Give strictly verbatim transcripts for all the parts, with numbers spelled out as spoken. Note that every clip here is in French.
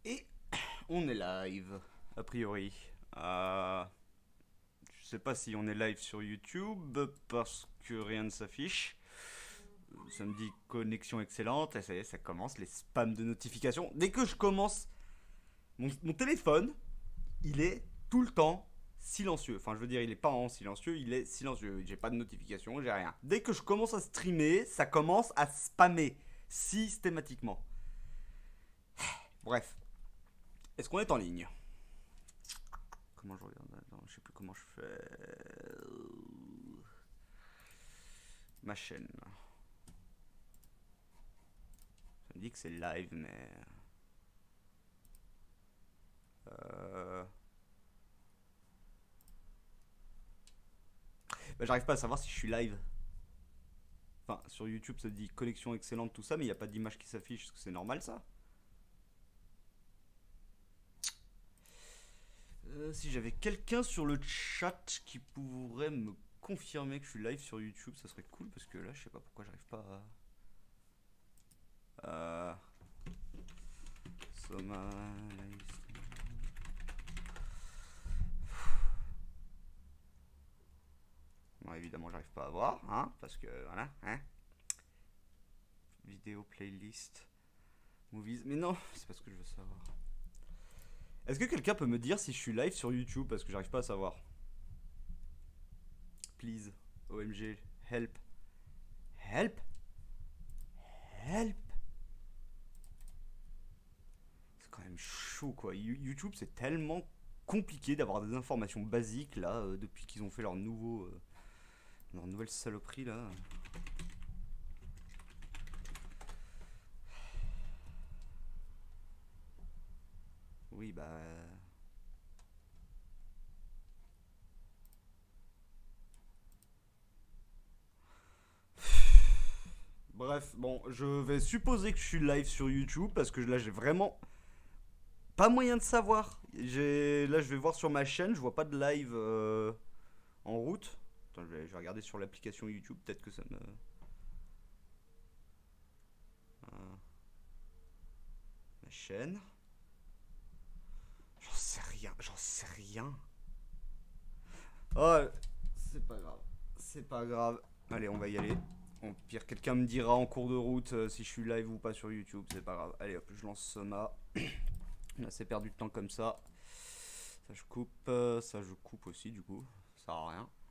Et on est live, a priori. Euh, je sais pas si on est live sur YouTube parce que rien ne s'affiche. Ça me dit connexion excellente et ça y est, ça commence, les spams de notifications. Dès que je commence, mon, mon téléphone, il est tout le temps silencieux. Enfin, je veux dire, il est pas en silencieux, il est silencieux. J'ai pas de notification, j'ai rien. Dès que je commence à streamer, ça commence à spammer systématiquement. Bref. Est-ce qu'on est en ligne? Comment je regarde? Attends, je sais plus comment je fais. Ma chaîne. Ça me dit que c'est live, mais. Euh... Bah, j'arrive pas à savoir si je suis live. Enfin, sur YouTube, ça dit connexion excellente, tout ça, mais il n'y a pas d'image qui s'affiche. Est-ce que c'est normal ça? Euh, si j'avais quelqu'un sur le chat qui pourrait me confirmer que je suis live sur YouTube, ça serait cool parce que là, je sais pas pourquoi j'arrive pas à. Euh. Soma. Bon, évidemment, j'arrive pas à voir, hein, parce que voilà, hein. Vidéo, playlist, movies. Mais non, c'est pas ce que je veux savoir. Est-ce que quelqu'un peut me dire si je suis live sur YouTube parce que j'arrive pas à savoir? Please, O M G, help. Help? Help? C'est quand même chaud quoi. YouTube, c'est tellement compliqué d'avoir des informations basiques là euh, depuis qu'ils ont fait leur nouveau euh, leur nouvelle saloperie là. Oui bah. Bref, bon, je vais supposer que je suis live sur YouTube parce que là j'ai vraiment pas moyen de savoir. J'ai là je vais voir sur ma chaîne, je vois pas de live euh, en route. Attends, je vais, je vais regarder sur l'application YouTube, peut-être que ça me. Euh, ma chaîne. J'en sais rien, j'en sais rien. Oh, c'est pas grave, c'est pas grave. Allez, on va y aller. Au pire, quelqu'un me dira en cours de route euh, si je suis live ou pas sur YouTube, c'est pas grave. Allez hop, je lance Soma. On a assez perdu de temps comme ça. Ça je coupe, euh, ça je coupe aussi du coup, ça sert à rien.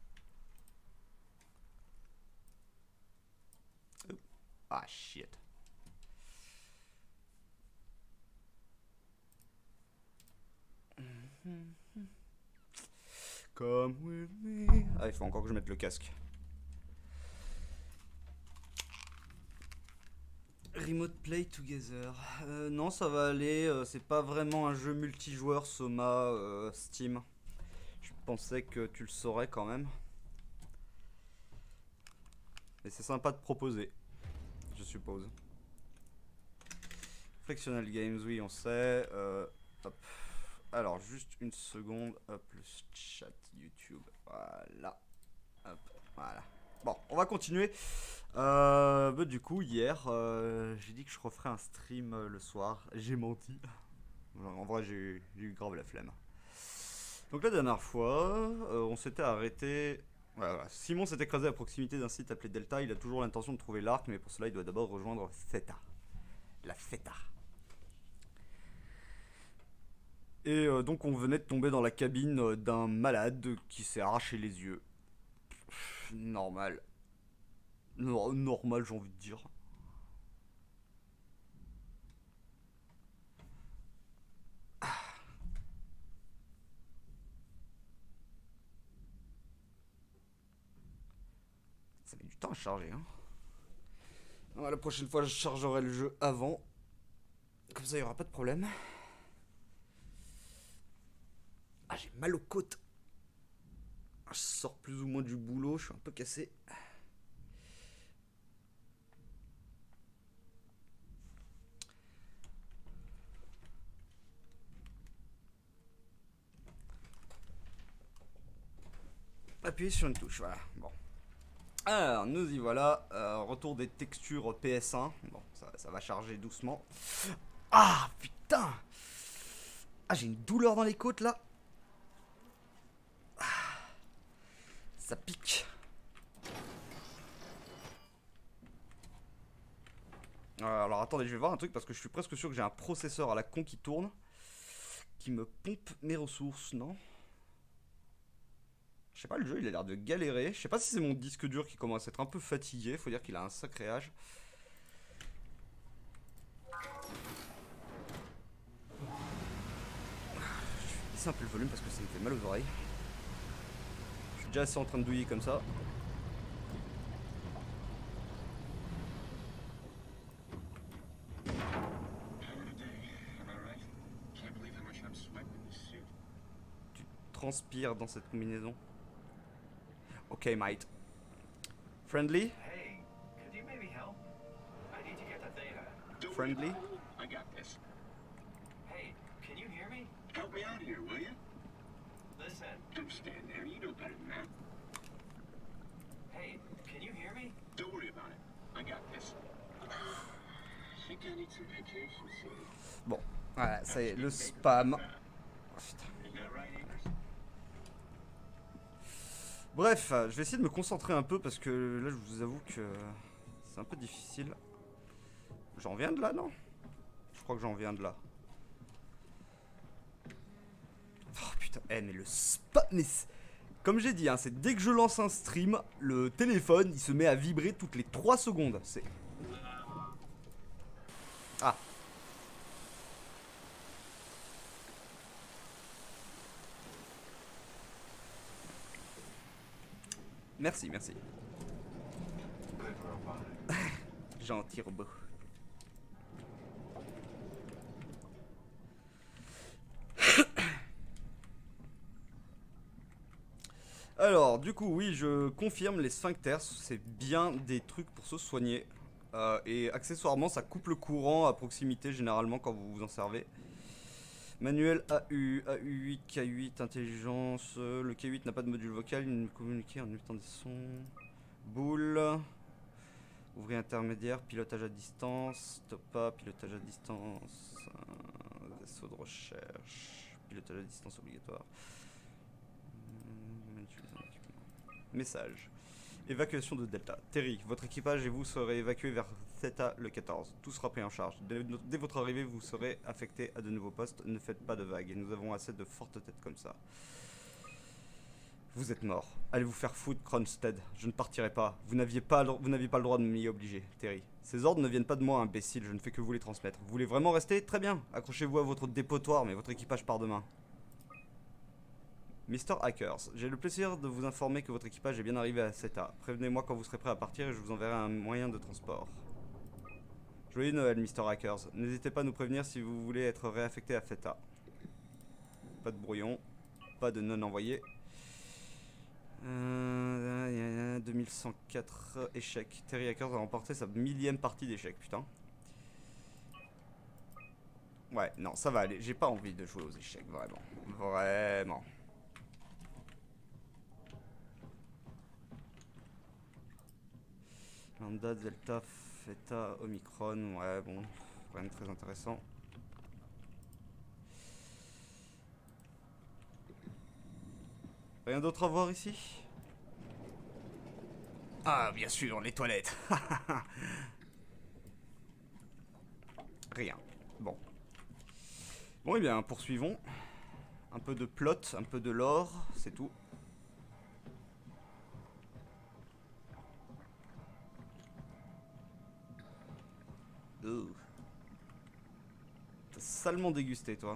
Oh. Ah shit. Come with me. Ah, il faut encore que je mette le casque. Remote Play Together. Euh, non, ça va aller. euh, c'est pas vraiment un jeu multijoueur Soma euh, Steam. Je pensais que tu le saurais quand même. Mais c'est sympa de proposer, je suppose. Fractional Games, oui, on sait. Euh, hop. Alors, juste une seconde. Hop, le chat YouTube. Voilà. Hop, voilà. Bon, on va continuer. Euh, bah, du coup, hier, euh, j'ai dit que je referais un stream euh, le soir. J'ai menti. En vrai, j'ai j'ai eu grave la flemme. Donc la dernière fois, euh, on s'était arrêté. Voilà, voilà. Simon s'est écrasé à proximité d'un site appelé Delta. Il a toujours l'intention de trouver l'arc, mais pour cela, il doit d'abord rejoindre Theta. La Theta. Et euh, donc, on venait de tomber dans la cabine euh, d'un malade qui s'est arraché les yeux. Pff, normal. No- normal, j'ai envie de dire. Ça met du temps à charger, hein. Non, la prochaine fois, je chargerai le jeu avant. Comme ça, il n'y aura pas de problème. Ah, j'ai mal aux côtes. Je sors plus ou moins du boulot, je suis un peu cassé. Appuyez sur une touche, voilà. Bon. Alors, nous y voilà. Euh, retour des textures P S un. Bon, ça, ça va charger doucement. Ah putain. Ah, j'ai une douleur dans les côtes là. Ah, ça pique. Alors attendez, je vais voir un truc parce que je suis presque sûr que j'ai un processeur à la con qui tourne, qui me pompe mes ressources, non? Je sais pas, le jeu il a l'air de galérer. Je sais pas si c'est mon disque dur qui commence à être un peu fatigué. Faut dire qu'il a un sacré âge. Je vais baisser un peu le volume parce que ça me fait mal aux oreilles. Je suis déjà assez en train de douiller comme ça. Tu transpires dans cette combinaison. Ok, mate. Friendly? Hey, could you maybe help? I need to get to Theta. Friendly? I got this. Hey, can you hear me? Help me out here, will you? Listen. Don't stand there. You know better than that. Hey, can you hear me? Don't worry about it. I got this. I think I need some vacation soon. Bon, voilà, ça y est, le spam. Oh, putain. Is that right, Amos? Bref, je vais essayer de me concentrer un peu parce que là, je vous avoue que c'est un peu difficile. J'en viens de là, non? Je crois que j'en viens de là. Oh putain, eh mais le spam... Mais comme j'ai dit, hein, c'est dès que je lance un stream, le téléphone, il se met à vibrer toutes les trois secondes. C'est... Ah. Merci, merci. Gentil robot. Alors, du coup, oui, je confirme, les sphincters, c'est bien des trucs pour se soigner. Euh, et accessoirement, ça coupe le courant à proximité, généralement, quand vous vous en servez. Manuel A U, A U huit, K huit, intelligence. Le K huit n'a pas de module vocal, il ne communique en émettant des sons. Boule. Ouvrier intermédiaire, pilotage à distance. Topa, pilotage à distance. Euh, vaisseau de recherche. Pilotage à distance obligatoire. Message. Évacuation de Delta. Terry, votre équipage et vous serez évacués vers Theta le quatorze. Tout sera pris en charge. Dès, dès votre arrivée, vous serez affecté à de nouveaux postes. Ne faites pas de vagues. Nous avons assez de fortes têtes comme ça. Vous êtes mort. Allez vous faire foutre, Kronstead. Je ne partirai pas. Vous n'aviez pas, vous n'aviez pas le droit de m'y obliger, Terry. Ces ordres ne viennent pas de moi, imbécile. Je ne fais que vous les transmettre. Vous voulez vraiment rester? Très bien. Accrochez-vous à votre dépotoir, mais votre équipage part demain. Mister Hackers, j'ai le plaisir de vous informer que votre équipage est bien arrivé à Theta. Prévenez-moi quand vous serez prêt à partir et je vous enverrai un moyen de transport. Joyeux Noël, Mister Hackers. N'hésitez pas à nous prévenir si vous voulez être réaffecté à Theta. Pas de brouillon, pas de non-envoyé. Euh, deux mille cent quatre échecs. Terry Hackers a remporté sa millième partie d'échecs, putain. Ouais, non, ça va aller. J'ai pas envie de jouer aux échecs, vraiment. Vraiment. Lambda, Delta, Theta, Omicron, ouais bon, rien de très intéressant. Rien d'autre à voir ici? Ah bien sûr, les toilettes. Rien. Bon. Bon et bien, poursuivons. Un peu de plot, un peu de lore, c'est tout. Ouh. T'as salement dégusté, toi.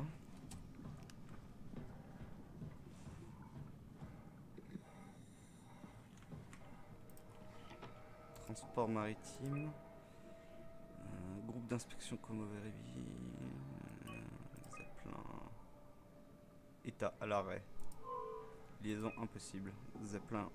Transport maritime. Euh, groupe d'inspection comme Verivi. Euh, Zeppelin. État à l'arrêt. Liaison impossible. Zeppelin.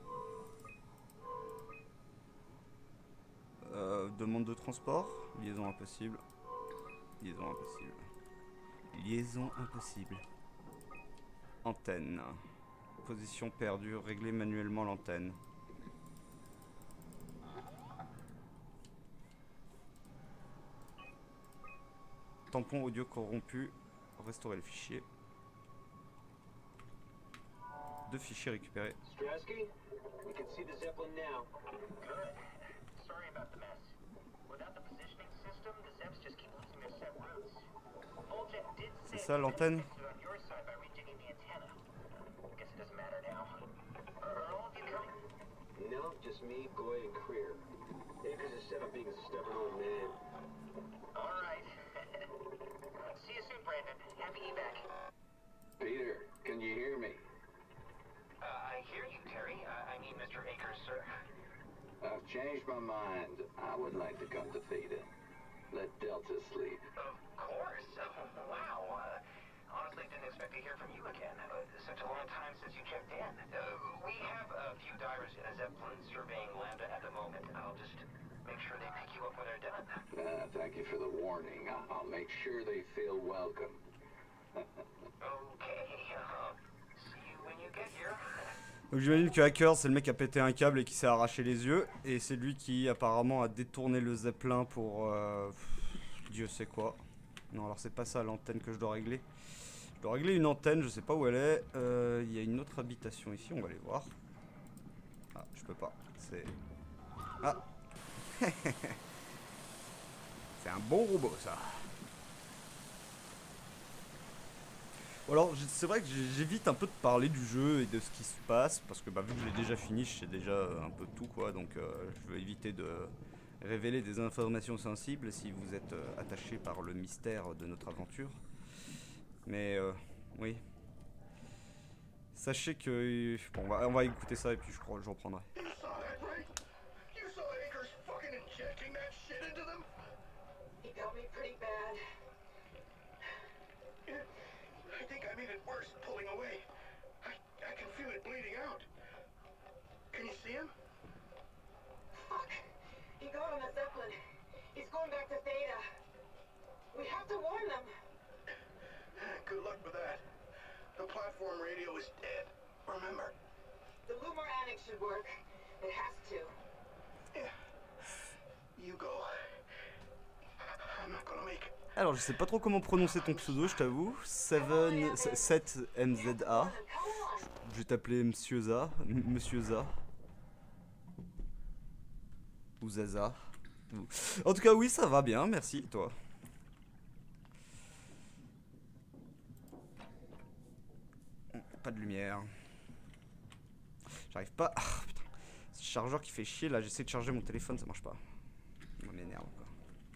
Euh, demande de transport. Liaison impossible. Liaison impossible. Liaison impossible. Antenne. Position perdue. Régler manuellement l'antenne. tampon audio corrompu. Restaurer le fichier. Deux fichiers récupérés. Strasky, we can see the Zeppelin now. Good. Sorry about the mess. Without the positioning system, the Zeps just keep losing their set routes. Voljet did say C'est ça l'antenne? it on your side by rejigging the antenna. I guess it doesn't matter now. Are all of you coming? No, just me, Goy, and Creer. Akers is set up being a stubborn old man. All right. See you soon, Brandon. Happy evac. Peter, can you hear me? Uh, I hear you, Terry. Uh, I mean, Mister Akers, sir. I've changed my mind. I would like to come to Theta. Let Delta sleep. Of course. Uh, wow. Uh, honestly, didn't expect to hear from you again. Uh, such a long time since you checked in. Uh, we have a few divers in a Zeppelin surveying Lambda at the moment. I'll just make sure they pick you up when they're done. Uh, thank you for the warning. I- I'll make sure they feel welcome. Okay. Uh, see you when you get here. Donc j'imagine que Hacker c'est le mec qui a pété un câble et qui s'est arraché les yeux. Et c'est lui qui apparemment a détourné le Zeppelin pour... Euh, Dieu sait quoi. Non alors c'est pas ça l'antenne que je dois régler. Je dois régler une antenne, je sais pas où elle est. Euh, Il y a une autre habitation ici, on va aller voir. Ah je peux pas. C'est... Ah. C'est un bon robot ça. Bon alors c'est vrai que j'évite un peu de parler du jeu et de ce qui se passe parce que bah, vu que je l'ai déjà fini, je sais déjà un peu tout quoi, donc euh, je veux éviter de révéler des informations sensibles si vous êtes euh, attaché par le mystère de notre aventure. Mais euh, oui. Sachez que... Bon, on va, on va écouter ça et puis je crois que je reprendrai. You saw that, right? You saw Akers fucking injecting that shit into them? He got me pretty bad. I think I made it worse pulling away. I, I can feel it bleeding out. Can you see him? Fuck. He got on the Zeppelin. He's going back to Theta. We have to warn them. Good luck with that. The platform radio is dead. Remember? The Lumar Annex should work. It has to. Yeah. You go. I'm not gonna make it. Alors je sais pas trop comment prononcer ton pseudo, je t'avoue. sept M Z A. Je vais t'appeler Monsieur Za. M- Monsieur Za. Ou Zaza. En tout cas oui ça va bien, merci. Toi. Pas de lumière. J'arrive pas. Ah, putain. Ce chargeur qui fait chier là, j'essaie de charger mon téléphone, ça marche pas. Ça m'énerve quoi.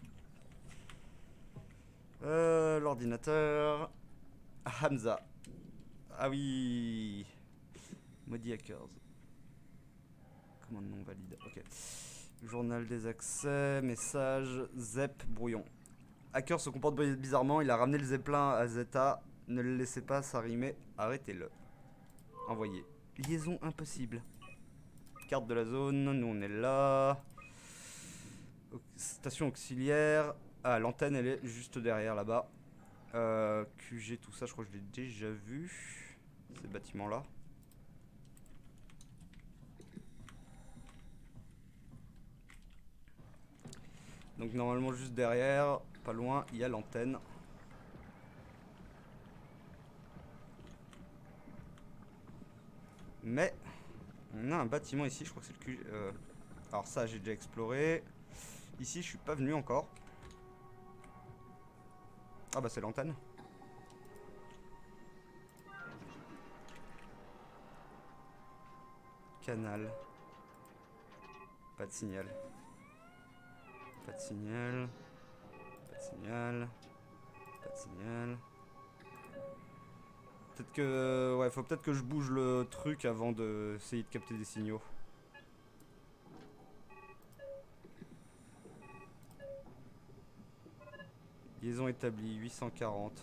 Euh, l'ordinateur. Hamza. Ah oui. Modi Hackers. Commande non valide. Ok. Journal des accès. Message. Zep. Brouillon. Hacker se comporte bizarrement. Il a ramené le Zeppelin à Zeta. Ne le laissez pas s'arrimer. Arrêtez-le. Envoyé. Liaison impossible. Carte de la zone. Nous on est là. Station auxiliaire. Ah, l'antenne elle est juste derrière là-bas. Euh, Q G, tout ça, je crois que je l'ai déjà vu. Ces bâtiments-là. Donc normalement juste derrière, pas loin, il y a l'antenne. Mais on a un bâtiment ici, je crois que c'est le Q G. Euh, alors ça j'ai déjà exploré. Ici je suis pas venu encore. Ah bah c'est l'antenne. Canal. Pas de signal. Pas de signal. Pas de signal. Pas de signal. Peut-être que... Ouais, faut peut-être que je bouge le truc avant d'essayer de capter des signaux. Liaison établie, huit cent quarante.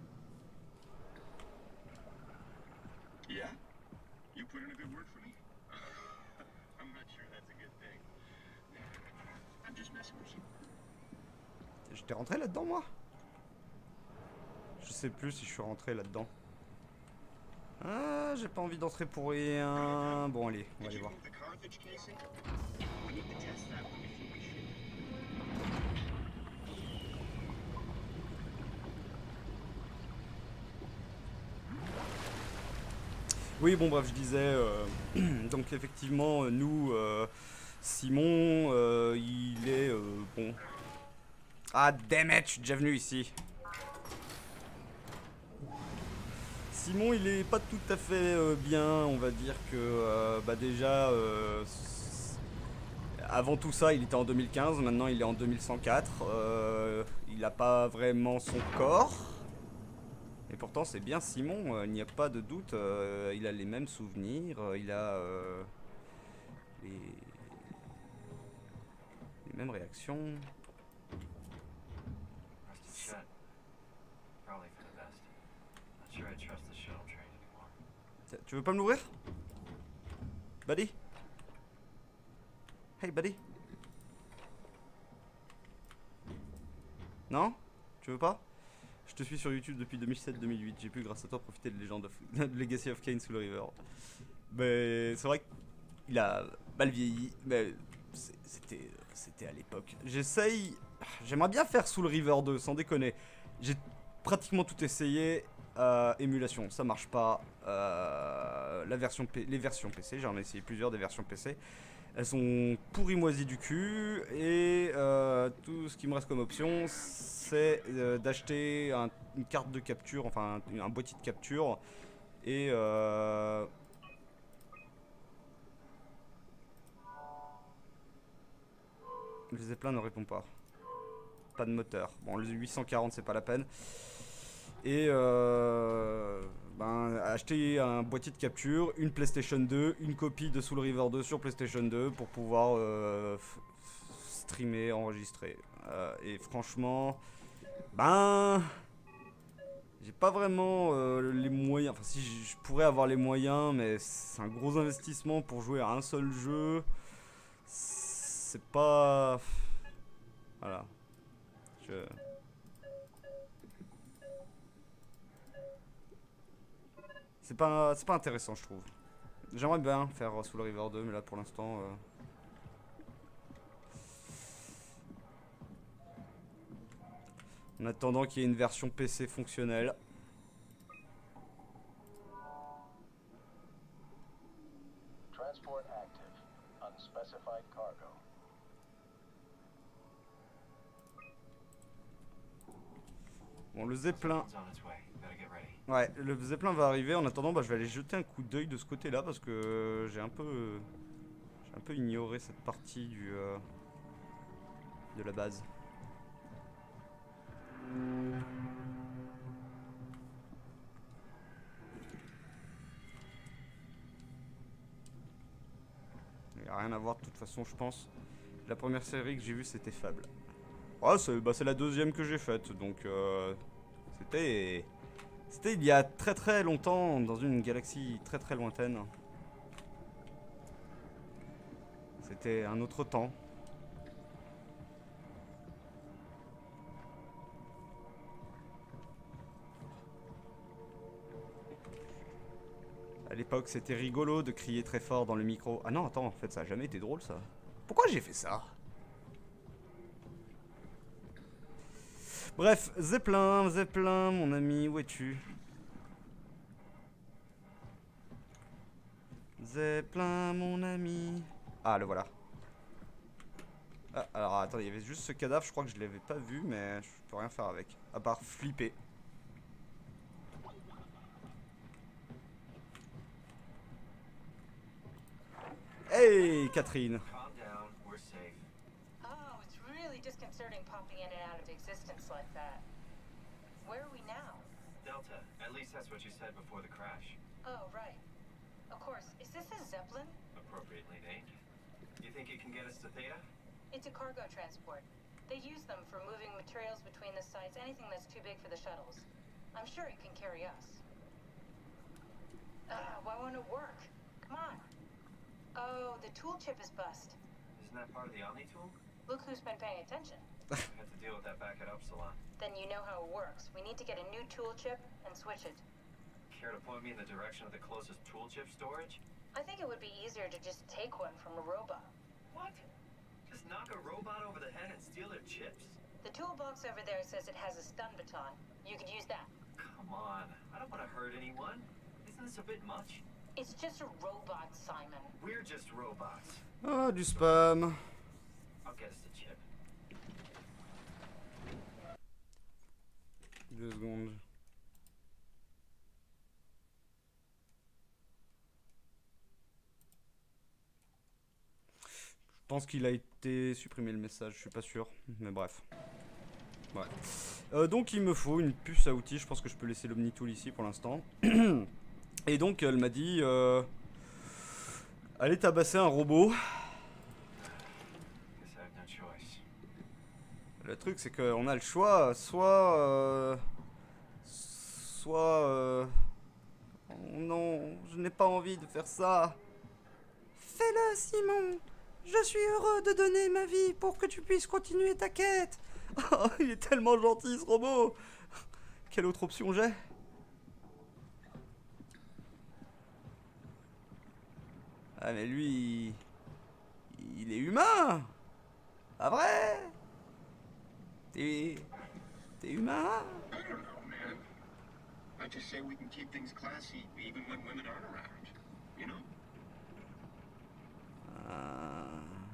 Yeah? You put in a good word for me? I'm not sure that's a good thing. I'm just messing with you. J'étais rentré là-dedans, moi? Je sais plus si je suis rentré là-dedans. Ah, j'ai pas envie d'entrer pour rien. Bon, allez, on va aller voir. The Carthage casing? We need to test that one before we shoot. Oui, bon, bref, je disais. euh, donc, effectivement, nous, euh, Simon, euh, il est. euh, bon. Ah, damn it, je suis déjà venu ici. Simon, il est pas tout à fait euh, bien. On va dire que, euh, bah, déjà. euh, s- avant tout ça, il était en deux mille quinze. Maintenant, il est en deux mille cent quatre. Euh, il a pas vraiment son corps. Et pourtant, c'est bien Simon, euh, il n'y a pas de doute. euh, il a les mêmes souvenirs, euh, il a euh, les... les mêmes réactions. Rusted shut. Probably for the best. Not sure I trust the shuttle train anymore. Tiens, tu veux pas me l'ouvrir? Buddy? Hey, buddy? Non? Tu veux pas? Je te suis sur YouTube depuis deux mille sept deux mille huit. J'ai pu, grâce à toi, profiter de Legend of... de Legacy of Kain Soul River. Mais c'est vrai qu'il a mal vieilli. Mais c'est- c'était c'était à l'époque. J'essaye... J'aimerais bien faire Soul River deux, sans déconner. J'ai pratiquement tout essayé. Euh, émulation, ça marche pas. Euh, la version P... Les versions P C, j'en ai essayé plusieurs des versions P C. Elles sont pourrimoisies du cul. Et euh, tout ce qui me reste comme option, c'est euh, d'acheter un- une carte de capture, enfin un, un boîtier de capture. Et euh, le Zeppelin ne répond pas. Pas de moteur. Bon, le huit cent quarante, c'est pas la peine. Et euh, ben, acheter un boîtier de capture, une PlayStation deux, une copie de Soul River deux sur PlayStation deux pour pouvoir euh, f- f- streamer, enregistrer. Euh, et franchement, ben, j'ai pas vraiment euh, les moyens. Enfin, si j- je pourrais avoir les moyens, mais c'est un gros investissement pour jouer à un seul jeu. C'est pas. Voilà. Je. C'est pas, c'est pas intéressant, je trouve. J'aimerais bien faire Soul River deux, mais là pour l'instant. euh, En attendant qu'il y ait une version P C fonctionnelle. Transport active. Unspecified cargo. Bon, le Zeppelin. Someone's on its way. Better get ready. Ouais, le Zeppelin va arriver. En attendant, bah, je vais aller jeter un coup d'œil de ce côté-là parce que j'ai un peu. J'ai un peu ignoré cette partie du. euh, de la base. Il n'y a rien à voir de toute façon, je pense. La première série que j'ai vue, c'était Fable. Ouais, c'est bah, c'est la deuxième que j'ai faite, donc euh, c'était c'était il y a très très longtemps, dans une galaxie très très lointaine. C'était un autre temps. À l'époque, c'était rigolo de crier très fort dans le micro. Ah non, attends, en fait, ça a jamais été drôle, ça. Pourquoi j'ai fait ça? Bref, Zeppelin, Zeppelin, mon ami, où es-tu? Zeppelin, mon ami. Ah, le voilà. Ah, alors attends, il y avait juste ce cadavre, je crois que je l'avais pas vu, mais je peux rien faire avec. À part flipper. Hey, Catherine. Calm down. We're safe. Oh, it's really disconcerting popping in and out of existence like that. Where are we now? Delta. At least that's what you said before the crash. Oh, right. Of course. Is this a Zeppelin? Appropriately named. You think it can get us to Theta? It's a cargo transport. They use them for moving materials between the sites, anything that's too big for the shuttles. I'm sure it can carry us. Uh, why won't it work? Come on. Oh, the tool chip is bust. Isn't that part of the Omni tool? Look who's been paying attention. We had to deal with that back at Upsilon. Then you know how it works. We need to get a new tool chip and switch it. Care to point me in the direction of the closest tool chip storage? I think it would be easier to just take one from a robot. What? Just knock a robot over the head and steal their chips? The toolbox over there says it has a stun baton. You could use that. Come on. I don't want to hurt anyone. Isn't this a bit much? It's just a robot, Simon. We're just robots. Ah, du spam. I'll get us the chip. Deux secondes. Je pense qu'il a été supprimé le message, je suis pas sûr, mais bref. Ouais. Euh, donc il me faut une puce à outils, je pense que je peux laisser l'Omnitool ici pour l'instant. Et donc elle m'a dit euh, allez tabasser un robot. Guess I have no choice. Le truc c'est qu'on a le choix, soit... Euh, soit... Euh, oh non, je n'ai pas envie de faire ça. Fais-le, Simon. Je suis heureux de donner ma vie pour que tu puisses continuer ta quête. Oh, il est tellement gentil ce robot. Quelle autre option j'ai? Ah mais lui, il, il est humain. Ah vrai? T'es... T'es humain? I don't know, man. I just say we can keep things classy even when women aren't around. You know? Ah.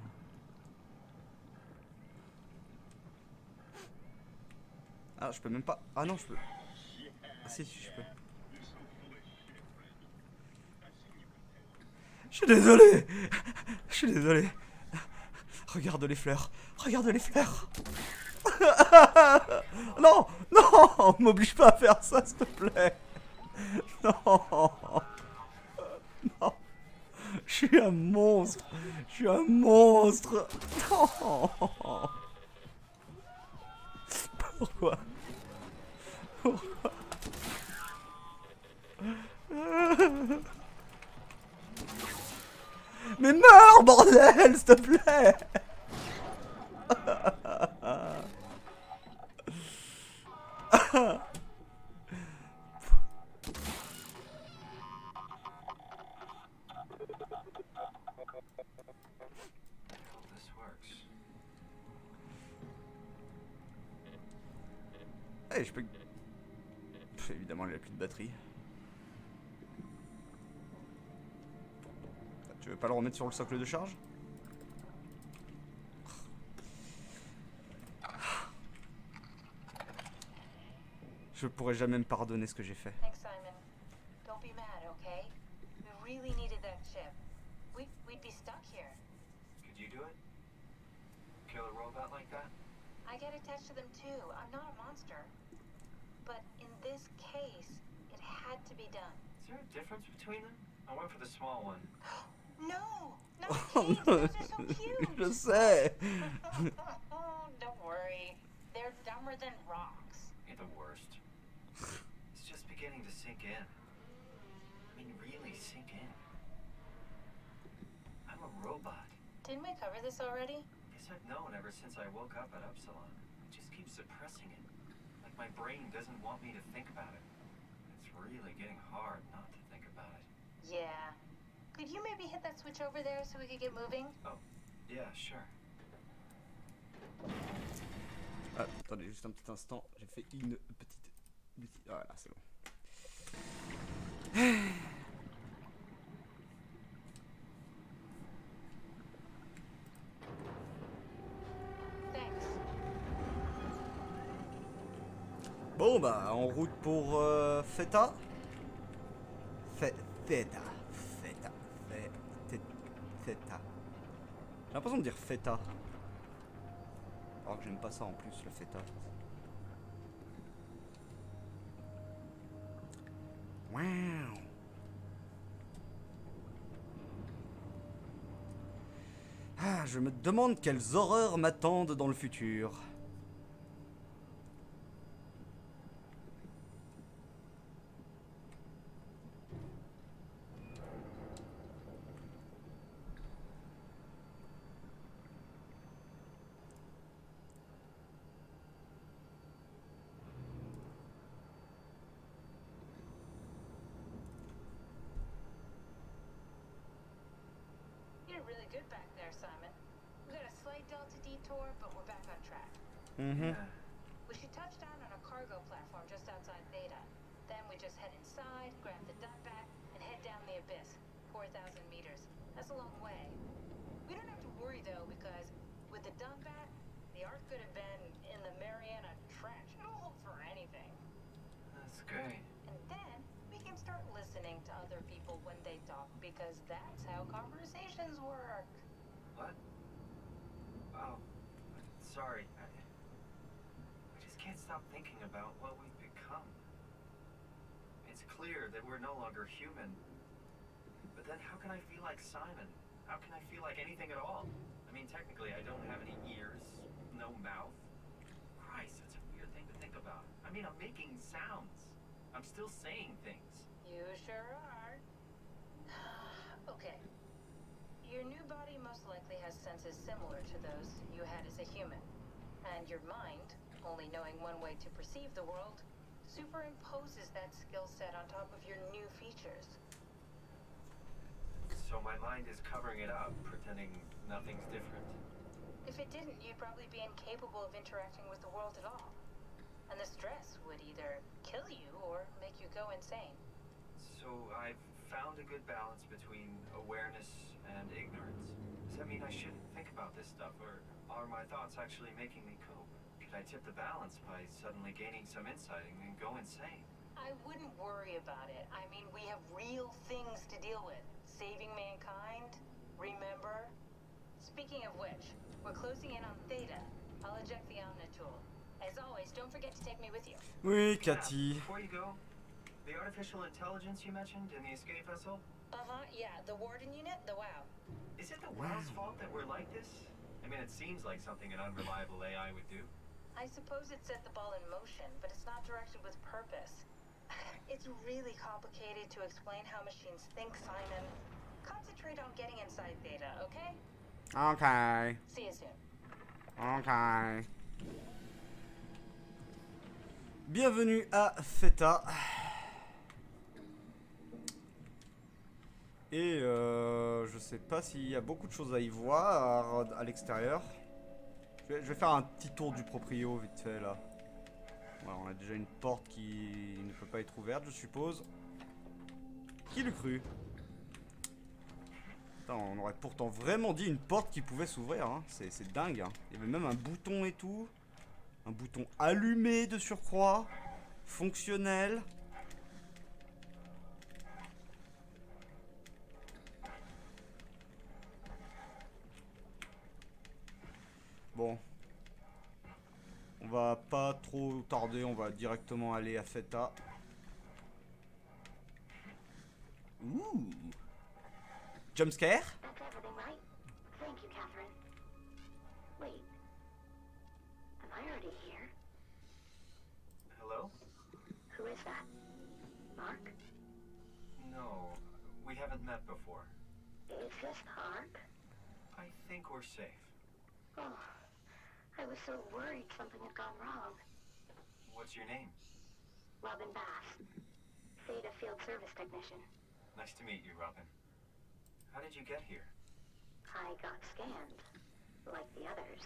Ah, je peux même pas. Ah non, je peux. Ah si, si, je peux. Je suis désolé. Je suis désolé. Regarde les fleurs. Regarde les fleurs. Non, non, m'oblige pas à faire ça, s'il te plaît. Non. Non. Je suis un monstre. Je suis un monstre. Non. Pourquoi? Pourquoi? Mais meurs, bordel, s'il te plaît. This works. Eh, je peux... Pff, évidemment, il a plus de batterie. Tu veux pas le remettre sur le socle de charge? Je pourrais jamais me pardonner ce que j'ai fait. Thanks, Simon. Don't be mad, okay? We really needed that chip. We, we'd be stuck here. Could you do it? Kill a robot like that? I get attached to them too. I'm not a monster. But in this case, it had to be done. Is there a difference between them? I went for the small one. No! Not kids! Those are so cute! Je sais. Don't worry. They're dumber than rocks. You're the worst. It's just beginning to sink in. I mean, really sink in. I'm a robot. Didn't we cover this already? Guess I've known ever since I woke up at Upsilon. I just keep suppressing it. Like my brain doesn't want me to think about it. It's really getting hard not to think about it. Yeah. Could you maybe hit that switch over there so we could get moving? Oh, yeah, sure. Ah, attendez juste un petit instant, j'ai fait une petite... petite... Voilà, c'est bon. Thanks. Bon bah, en route pour euh, Feta. Fe- Feta. Feta. Fe- Feta. J'ai l'impression de dire Feta. Alors que j'aime pas ça en plus, le Feta. Wow. Ah, je me demande quelles horreurs m'attendent dans le futur. You're really good back there, Simon. We got a slight delta detour, but we're back on track. Mhm. Yeah. We should touch down on a cargo platform just outside Theta. Then we just head inside, grab the dump back, and head down the the abyss, four thousand meters. That's a long way. We don't have to worry though, because with the dump at, the Ark could have been in the Mariana Trench. It'll hold for anything. That's great. And then we can start listening to other people when they talk, because that's how conversations work. What? Oh, sorry. I, I just can't stop thinking about what we've become. It's clear that we're no longer human. But then how can I feel like Simon? How can I feel like anything at all? I mean, technically, I don't have any ears, no mouth. Christ, that's a weird thing to think about. I mean, I'm making sounds. I'm still saying things. You sure are. Okay. Your new body most likely has senses similar to those you had as a human. And your mind, only knowing one way to perceive the world, superimposes that skill set on top of your new features. So my mind is covering it up, pretending nothing's different. If it didn't, you'd probably be incapable of interacting with the world at all. And the stress would either kill you or make you go insane. So I've found a good balance between awareness and ignorance. Does that mean I shouldn't think about this stuff, or are my thoughts actually making me cope? Could I tip the balance by suddenly gaining some insight and go insane? I wouldn't worry about it. I mean, we have real things to deal with. Saving mankind, remember? Speaking of which, we're closing in on Theta. I'll eject the Omni tool. As always, don't forget to take me with you. Oui, Cathy. Before you go, the artificial intelligence you mentioned in the escape vessel? Uh-huh, yeah, the Warden unit, the WOW. Is it the WOW's fault that we're like this? I mean, it seems like something an unreliable A I would do. I suppose it set the ball in motion, but it's not directed with purpose. It's really complicated to explain how machines think, Simon. Concentrate on getting inside Theta, okay? Okay. See you soon. Okay. Bienvenue à Theta. Et euh, je sais pas s'il y a beaucoup de choses à y voir à, à l'extérieur. Je vais, je vais faire un petit tour du proprio vite fait là. Voilà, on a déjà une porte qui ne peut pas être ouverte, je suppose. Qui l'eût cru? Putain, on aurait pourtant vraiment dit une porte qui pouvait s'ouvrir, hein. C'est dingue, hein. Il y avait même un bouton et tout. Un bouton allumé de surcroît. Fonctionnel. Bon. On va pas trop tarder, on va directement aller à Theta. Ouh. Jumpscare? That's everything, right? Thank you, Catherine. Wait. Am I already here? Hello? Who is that? Mark? No, we haven't met before. Is this the Ark? I think we're safe. Oh, I was so worried something had gone wrong. What's your name? Robin Bass. Theta Field Service Technician. Nice to meet you, Robin. How did you get here? I got scanned, like the others.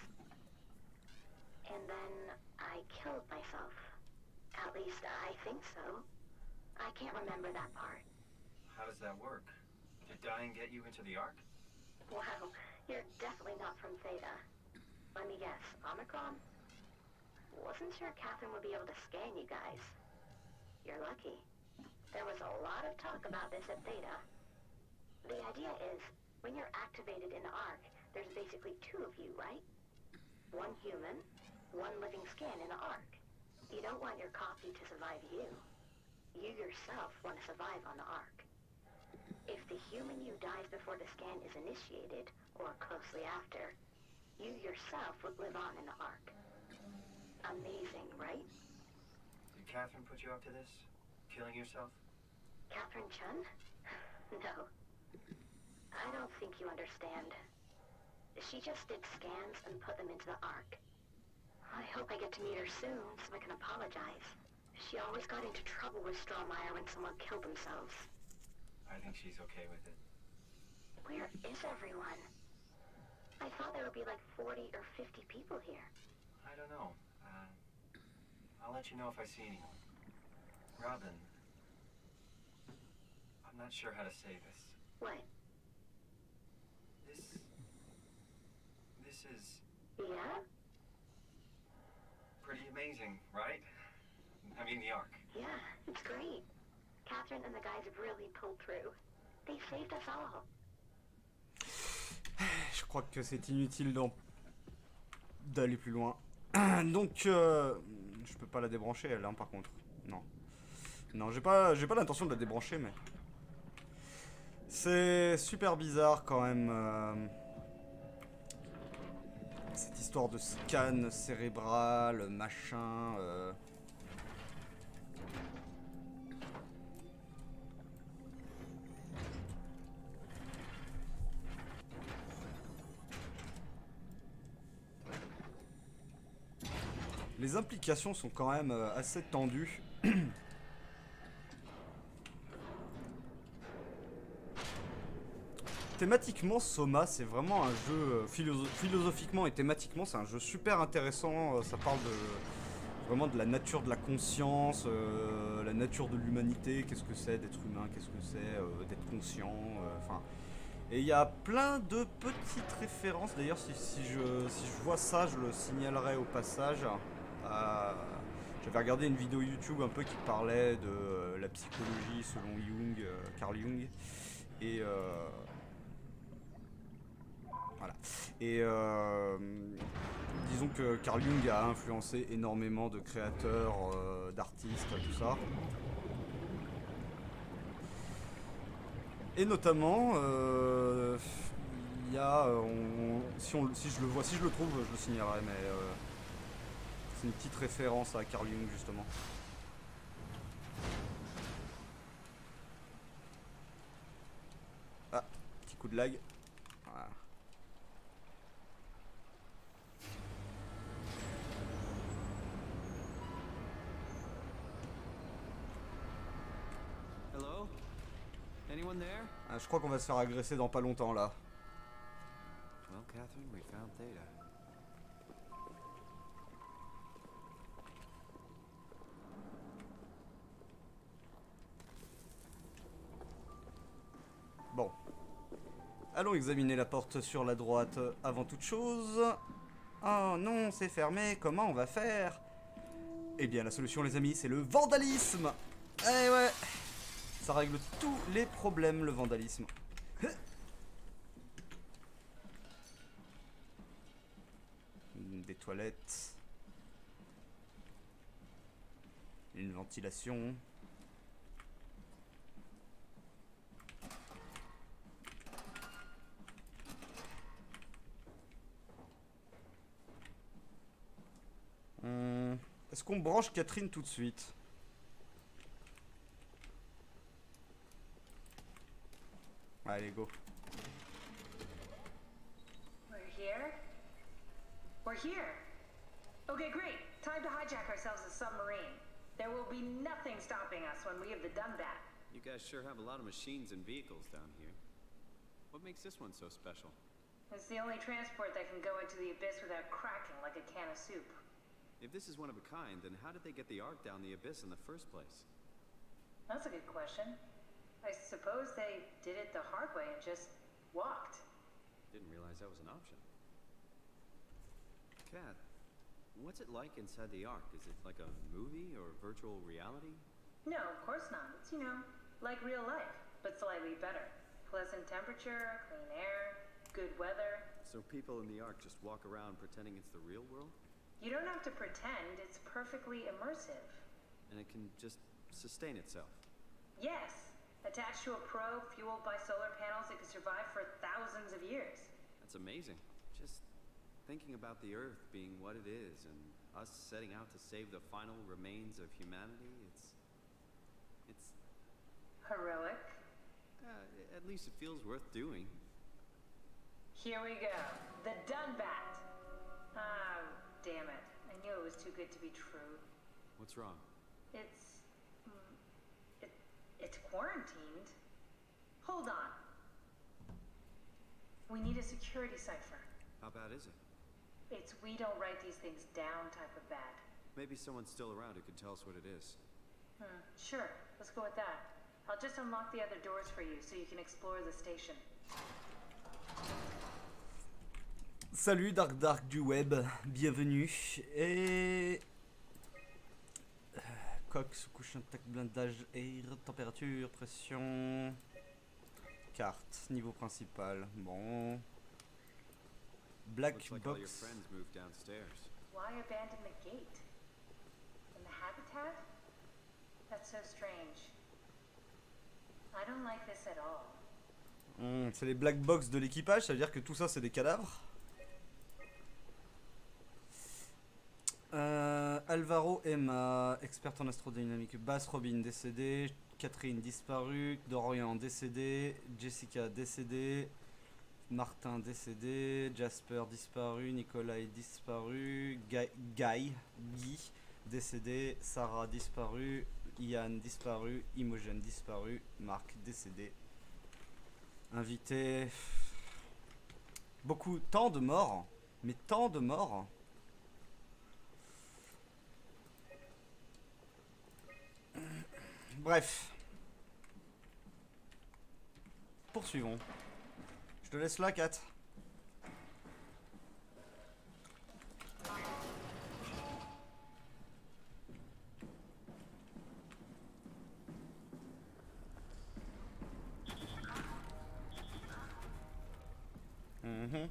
And then I killed myself. At least I think so. I can't remember that part. How does that work? Did dying get you into the Ark? Wow, you're definitely not from Theta. Let me guess, Omicron? Wasn't sure Catherine would be able to scan you guys. You're lucky. There was a lot of talk about this at Theta. The idea is, when you're activated in the Ark, there's basically two of you, right? One human, one living scan in the Ark. You don't want your copy to survive you. You yourself want to survive on the Ark. If the human you dies before the scan is initiated, or closely after, you yourself would live on in the Ark. Amazing, right? Did Catherine put you up to this? Killing yourself? Catherine Chun? No. I don't think you understand. She just did scans and put them into the Ark. I hope I get to meet her soon so I can apologize. She always got into trouble with Strohmeyer when someone killed themselves. I think she's okay with it. Where is everyone? I thought there would be like forty or fifty people here. I don't know. Uh, I'll let you know if I see anyone. Robin, I'm not sure how to say this. What? This... This is Yeah? pretty amazing, right? I mean, the Ark. Yeah, it's great. Catherine and the guys have really pulled through. They saved us all. Je crois que c'est inutile d'en- d'aller plus loin. Donc, euh, je peux pas la débrancher, elle, hein, par contre. Non. Non, j'ai pas, j'ai pas l'intention de la débrancher, mais... C'est super bizarre, quand même. Euh... Cette histoire de scan cérébral, machin... Euh... Les implications sont quand même euh, assez tendues. Thématiquement, Soma, c'est vraiment un jeu, euh, philosoph philosophiquement et thématiquement, c'est un jeu super intéressant. Euh, ça parle de vraiment de la nature de la conscience, euh, la nature de l'humanité, qu'est-ce que c'est d'être humain, qu'est-ce que c'est euh, d'être conscient, enfin... Et il y a plein de petites références, d'ailleurs si, si, je, si je vois ça, je le signalerai au passage. Euh, J'avais regardé une vidéo YouTube un peu qui parlait de euh, la psychologie selon Jung, euh, Carl Jung. Et... Euh, voilà. Et euh, disons que Carl Jung a influencé énormément de créateurs, euh, d'artistes, tout ça. Et notamment, euh, il y a, on, si, on, si je le vois, si je le trouve, je le signalerai, mais euh, c'est une petite référence à Carl Jung justement. Ah, petit coup de lag. Voilà. Hello? Anyone there? Ah, je crois qu'on va se faire agresser dans pas longtemps là. Well, Catherine, we found Theta. Bon. Allons examiner la porte sur la droite avant toute chose. Oh non, c'est fermé, comment on va faire? Eh bien, la solution, les amis, c'est le vandalisme. Eh ouais. Ça règle tous les problèmes, le vandalisme. Des toilettes. Une ventilation. Hum, Est-ce qu'on branche Catherine tout de suite? Allez, go. We're here? We're here. Okay, great. Time to hijack ourselves a submarine. There will be nothing stopping us when we have the Dunbat. You guys sure have a lot of machines and vehicles down here. What makes this one so special? It's the only transport that can go into the abyss without cracking like a can of soup. If this is one of a kind, then how did they get the Ark down the abyss in the first place? That's a good question. I suppose they did it the hard way and just walked. Didn't realize that was an option. Kat, what's it like inside the Ark? Is it like a movie or virtual reality? No, of course not. It's, you know, like real life, but slightly better. Pleasant temperature, clean air, good weather. So people in the Ark just walk around pretending it's the real world? You don't have to pretend, it's perfectly immersive. And it can just sustain itself? Yes. Attached to a probe fueled by solar panels, it could survive for thousands of years. That's amazing. Just thinking about the Earth being what it is and us setting out to save the final remains of humanity, it's... it's... Heroic. Uh, at least it feels worth doing. Here we go. The Dunbat. Ah, damn it. I knew it was too good to be true. What's wrong? It's... mm, it, it's quarantined. Hold on. We need a security cipher. How bad is it? It's we don't write these things down type of bad. Maybe someone's still around who can tell us what it is. Hmm, sure. Let's go with that. I'll just unlock the other doors for you so you can explore the station. Salut Dark Dark du web, bienvenue. Et... Coque, sous-couche, intact, blindage, air, température, pression... Carte, niveau principal, bon... Black Looks like all your box... friends moved downstairs. Why abandon the gate? And the habitat? That's so strange. I don't like this at all. Hmm, c'est les black box de l'équipage, ça veut dire que tout ça c'est des cadavres. Euh, Alvaro Emma, experte en astrodynamique. Bass Robin décédé. Catherine disparue. Dorian décédé. Jessica décédée. Martin décédé. Jasper disparu. Nicolas disparu. Guy, Guy, Guy décédé. Sarah disparu. Ian disparu. Imogen disparu. Marc décédé. Invité. Beaucoup, tant de morts. Mais tant de morts. Bref. Poursuivons. Je te laisse là, Kat. Mhm.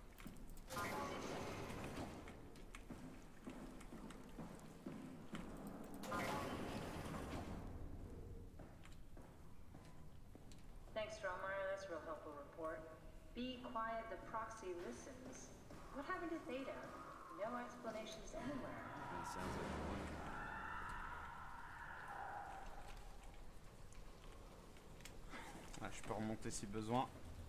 Thanks, Dromar. That's a real helpful report. Be quiet, the proxy listens. What happened to Theta? No explanations anywhere. That sounds like one. Ah, je peux remonter si besoin.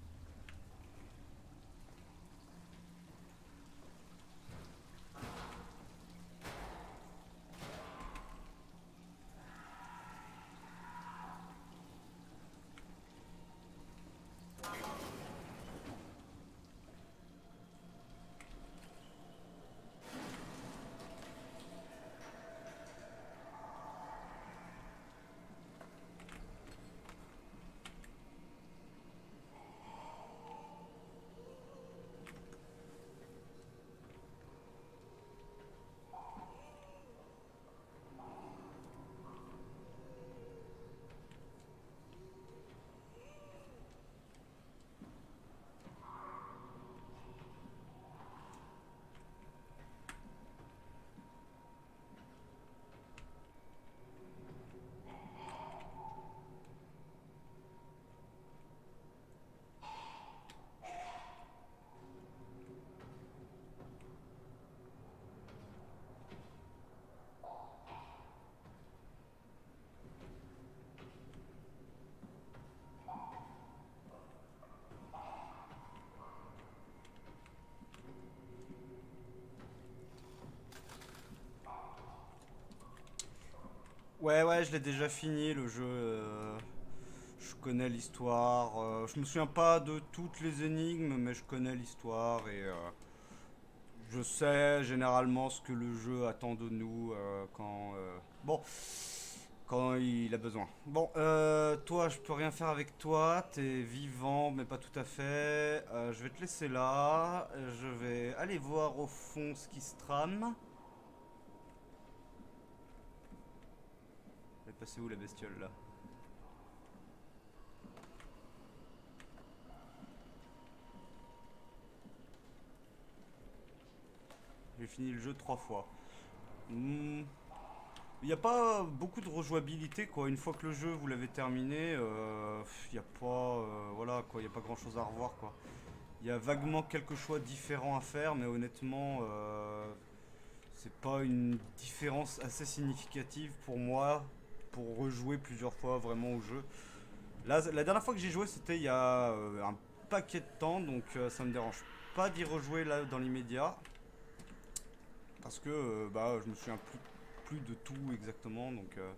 Ouais, ouais, je l'ai déjà fini le jeu. euh, je connais l'histoire. euh, je me souviens pas de toutes les énigmes, mais je connais l'histoire et euh, je sais généralement ce que le jeu attend de nous euh, quand. euh, bon, quand il a besoin. Bon, euh, toi, je peux rien faire avec toi. T'es vivant, mais pas tout à fait. Euh, je vais te laisser là. Je vais aller voir au fond ce qui se trame. Elle est passée où la bestiole là? J'ai fini le jeu trois fois. Hmm. Il n'y a pas beaucoup de rejouabilité quoi. Une fois que le jeu vous l'avez terminé, euh, il n'y a pas, euh, voilà quoi, il y a pas grand chose à revoir quoi. Il y a vaguement quelques choix différents à faire, mais honnêtement, euh, c'est pas une différence assez significative pour moi pour rejouer plusieurs fois vraiment au jeu. Là, la dernière fois que j'ai joué, c'était il y a euh, un paquet de temps, donc euh, ça me dérange pas d'y rejouer là dans l'immédiat. Parce que euh, bah, je me souviens plus, plus de tout exactement, donc... Euh,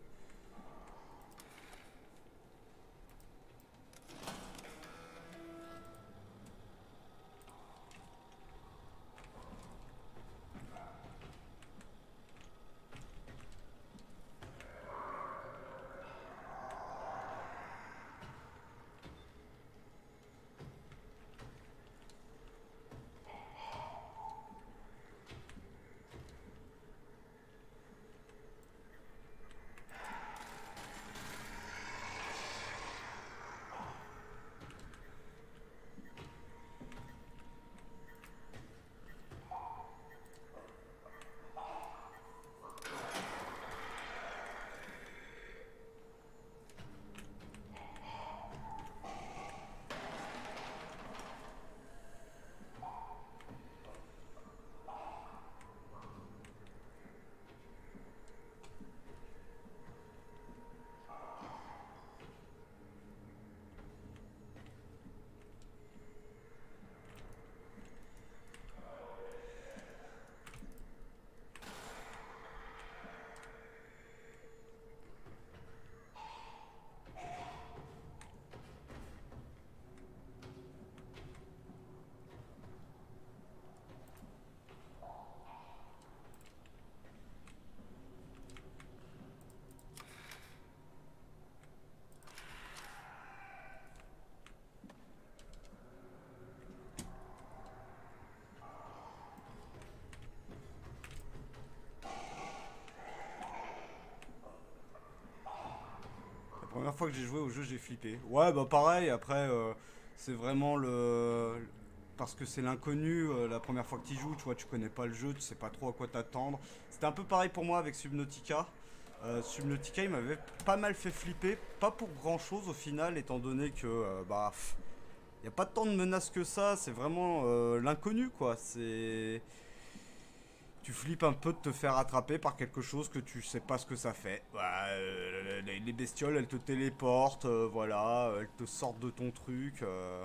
Première fois que j'ai joué au jeu, j'ai flippé. Ouais, bah pareil, après, euh, c'est vraiment le... Parce que c'est l'inconnu, euh, la première fois que tu joues, tu vois, tu connais pas le jeu, tu sais pas trop à quoi t'attendre. C'était un peu pareil pour moi avec Subnautica. Euh, Subnautica, il m'avait pas mal fait flipper, pas pour grand chose au final, étant donné que, euh, bah, il n'y a pas tant de menaces que ça, c'est vraiment euh, l'inconnu, quoi. C'est... Tu flippes un peu de te faire attraper par quelque chose que tu sais pas ce que ça fait. Bah, euh, les, les bestioles, elles te téléportent, euh, voilà, elles te sortent de ton truc. Euh...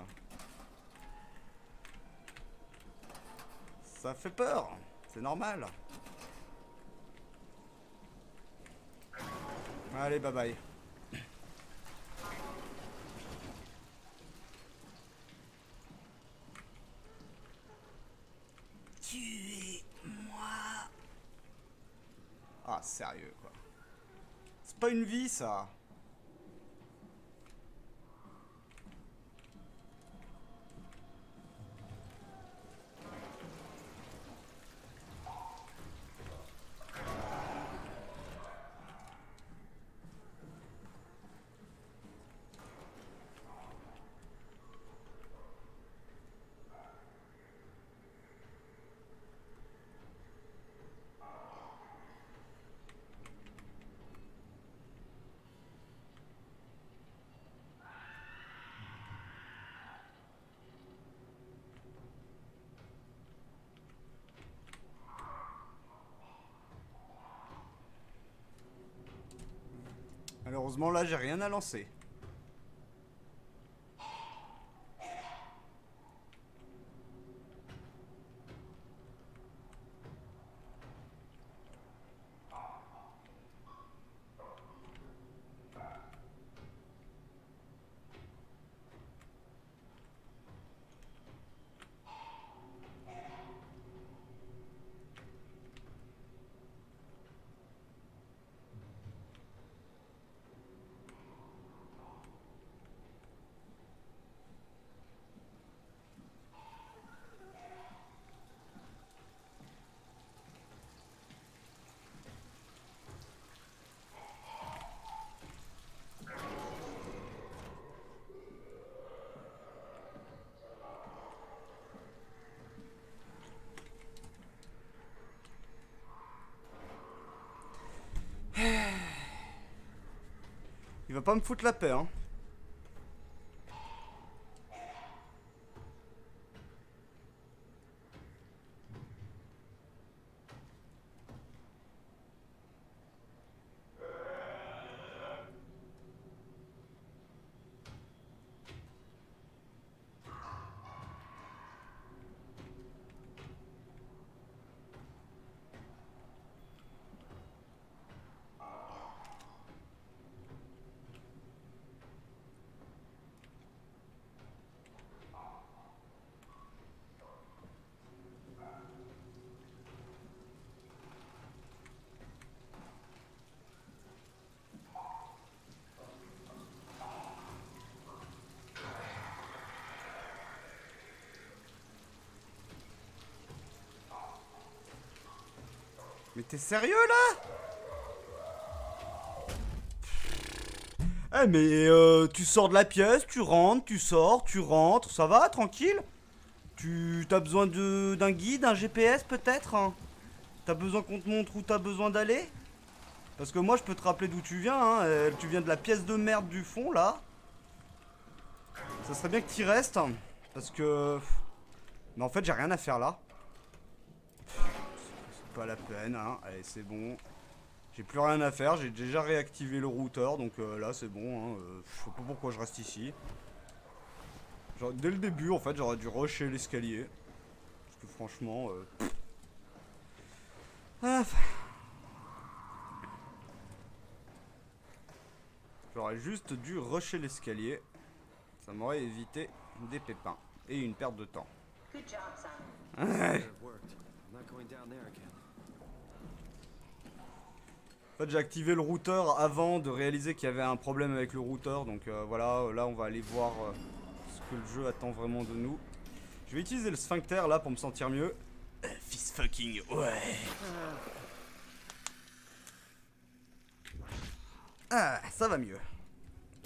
Ça fait peur, c'est normal. Allez, bye bye. Tuez-moi. Ah, sérieux, quoi. C'est pas une vie, ça. Malheureusement, là, j'ai rien à lancer. Il va pas me foutre la paix, hein. Mais t'es sérieux là? Eh mais euh, tu sors de la pièce, tu rentres, tu sors, tu rentres, ça va, tranquille? Tu as besoin de d'un guide, un G P S peut-être hein? T'as besoin qu'on te montre où t'as besoin d'aller? Parce que moi je peux te rappeler d'où tu viens, hein. euh, tu viens de la pièce de merde du fond là. Ça serait bien que t'y restes, hein, parce que... Mais en fait j'ai rien à faire là. C'est pas la peine, hein. Allez c'est bon. J'ai plus rien à faire, j'ai déjà réactivé le routeur, donc euh, là c'est bon, hein. euh, je sais pas pourquoi je reste ici. Genre, dès le début en fait j'aurais dû rusher l'escalier. Parce que franchement... Euh... Ah, j'aurais juste dû rusher l'escalier. Ça m'aurait évité des pépins. Et une perte de temps. Good job, son. Ouais. En fait j'ai activé le routeur avant de réaliser qu'il y avait un problème avec le routeur. Donc euh, voilà, là on va aller voir euh, ce que le jeu attend vraiment de nous. Je vais utiliser le sphincter là pour me sentir mieux. Euh, fist fucking ouais. Ah ça va mieux.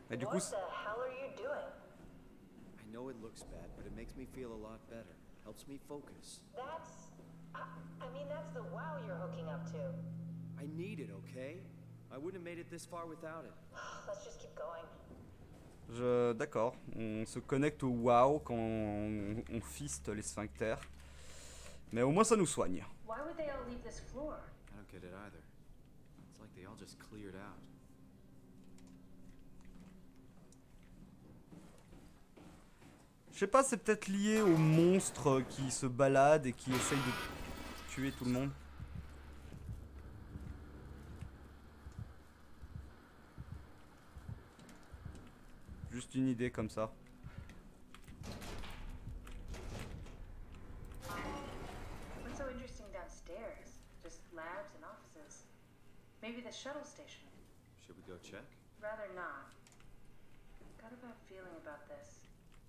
Et du coup, What the hell are you doing? I know it looks bad, but it makes me feel a lot better. Helps me focus. That's... I, I mean, that's the wow you're hooking up to. I need it, okay? I wouldn't have made it this far without it. Let's just keep going. je d'accord. On se connecte au wow quand on, on fiste les sphincters. Mais au moins ça nous soigne. Why would they all leave this floor? I don't get it either. It's like they all just cleared out. Je sais pas, c'est peut-être lié aux monstres qui se baladent et qui essayent de tuer tout le monde. Juste une idée comme ça. What's so interesting downstairs? Just labs and offices. Maybe the shuttle station. Should we go check? Rather not. Got a bad feeling about this.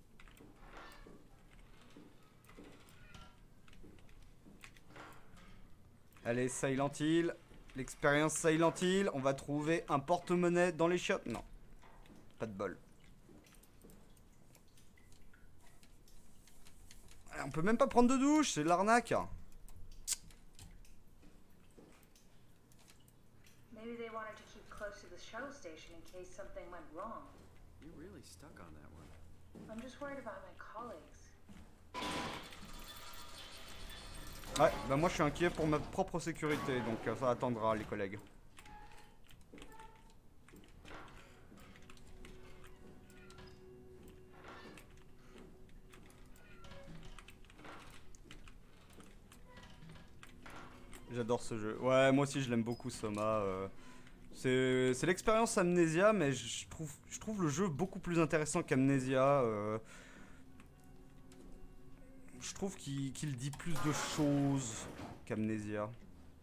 Allez, Silent Hill. L'expérience Silent Hill. On va trouver un porte-monnaie dans les chiottes. Non. Pas de bol. On peut même pas prendre de douche, c'est de l'arnaque. Maybe they wanted to keep close to the shuttle station in case something went wrong. You're really stuck on that one. I'm just worried about my colleagues. Ouais, bah moi je suis inquiet pour ma propre sécurité, donc ça attendra les collègues. J'adore ce jeu. Ouais, moi aussi je l'aime beaucoup, Soma. Euh, c'est l'expérience Amnesia, mais je trouve, je trouve le jeu beaucoup plus intéressant qu'Amnesia. Euh, je trouve qu'il qu'il dit plus de choses qu'Amnesia.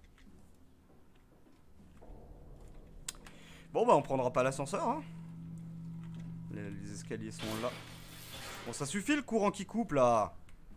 Bon bah on prendra pas l'ascenseur, hein. Les, les escaliers sont là. Bon ça suffit le courant qui coupe là.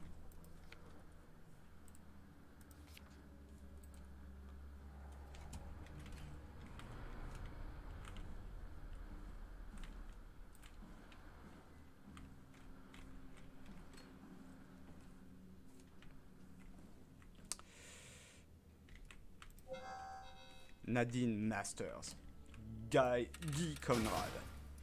Nadine Masters. Guy Guy Conrad.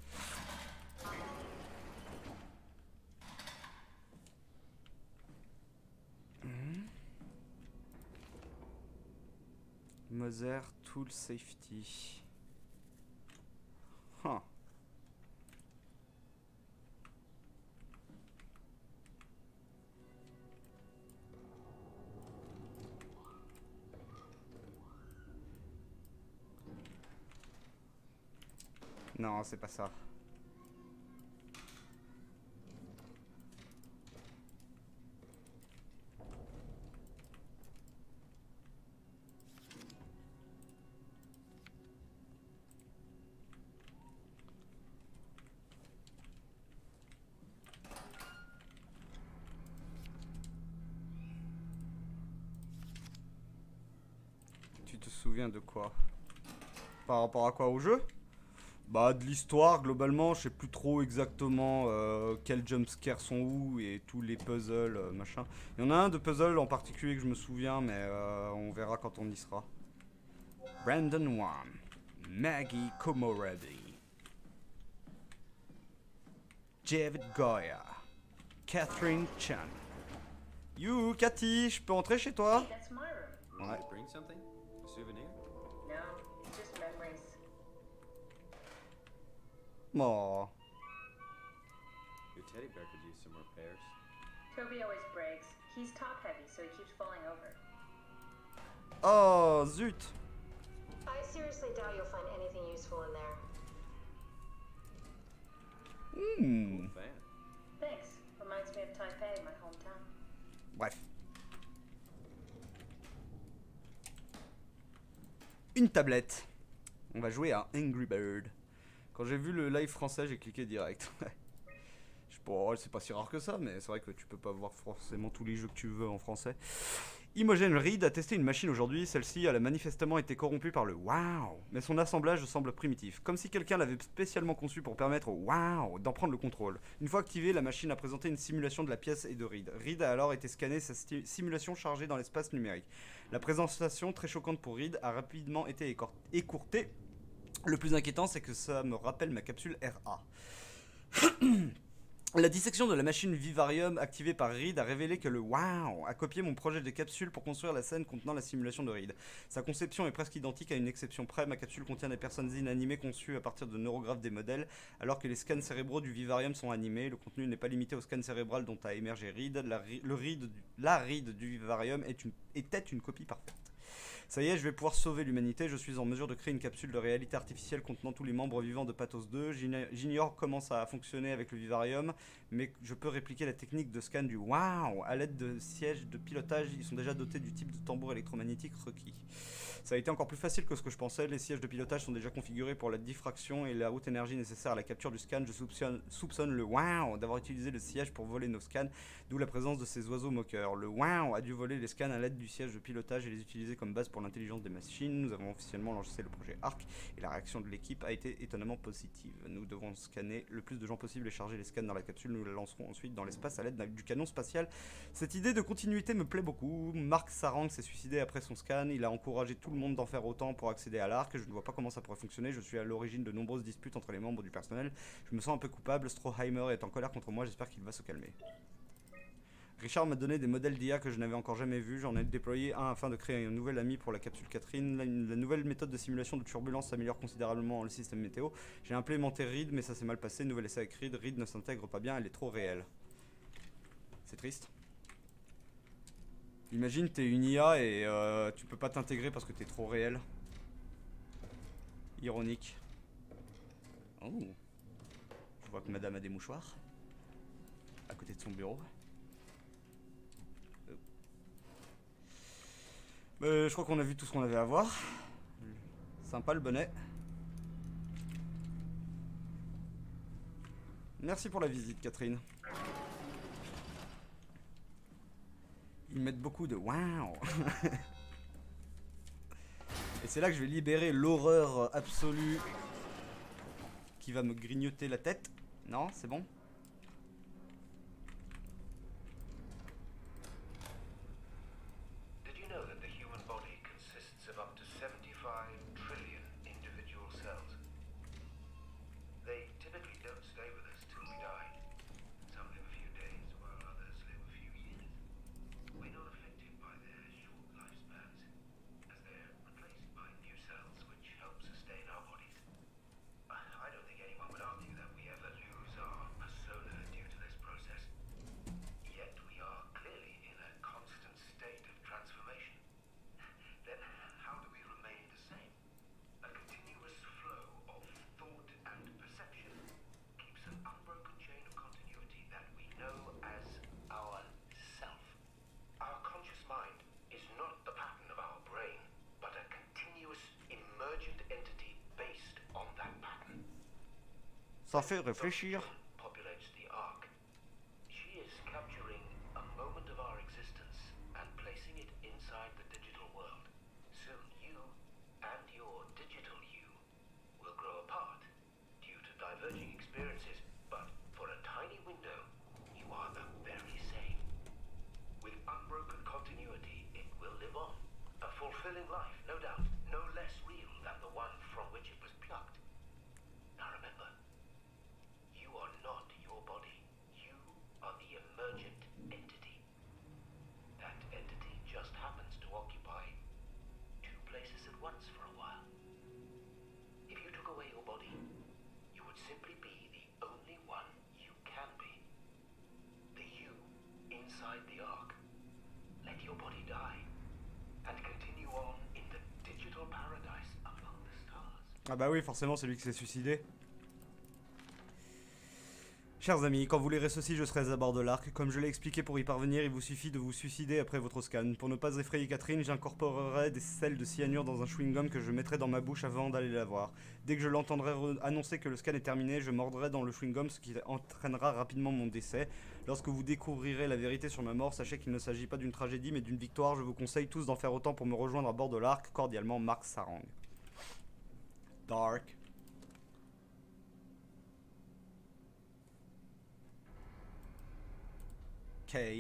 Hmm. Mother Tool Safety. Huh. Non, c'est pas ça. Tu te souviens de quoi? Par rapport à quoi? Au jeu? Bah de l'histoire globalement, je sais plus trop exactement euh, quels jumpscares sont où et tous les puzzles euh, machin. Il y en a un de puzzle en particulier que je me souviens, mais euh, on verra quand on y sera. Brandon One, Maggie Komoredi, David Goya, Catherine Chan. You, Cathy, je peux entrer chez toi? Hey, that's my room. Ouais. Bring something? A souvenir? No, just memories. Oh. Your teddy bear could use some repairs. Toby always breaks. He's top heavy, so he keeps falling over. Oh, zut. I seriously doubt you'll find anything useful in there. Hmm. Cool fan. Thanks. Reminds me of Taipei, my hometown. Bref. Une tablette. On va jouer à Angry Bird. Quand j'ai vu le live français, j'ai cliqué direct. Je sais pas, c'est pas si rare que ça, mais c'est vrai que tu peux pas voir forcément tous les jeux que tu veux en français. Imogen Reed a testé une machine aujourd'hui, celle-ci a manifestement été corrompue par le wow, mais son assemblage semble primitif, comme si quelqu'un l'avait spécialement conçu pour permettre au wow d'en prendre le contrôle. Une fois activée, la machine a présenté une simulation de la pièce et de Reed. Reed a alors été scanné, sa simulation chargée dans l'espace numérique. La présentation, très choquante pour Reed, a rapidement été écourtée. Le plus inquiétant, c'est que ça me rappelle ma capsule R A. La dissection de la machine Vivarium activée par Reed a révélé que le wow a copié mon projet de capsule pour construire la scène contenant la simulation de Reed. Sa conception est presque identique à une exception près. Ma capsule contient des personnes inanimées conçues à partir de neurographes des modèles, alors que les scans cérébraux du Vivarium sont animés. Le contenu n'est pas limité au scan cérébral dont a émergé Reed. La, le Reed, la Reed du Vivarium est une, était une copie parfaite. Ça y est, je vais pouvoir sauver l'humanité, je suis en mesure de créer une capsule de réalité artificielle contenant tous les membres vivants de Pathos deux. J'ignore comment ça a fonctionné avec le Vivarium, mais je peux répliquer la technique de scan du wow à l'aide de sièges de pilotage. Ils sont déjà dotés du type de tambour électromagnétique requis. Ça a été encore plus facile que ce que je pensais, les sièges de pilotage sont déjà configurés pour la diffraction et la haute énergie nécessaire à la capture du scan. Je soupçonne, soupçonne le wow d'avoir utilisé le siège pour voler nos scans, d'où la présence de ces oiseaux moqueurs. Le wow a dû voler les scans à l'aide du siège de pilotage et les utiliser comme base pour l'intelligence des machines. Nous avons officiellement lancé le projet ARC et la réaction de l'équipe a été étonnamment positive. Nous devrons scanner le plus de gens possible et charger les scans dans la capsule. Nous la lancerons ensuite dans l'espace à l'aide du canon spatial. Cette idée de continuité me plaît beaucoup. Mark Sarang s'est suicidé après son scan. Il a encouragé tout le monde d'en faire autant pour accéder à l'Arc. Je ne vois pas comment ça pourrait fonctionner. Je suis à l'origine de nombreuses disputes entre les membres du personnel. Je me sens un peu coupable. Stroheimer est en colère contre moi. J'espère qu'il va se calmer. Richard m'a donné des modèles d'I A que je n'avais encore jamais vus. J'en ai déployé un afin de créer un nouvel ami pour la capsule Catherine. La, la nouvelle méthode de simulation de turbulence améliore considérablement le système météo. J'ai implémenté Reed, mais ça s'est mal passé. Nouvel essai avec Reed. Reed ne s'intègre pas bien, elle est trop réelle. C'est triste. Imagine, t'es une I A et euh, tu peux pas t'intégrer parce que t'es trop réel. Ironique. Oh. Je vois que madame a des mouchoirs. À côté de son bureau. Euh, je crois qu'on a vu tout ce qu'on avait à voir. Sympa le bonnet. Merci pour la visite, Catherine. Ils mettent beaucoup de wow. Et c'est là que je vais libérer l'horreur absolue qui va me grignoter la tête. Non, c'est bon. Ça fait réfléchir. Ah bah oui, forcément, c'est lui qui s'est suicidé. Chers amis, quand vous lirez ceci, je serai à bord de l'arc. Comme je l'ai expliqué, pour y parvenir, il vous suffit de vous suicider après votre scan. Pour ne pas effrayer Catherine, j'incorporerai des sels de cyanure dans un chewing-gum que je mettrai dans ma bouche avant d'aller la voir. Dès que je l'entendrai annoncer que le scan est terminé, je mordrai dans le chewing-gum, ce qui entraînera rapidement mon décès. Lorsque vous découvrirez la vérité sur ma mort, sachez qu'il ne s'agit pas d'une tragédie mais d'une victoire. Je vous conseille tous d'en faire autant pour me rejoindre à bord de l'arc. Cordialement, Marc Sarang. Dark. K.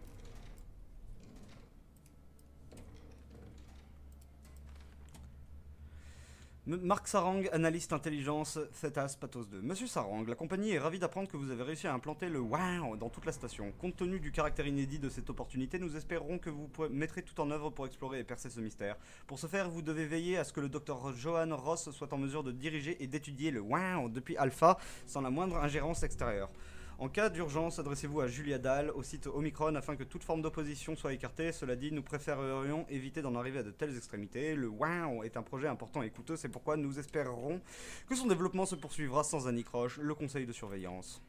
Marc Sarang, analyste intelligence, Thetas Pathos deux. Monsieur Sarang, la compagnie est ravie d'apprendre que vous avez réussi à implanter le wow dans toute la station. Compte tenu du caractère inédit de cette opportunité, nous espérons que vous mettrez tout en œuvre pour explorer et percer ce mystère. Pour ce faire, vous devez veiller à ce que le docteur Johan Ross soit en mesure de diriger et d'étudier le wow depuis Alpha sans la moindre ingérence extérieure. En cas d'urgence, adressez-vous à Julia Dahl au site Omicron afin que toute forme d'opposition soit écartée. Cela dit, nous préférerions éviter d'en arriver à de telles extrémités. Le wow est un projet important et coûteux, c'est pourquoi nous espérerons que son développement se poursuivra sans anicroche. Le conseil de surveillance.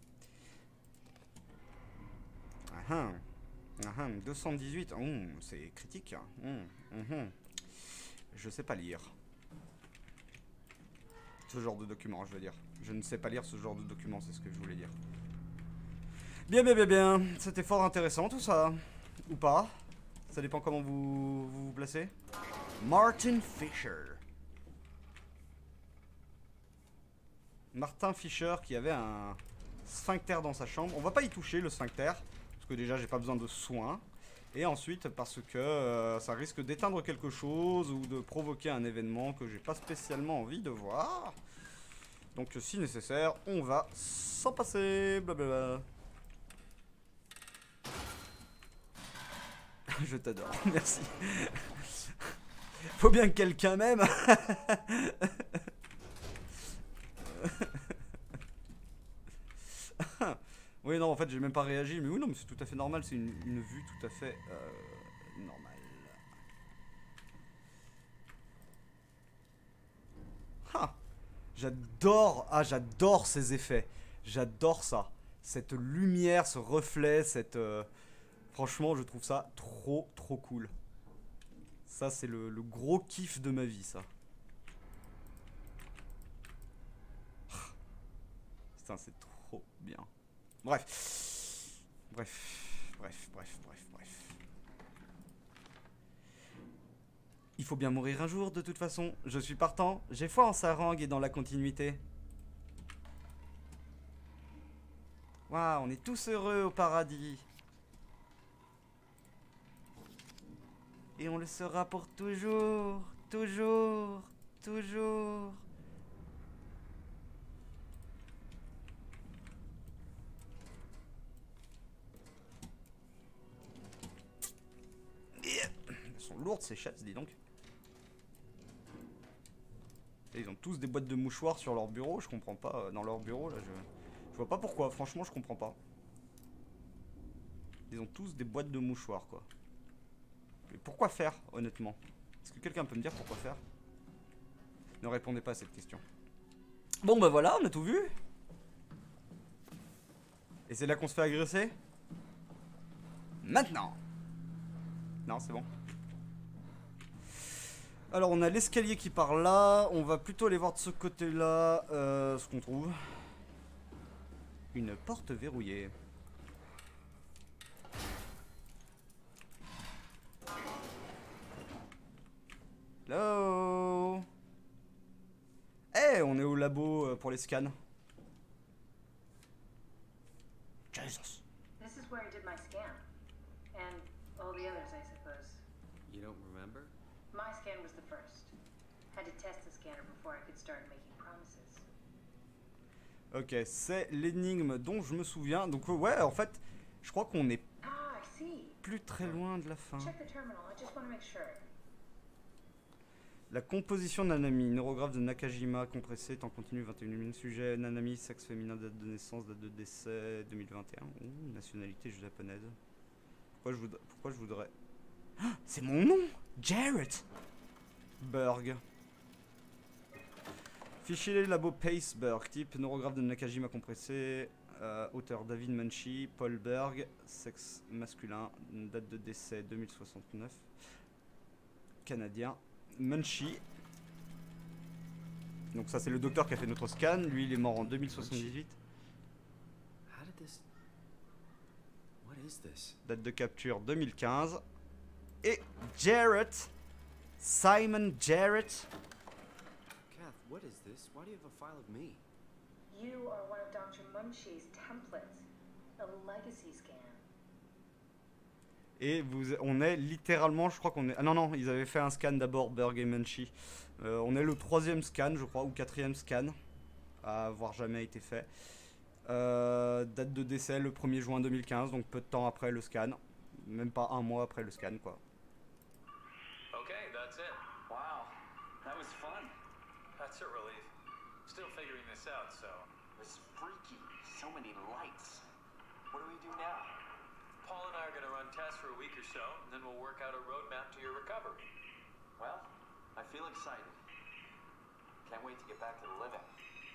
Ah ah, deux cent dix-huit, oh, c'est critique. Oh, oh, oh. Je sais pas lire. Ce genre de document, je veux dire. Je ne sais pas lire ce genre de document, c'est ce que je voulais dire. Bien, bien, bien, bien. C'était fort intéressant tout ça. Ou pas. Ça dépend comment vous vous, vous placez. Martin Fisher. Martin Fisher qui avait un sphincter dans sa chambre. On va pas y toucher le sphincter. Parce que déjà j'ai pas besoin de soins. Et ensuite parce que euh, ça risque d'éteindre quelque chose ou de provoquer un événement que j'ai pas spécialement envie de voir. Donc si nécessaire, on va s'en passer. Blablabla. Je t'adore, merci. Faut bien que quelqu'un m'aime. Oui, non, en fait, j'ai même pas réagi. Mais oui, non, mais c'est tout à fait normal. C'est une, une vue tout à fait euh, normale. Ah, j'adore. Ah, j'adore ces effets. J'adore ça. Cette lumière, ce reflet, cette... Euh, franchement, je trouve ça trop, trop cool. Ça, c'est le, le gros kiff de ma vie, ça. Putain, c'est trop bien. Bref. Bref. Bref, bref, bref, bref. Il faut bien mourir un jour, de toute façon. Je suis partant. J'ai foi en Sarang et dans la continuité. Waouh, on est tous heureux au paradis. Et on le sera pour toujours, toujours, toujours. Elles sont lourdes ces chats, dis donc. Et ils ont tous des boîtes de mouchoirs sur leur bureau, je comprends pas. Dans leur bureau, là, je, je vois pas pourquoi. Franchement, je comprends pas. Ils ont tous des boîtes de mouchoirs, quoi. Mais pourquoi faire, honnêtement? Est-ce que quelqu'un peut me dire pourquoi faire? Ne répondez pas à cette question. Bon, bah voilà, on a tout vu. Et c'est là qu'on se fait agresser? Maintenant. Non, c'est bon. Alors, on a l'escalier qui part là. On va plutôt aller voir de ce côté-là euh, ce qu'on trouve. Une porte verrouillée. Hello. Eh, hey, on est au labo pour les scans. Jesus. This is where I did my scan. And all the others, I suppose. You don't remember? My scan was the first. Had to test the scanner before I could start making promises. Ok, c'est l'énigme dont je me souviens. Donc ouais, en fait, je crois qu'on est Ah, I see. plus très loin de la fin. Check the terminal. I just want to make sure. La composition de Nanami, neurographe de Nakajima, compressé, temps continu, vingt et une minutes, sujet, Nanami, sexe féminin, date de naissance, date de décès, deux mille vingt et un, Ouh, nationalité japonaise. Pourquoi je voudrais... Pourquoi je voudrais... Ah, c'est mon nom, Jarrett Berg. Fichier labo Paceberg, type neurographe de Nakajima compressé, euh, auteur David Munshi, Paul Berg, sexe masculin, date de décès deux mille soixante-neuf, canadien. Munshi. Donc ça c'est le docteur qui a fait notre scan. Lui il est mort en deux mille soixante-dix-huit. How did this... is this? Date de capture deux mille quinze. Et Jarrett, Simon Jarrett. Kath, what is this? Why do you have a file of me? You are one of Doctor Munchie's templates. A legacy scan. Et vous, on est littéralement, je crois qu'on est... Ah non, non, ils avaient fait un scan d'abord, Berg et Munchie. Euh, on est le troisième scan, je crois, ou quatrième scan à avoir jamais été fait. Euh, date de décès le premier juin deux mille quinze, donc peu de temps après le scan. Même pas un mois après le scan, quoi. Okay, that's it. Wow, that was fun. That's a relief. Still figuring this out, so... It was freaky. So many lights. What do we do now? Paul and I are going to run tests for a week or so, and then we'll work out a roadmap to your recovery. Well, I feel excited. Can't wait to get back to the living.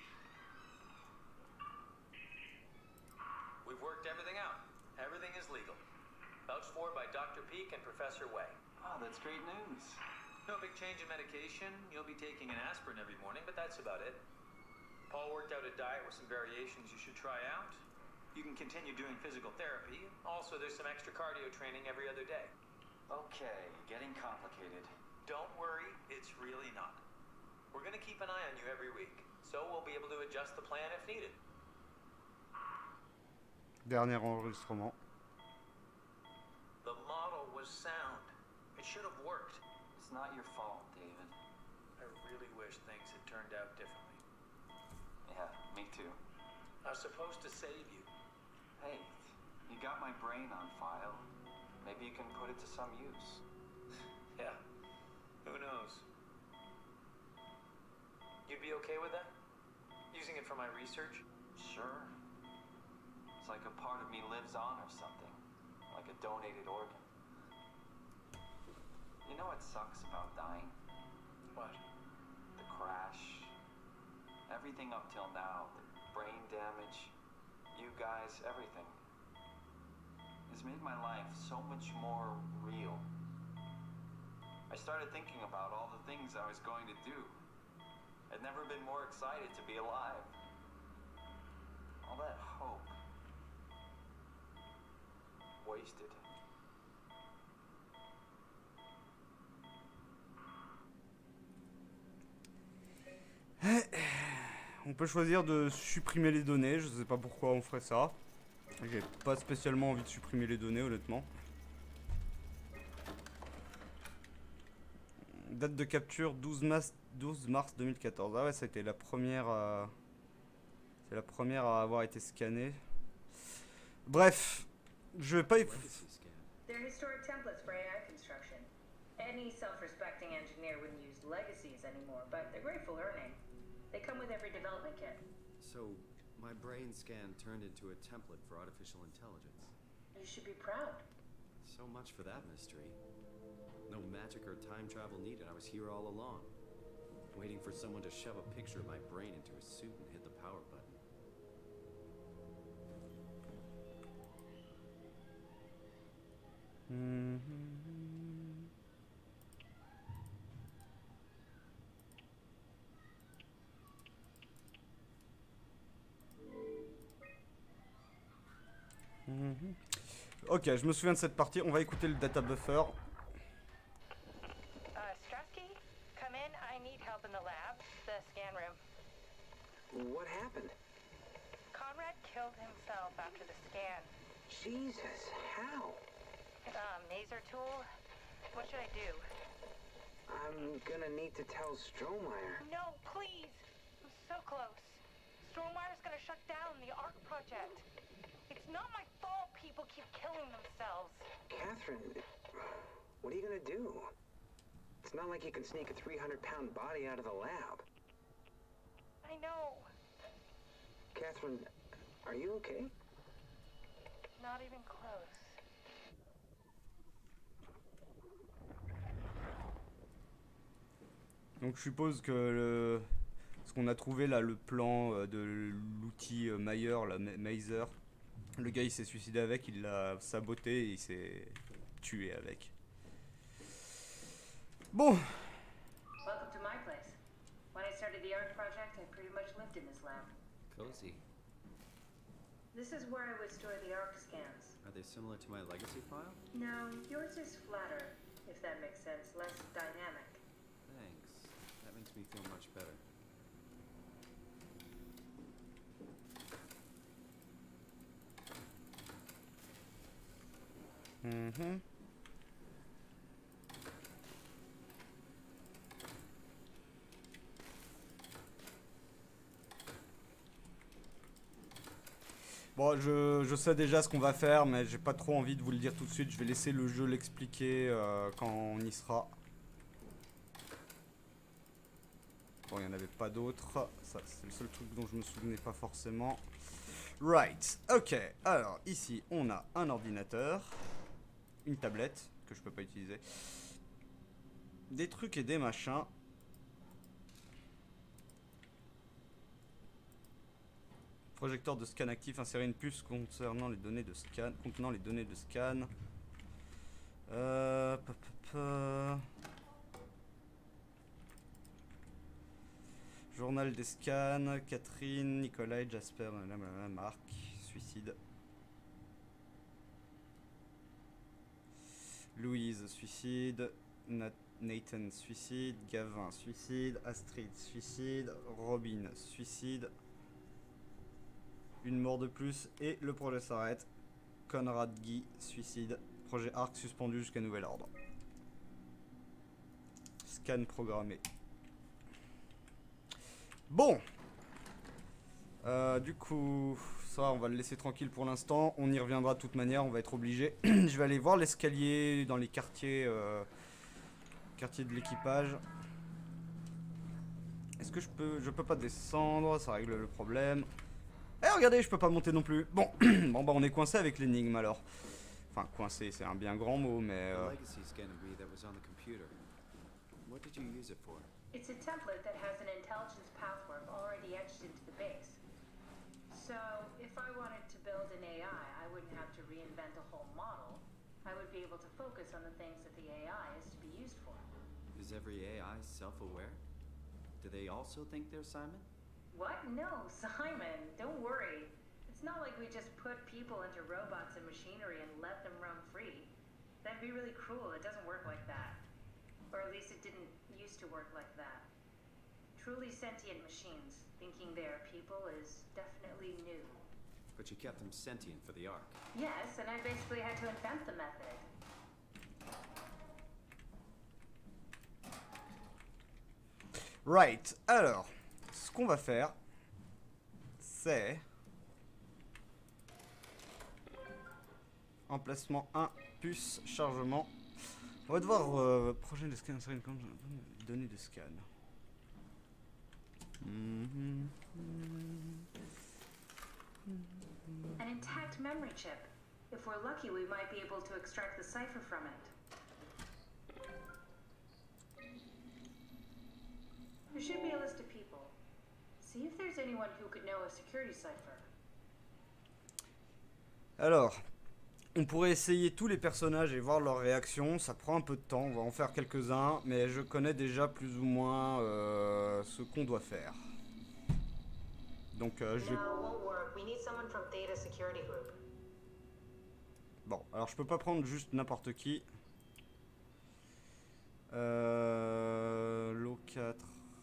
We've worked everything out. Everything is legal. Vouched for by Doctor Peak and Professor Way. Oh, that's great news. No big change in medication. You'll be taking an aspirin every morning, but that's about it. Paul worked out a diet with some variations you should try out. You can continue doing physical therapy. Also, there's some extra cardio training every other day. Okay, getting complicated. Don't worry, it's really not. We're going to keep an eye on you every week, so we'll be able to adjust the plan if needed. Dernier enregistrement. The model was sound. It should have worked. It's not your fault, David. I really wish things had turned out differently. Yeah, me too. I was supposed to save you. Hey, you got my brain on file. Maybe you can put it to some use. Yeah, who knows? You'd be okay with that? Using it for my research? Sure. It's like a part of me lives on or something. Like a donated organ. You know what sucks about dying? What? The crash. Everything up till now. The brain damage. You guys, everything. It's made my life so much more real. I started thinking about all the things I was going to do. I'd never been more excited to be alive. All that hope. Wasted. On peut choisir de supprimer les données, je sais pas pourquoi on ferait ça. J'ai pas spécialement envie de supprimer les données, honnêtement. Date de capture douze mars deux mille quatorze. Ah ouais, ça a été la première à... C'est la première à avoir été scannée. Bref, je vais pas y... They're historic templates for A I construction. Any self-respecting engineer wouldn't use legacies anymore, but they're great for learning. They come with every development kit. So, my brain scan turned into a template for artificial intelligence. You should be proud. So much for that mystery. No magic or time travel needed. I was here all along. Waiting for someone to shove a picture of my brain into a suit and hit the power button. Mm-hmm. Mm-hmm. Ok, je me souviens de cette partie. On va écouter le data buffer. Uh, Strasky, come in. I need help in the lab, the scan room. What happened? Conrad killed himself after the scan. Jesus, how? Um, Maser tool. What should I do? I'm gonna need to tell Strohmeyer. No, please. I'm so close. Strohmeyer's gonna shut down the ARC project. It's not my fault people keep killing themselves. Catherine, what are you gonna do? It's not like you can sneak a three hundred pound body out of the lab. I know. Catherine, are you okay? Not even close. Donc je suppose que le... ce qu'on a trouvé là, le plan euh, de l'outil euh, Mayer, la Maser, le gars il s'est suicidé avec, il l'a saboté et il s'est tué avec. Bon. Welcome to my place. When I started the ARC project, I pretty much lived in this lab. Cozy. This is where I would store the ARC scans. Are they similar to my legacy file? No, yours is flatter, if that makes sense, less dynamic. Thanks. That makes me feel much better. Mm-hmm. Bon, je, je sais déjà ce qu'on va faire, mais j'ai pas trop envie de vous le dire tout de suite. Je vais laisser le jeu l'expliquer euh, quand on y sera. Bon, il n'y en avait pas d'autres. Ça, c'est le seul truc dont je me souvenais pas forcément. Right. Ok. Alors, ici, on a un ordinateur. Une tablette, que je peux pas utiliser. Des trucs et des machins. Projecteur de scan actif, insérer une puce concernant les données de scan, contenant les données de scan. Euh, pa, pa, pa. Journal des scans, Catherine, Nikolai, Jasper, Marc, suicide. Louise, suicide. Nat Nathan, suicide. Gavin, suicide. Astrid, suicide. Robin, suicide. Une mort de plus et le projet s'arrête. Conrad Guy, suicide. Projet Arc suspendu jusqu'à nouvel ordre. Scan programmé. Bon. Euh, du coup, ça, on va le laisser tranquille pour l'instant. On y reviendra de toute manière, on va être obligé. Je vais aller voir l'escalier dans les quartiers, euh, quartiers de l'équipage. Est-ce que je peux... Je peux pas descendre, ça règle le problème. Eh regardez, je peux pas monter non plus. Bon, bon bah on est coincé avec l'énigme alors. Enfin coincé, c'est un bien grand mot, mais. Euh... It's a template that has an intelligence pathwork already etched into the base. So if I wanted to build an A I, I wouldn't have to reinvent a whole model. I would be able to focus on the things that the A I is to be used for. Is every A I self-aware? Do they also think they're Simon? What? No, Simon, don't worry. It's not like we just put people into robots and machinery and let them roam free. That'd be really cruel. It doesn't work like that. Or at least it didn't used to work like that. Truly sentient machines, thinking they are people is definitely new. But you kept them sentient for the Ark. Yes, and I basically had to invent the method. Right, alors, ce qu'on va faire, c'est... Emplacement un, puce, chargement. On va devoir... Euh, projet de scan, insérer une données de scan. Mm-hmm. An intact memory chip. If we're lucky, we might be able to extract the cipher from it. There should be a list of people. See if there's anyone who could know a security cipher. Alors, on pourrait essayer tous les personnages et voir leurs réactions. Ça prend un peu de temps, on va en faire quelques-uns, mais je connais déjà plus ou moins euh, ce qu'on doit faire. Donc, euh, je... Bon, alors je peux pas prendre juste n'importe qui. Euh... L'O quatre...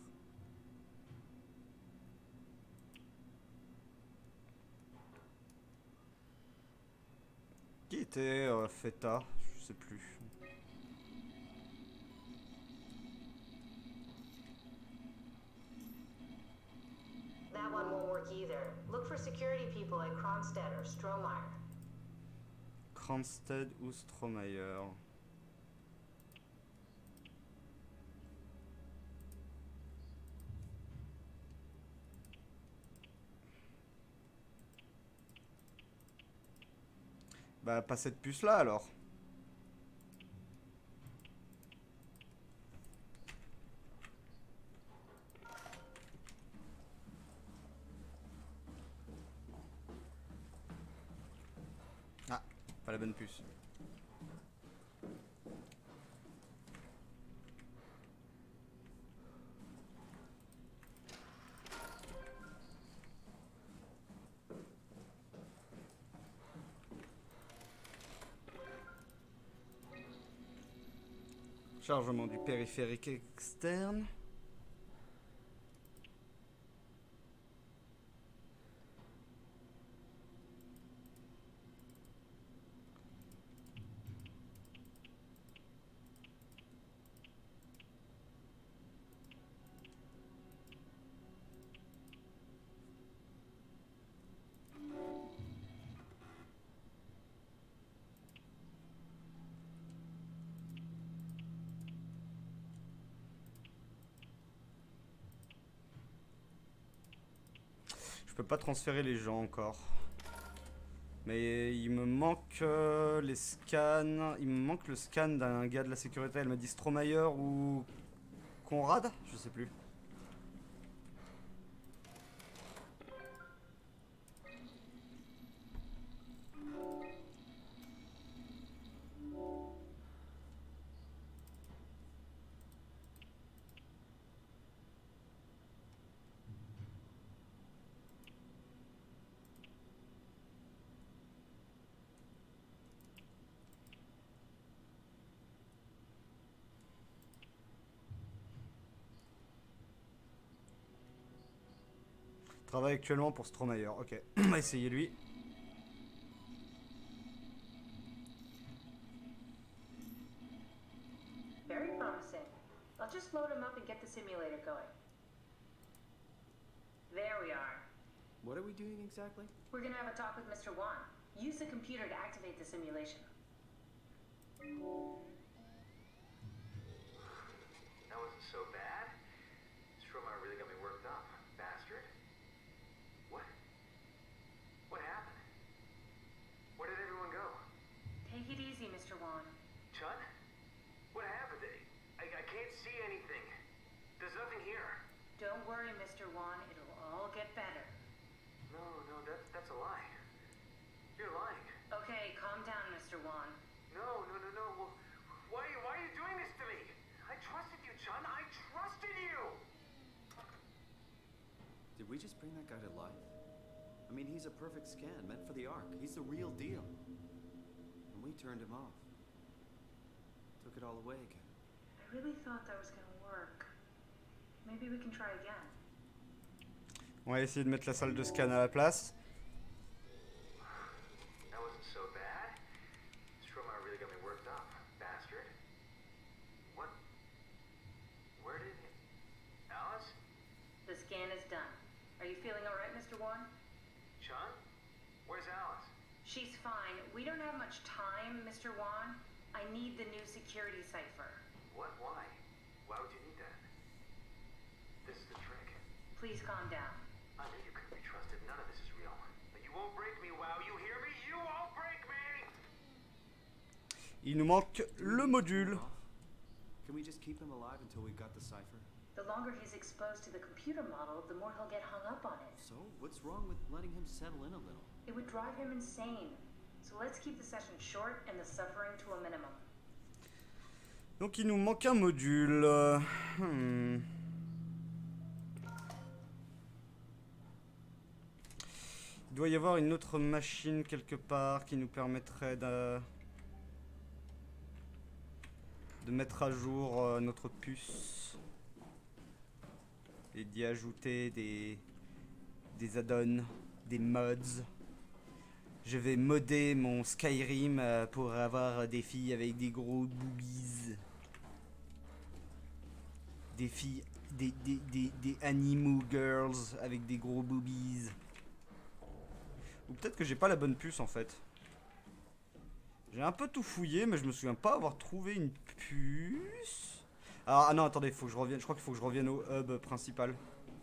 Qui était euh, Feta? Je sais plus. That one won't work either. Look for security people like Kronstedt or Strohmeyer. Kronstedt ou Strohmeyer. Bah, pas cette puce là alors. Ah, pas la bonne puce. Chargement du périphérique externe. Je peux pas transférer les gens encore. Mais il me manque euh, les scans. Il me manque le scan d'un gars de la sécurité. Elle m'a dit Stromayer ou Conrad, je sais plus. Travaille actuellement pour Stromayer. Ok, on va essayer lui. Very promising. I'll just load him up and get the simulator going. There we are. What are we doing exactly? We're gonna have a talk with Mister Wan. Use the computer to activate the simulation. That wasn't so bad. Stromayer really got me worked up, bastard. What? What happened? Where did everyone go? Take it easy, Mister Wan. Chun? What happened? I, I can't see anything. There's nothing here. Don't worry, Mister Wan. It'll all get better. No, no, that, that's a lie. You're lying. Okay, calm down, Mister Wan. No, no, no, no. Well, why, why are you doing this to me? I trusted you, Chun. I trusted you! Did we just bring that guy to life? I mean, he's a perfect scan, meant for the Ark. He's the real deal. And we turned him off. Took it all away again. I really thought that was gonna work. Maybe we can try again. On va essayer de mettre la salle de scan à la place. That wasn't so bad. Stromayer really got me worked up, bastard. What? Where did he... Alice? The scan is done. Are you feeling all right, Mister Wan? Chun? Where's Alice? She's fine. We don't have much time, Mister Wan. I need the new security cipher. What? Why? Why would you need that? This is the trick. Please calm down. I knew you couldn't be trusted. None of this is real. But you won't break me, WoW. You hear me? You won't break me! Il nous manque le module. Can we just keep him alive until we've got the cipher? The longer he's exposed to the computer model, the more he'll get hung up on it. So, what's wrong with letting him settle in a little? It would drive him insane. So let's keep the session short and the suffering to a minimum. Donc il nous manque un module. Euh, hmm. Il doit y avoir une autre machine quelque part qui nous permettrait de, de mettre à jour euh, notre puce et d'y ajouter des, des add-ons, des mods. Je vais modder mon Skyrim euh, pour avoir des filles avec des gros boobies. Des filles, des, des, des, des animal girls avec des gros boobies. Ou peut-être que j'ai pas la bonne puce en fait. J'ai un peu tout fouillé, mais je me souviens pas avoir trouvé une puce. Alors, ah non, attendez, faut que je revienne. Je crois qu'il faut que je revienne au hub principal.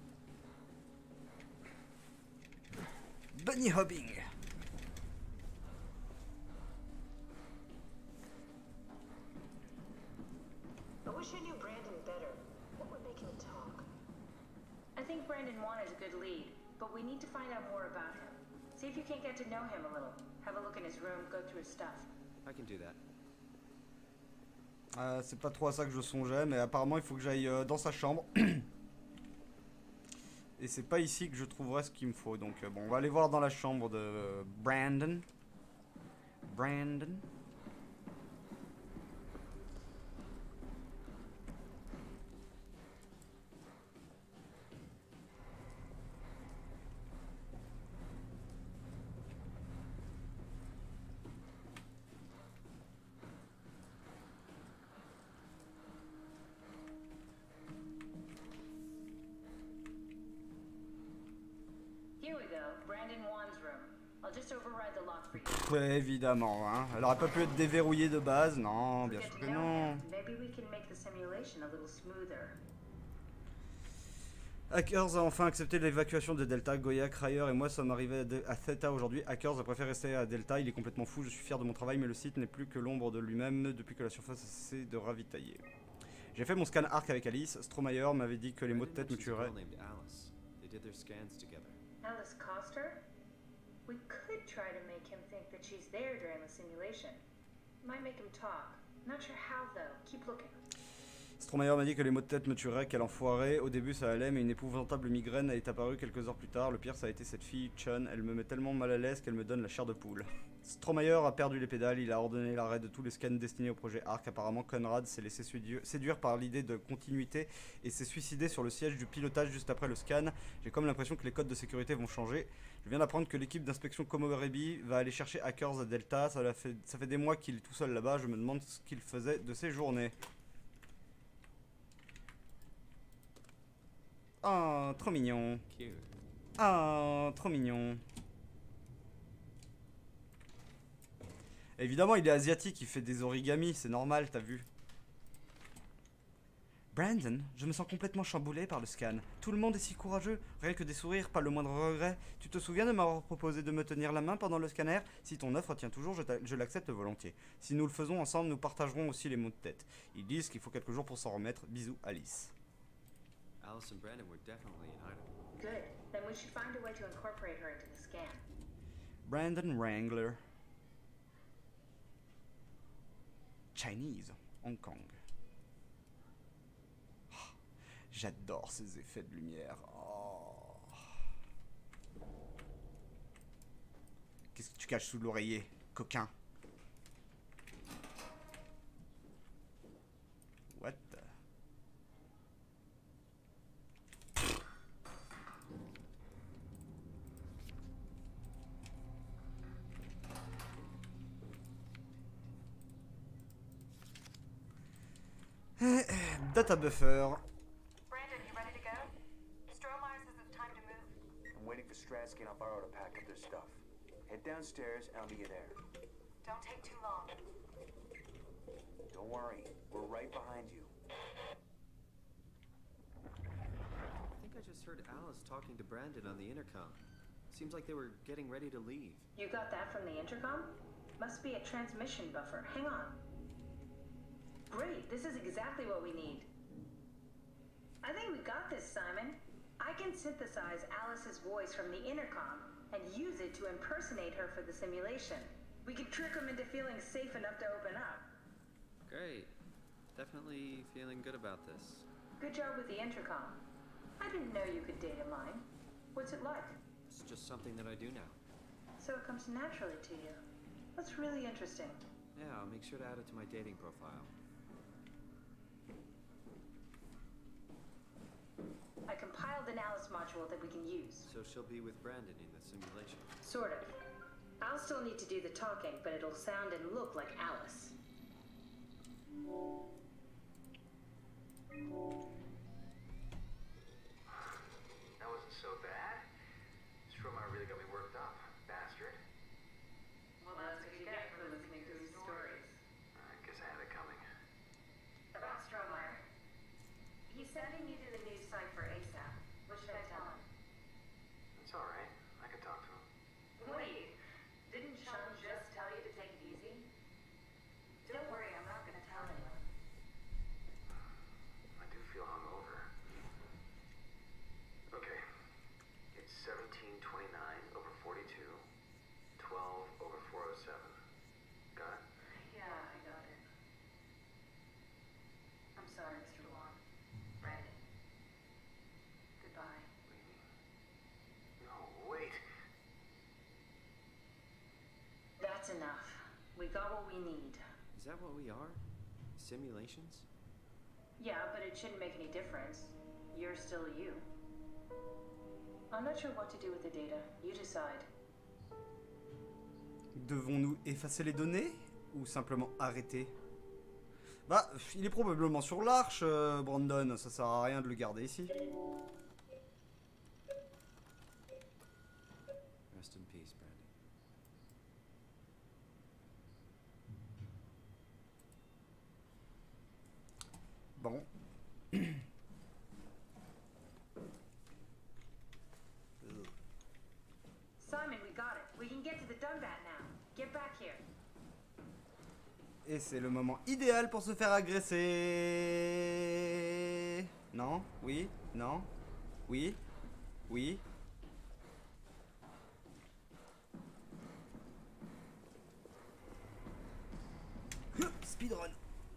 Bunny hopping. I wish I knew Brandon better. What would make him talk? I think Brandon Wan is a good lead, but we need to find out more about him. See if you can't get to know him a little. Have a look in his room, go through his stuff. I can do that. Euh, c'est pas trop à ça que je songeais, mais apparemment il faut que j'aille euh, dans sa chambre. Et c'est pas ici que je trouverai ce qu'il me faut. Donc euh, bon, on va aller voir dans la chambre de euh, Brandon. Brandon. I'll just override the lock for you. Pff, ouais, évidemment, hein. Elle aurait pas pu être déverrouillée de base, non, bien sûr que non. Maybe we can make the simulation a little smoother. Hackers a enfin accepté l'évacuation de Delta. Goya, Cryer et moi sommes arrivés à Theta aujourd'hui. Hackers a préféré rester à Delta. Il est complètement fou. Je suis fier de mon travail, mais le site n'est plus que l'ombre de lui-même depuis que la surface a cessé de ravitailler. J'ai fait mon scan arc avec Alice. Stromayer m'avait dit que les maux de tête me tueraient. Alice Coster? We could try to make him think that she's there during the simulation. Might make him talk. Not sure how though. Keep looking. Stromayer m'a dit que les maux de tête me tueraient, quel enfoiré. Au début ça allait, mais une épouvantable migraine est apparue quelques heures plus tard. Le pire ça a été cette fille, Chun. Elle me met tellement mal à l'aise qu'elle me donne la chair de poule. Stromayer a perdu les pédales, il a ordonné l'arrêt de tous les scans destinés au projet Arc. Apparemment Conrad s'est laissé séduire par l'idée de continuité et s'est suicidé sur le siège du pilotage juste après le scan. J'ai comme l'impression que les codes de sécurité vont changer. Je viens d'apprendre que l'équipe d'inspection Komorebi va aller chercher Hackers à Delta. Ça fait, ça fait des mois qu'il est tout seul là-bas, je me demande ce qu'il faisait de ses journées. Oh, trop mignon. Oh, trop mignon. Évidemment, il est asiatique, il fait des origamis, c'est normal, t'as vu. Brandon, je me sens complètement chamboulé par le scan. Tout le monde est si courageux, rien que des sourires, pas le moindre regret. Tu te souviens de m'avoir proposé de me tenir la main pendant le scanner? Si ton offre tient toujours, je, je l'accepte volontiers. Si nous le faisons ensemble, nous partagerons aussi les maux de tête. Ils disent qu'il faut quelques jours pour s'en remettre. Bisous, Alice. Alice and Brandon were definitely united. Good. Then we should find a way to incorporate her into the scan. Brandon Wrangler. Chinese, Hong Kong. Oh, j'adore ces effets de lumière. Oh. Qu'est-ce que tu caches sous l'oreiller, coquin? What the... Data buffer. Brandon, you ready to go? Stromeyer says it's time to move. I'm waiting for Stratsky and I'll borrow to pack up their stuff. Head downstairs and I'll meet you there. Don't take too long. Don't worry, we're right behind you. I think I just heard Alice talking to Brandon on the intercom. Seems like they were getting ready to leave. You got that from the intercom? Must be a transmission buffer. Hang on. Great, this is exactly what we need. I think we got this, Simon. I can synthesize Alice's voice from the intercom and use it to impersonate her for the simulation. We can trick them into feeling safe enough to open up. Great. Definitely feeling good about this. Good job with the intercom. I didn't know you could data mine. What's it like? It's just something that I do now. So it comes naturally to you. That's really interesting. Yeah, I'll make sure to add it to my dating profile. I compiled an Alice module that we can use. So she'll be with Brandon in the simulation? Sort of. I'll still need to do the talking, but it'll sound and look like Alice. That wasn't so bad. Stromeyer really got me worked up, bastard. Well, that's what you get for listening to these stories. I guess I had it coming. About Stromeyer. He's sending you to the news site for ASAP. What should I tell him? It's alright. I can talk to him. Wait, didn't Sean just tell you to take it easy? Don't worry, I'm not gonna tell anyone. I do feel hungover. Okay. It's seventeen twenty-nine over forty-two, twelve over four oh seven. Got it? Yeah, I got it. I'm sorry, Mister Wong. Brandon. Goodbye. No, wait. That's enough. We got what we need. Is that what we are? Simulations? Yeah, but it shouldn't make any difference. You're still you. I'm not sure what to do with the data. You decide. Devons-nous effacer les données ou simplement arrêter? Bah, il est probablement sur l'arche, euh, Brandon. Ça sert à rien de le garder ici. Rest in peace, Brandon. Bon. Simon, we got it. We can get to the Dunbat now. Get back here. Et c'est le moment idéal pour se faire agresser. Non? Oui? Non? Oui? Oui? Speedrun.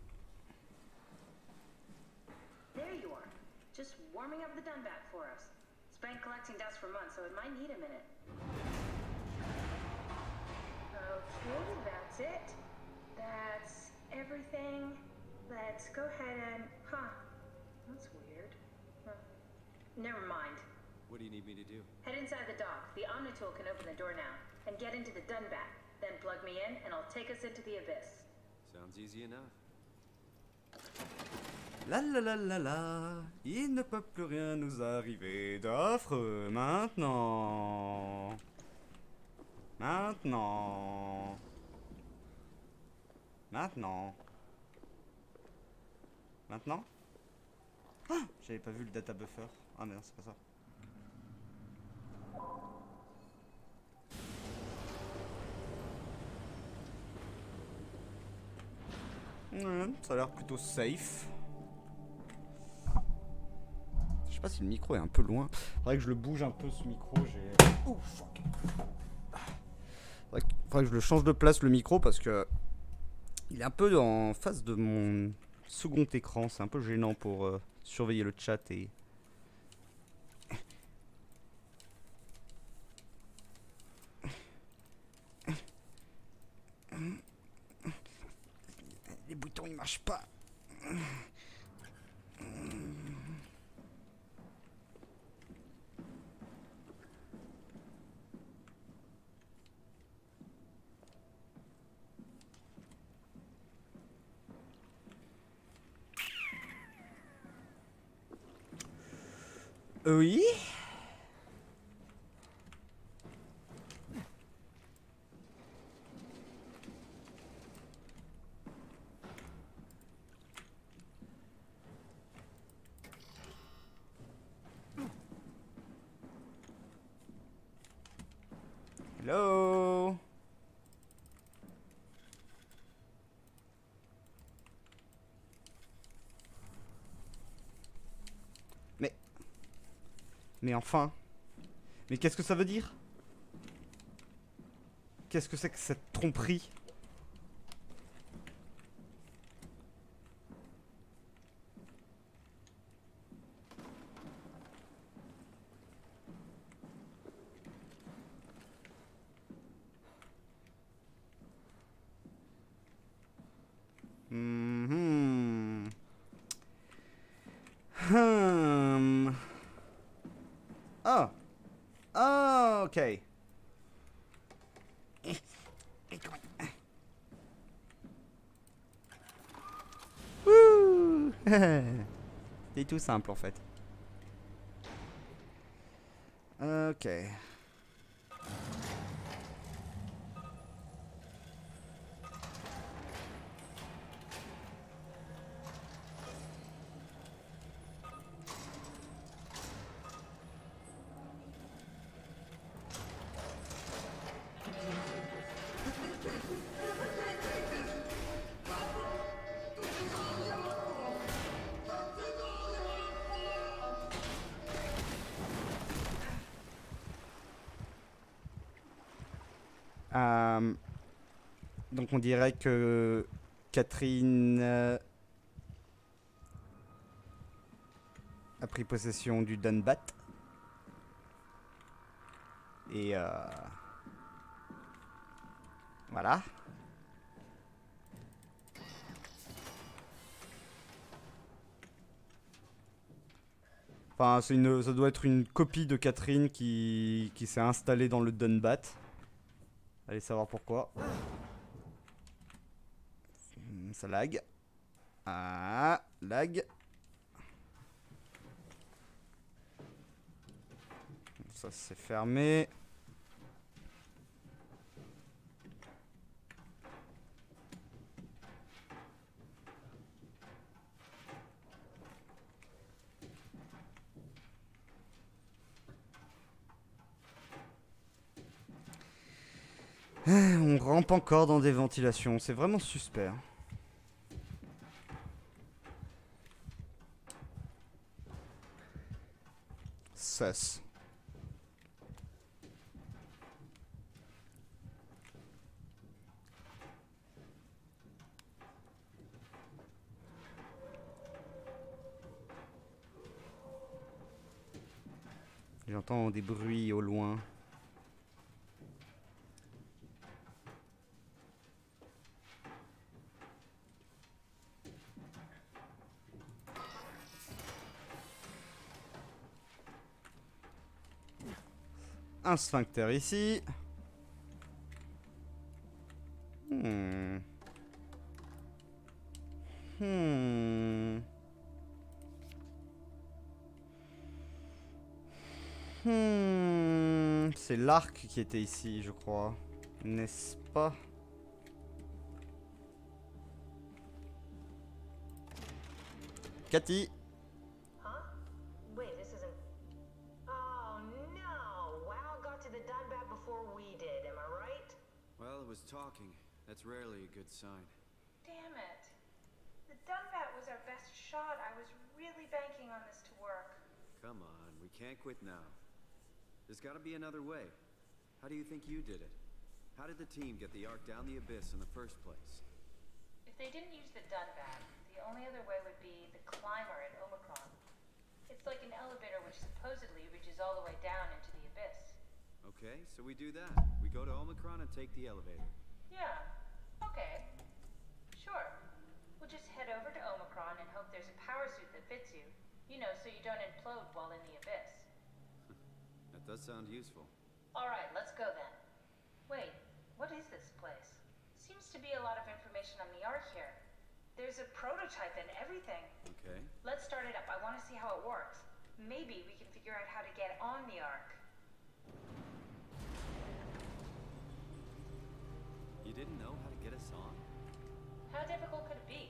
There you are. Just warming up the Dunbat for us. It's been collecting dust for months, so it might need a minute. Okay, that's it. That's everything. Let's go ahead and... Huh. That's weird. Huh. Never mind. What do you need me to do? Head inside the dock. The Omnitool can open the door now. And get into the Dunbat. Then plug me in, and I'll take us into the Abyss. Sounds easy enough. La la la la la, il ne peut plus rien nous arriver d'affreux maintenant. Maintenant. Maintenant. Maintenant. Ah, j'avais pas vu le data buffer. Ah mais non, c'est pas ça. Ouais, ça a l'air plutôt safe. Je sais pas si le micro est un peu loin. Faudrait que je le bouge un peu ce micro. J'ai. Oh fuck. Faudrait que, faudrait que je le change de place le micro parce que il est un peu en face de mon second écran. C'est un peu gênant pour euh, surveiller le chat et. Les boutons ils marchent pas. Oui. Hello. Mais... Mais enfin... Mais qu'est-ce que ça veut dire? Qu'est-ce que c'est que cette tromperie? Hmm. Hmm. Oh. Oh, ok. Wouh. C'est tout simple en fait. Ok. Euh, donc on dirait que Catherine euh, a pris possession du Dunbat. Et euh, voilà. Enfin, c'est une, ça doit être une copie de Catherine qui, qui s'est installée dans le Dunbat. Allez savoir pourquoi. Ça lag. Ah, lag. Ça c'est fermé. On rampe encore dans des ventilations, c'est vraiment suspect. Hein. Cesse. J'entends des bruits au loin. Un sphincter ici. Hmm. Hmm. Hmm. C'est l'arc qui était ici, je crois. N'est-ce pas? Cathy. Talking. That's rarely a good sign. Damn it. The Dunbat was our best shot. I was really banking on this to work. Come on, we can't quit now. There's gotta be another way. How do you think you did it? How did the team get the Ark down the abyss in the first place? If they didn't use the Dunbat, the only other way would be the climber at Omicron. It's like an elevator which supposedly reaches all the way down into the abyss. Okay, so we do that. We go to Omicron and take the elevator. Yeah, okay. Sure. We'll just head over to Omicron and hope there's a power suit that fits you. You know, so you don't implode while in the abyss. That does sound useful. Alright, let's go then. Wait, what is this place? Seems to be a lot of information on the Ark here. There's a prototype and everything. Okay. Let's start it up. I want to see how it works. Maybe we can figure out how to get on the Ark. You didn't know how to get us on? How difficult could it be?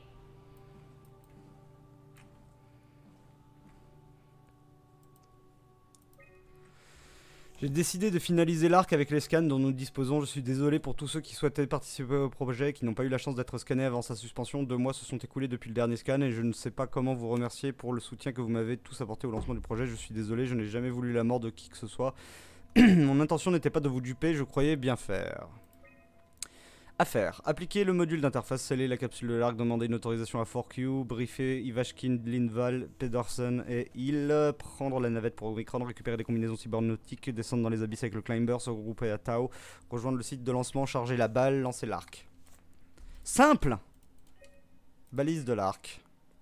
J'ai décidé de finaliser l'arc avec les scans dont nous disposons. Je suis désolé pour tous ceux qui souhaitaient participer au projet et qui n'ont pas eu la chance d'être scannés avant sa suspension. Deux mois se sont écoulés depuis le dernier scan et je ne sais pas comment vous remercier pour le soutien que vous m'avez tous apporté au lancement du projet. Je suis désolé, je n'ai jamais voulu la mort de qui que ce soit. Mon intention n'était pas de vous duper, je croyais bien faire. À faire. Appliquer le module d'interface, sceller la capsule de l'arc, demander une autorisation à four Q, briefer Ivashkin, Lindval, Pedersen et Hill, prendre la navette pour Omicron, récupérer des combinaisons cybernautiques, descendre dans les abysses avec le climber, se regrouper à Tau, rejoindre le site de lancement, charger la balle, lancer l'arc. Simple! Balise de l'arc.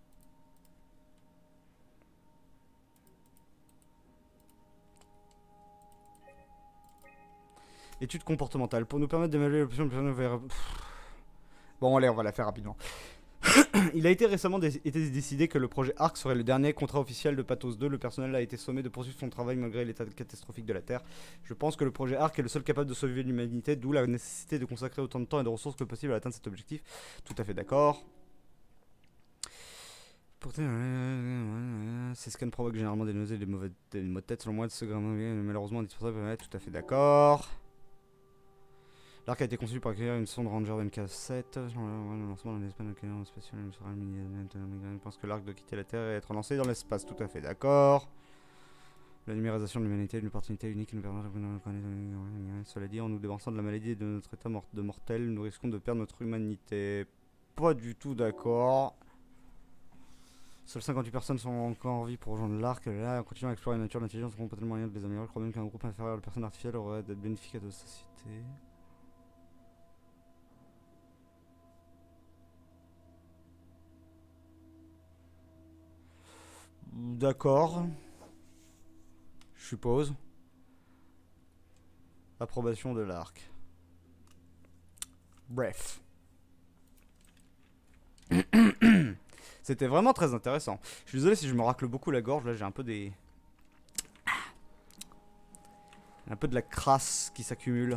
Étude comportementale. Pour nous permettre d'évaluer l'option de vers... Bon, allez, on va la faire rapidement. Il a été récemment dé été décidé que le projet Ark serait le dernier contrat officiel de Pathos deux. Le personnel a été sommé de poursuivre son travail malgré l'état catastrophique de la Terre. Je pense que le projet Ark est le seul capable de sauver l'humanité, d'où la nécessité de consacrer autant de temps et de ressources que possible à atteindre cet objectif. Tout à fait d'accord. Pourtant, ces scans provoquent généralement des nausées et des mauvais des maux de tête. Selon moi, ce grain malheureusement indispensable. Ouais, tout à fait d'accord. L'arc a été conçu pour accueillir une sonde Ranger M K sept. Le lancement d'un espace spatial sera je pense que l'arc doit quitter la Terre et être lancé dans l'espace. Tout à fait d'accord. La numérisation de l'humanité est une opportunité unique qui nous permet de connaître. Cela dit, en nous débarrassant de la maladie et de notre état mort de mortel, nous risquons de perdre notre humanité. Pas du tout d'accord. Seules cinquante-huit personnes sont encore en vie pour rejoindre l'arc. Là, en continuant à explorer la nature, l'intelligence auront peut-être moyen de les améliorer. Je crois même qu'un groupe inférieur de personnes artificielles aurait d'être bénéfique à notre société. D'accord. Je suppose. Approbation de l'arc. Bref. C'était vraiment très intéressant. Je suis désolé si je me racle beaucoup la gorge. Là, j'ai un peu des... Un peu de la crasse qui s'accumule.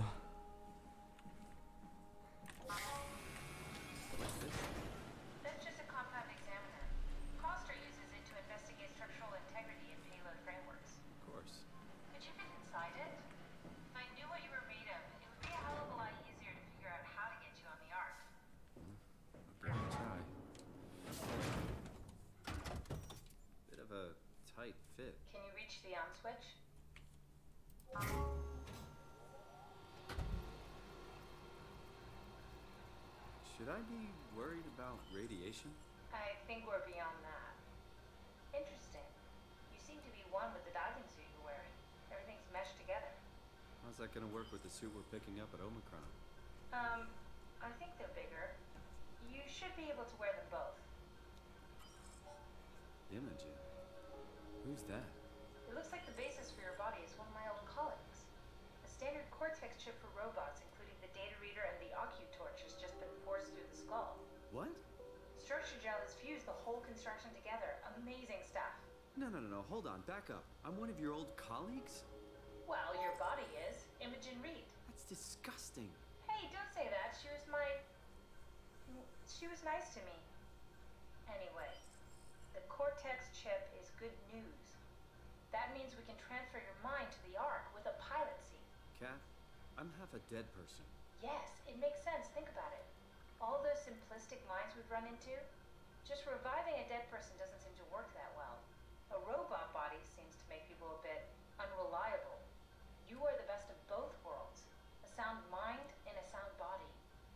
tight fit. Can you reach the on switch? Should I be worried about radiation? I think we're beyond that. Interesting. You seem to be one with the diving suit you're wearing. Everything's meshed together. How's that gonna work with the suit we're picking up at Omicron? Um, I think they're bigger. You should be able to wear them both. Imogen? Who's that? It looks like the basis for your body is one of my old colleagues. A standard Cortex chip for robots, including the data reader and the OcuTorch, has just been forced through the skull. What? Structure gel has fused the whole construction together. Amazing stuff. No, no, no, no, hold on, back up. I'm one of your old colleagues? Well, your body is. Imogen Reed. That's disgusting. Hey, don't say that. She was my... She was nice to me. Anyway, the Cortex chip is good news. That means we can transfer your mind to the Ark with a pilot seat. Kat, I'm half a dead person. Yes, it makes sense. Think about it. All those simplistic minds we've run into, just reviving a dead person doesn't seem to work that well. A robot body seems to make people a bit unreliable. You are the best of both worlds. A sound mind and a sound body.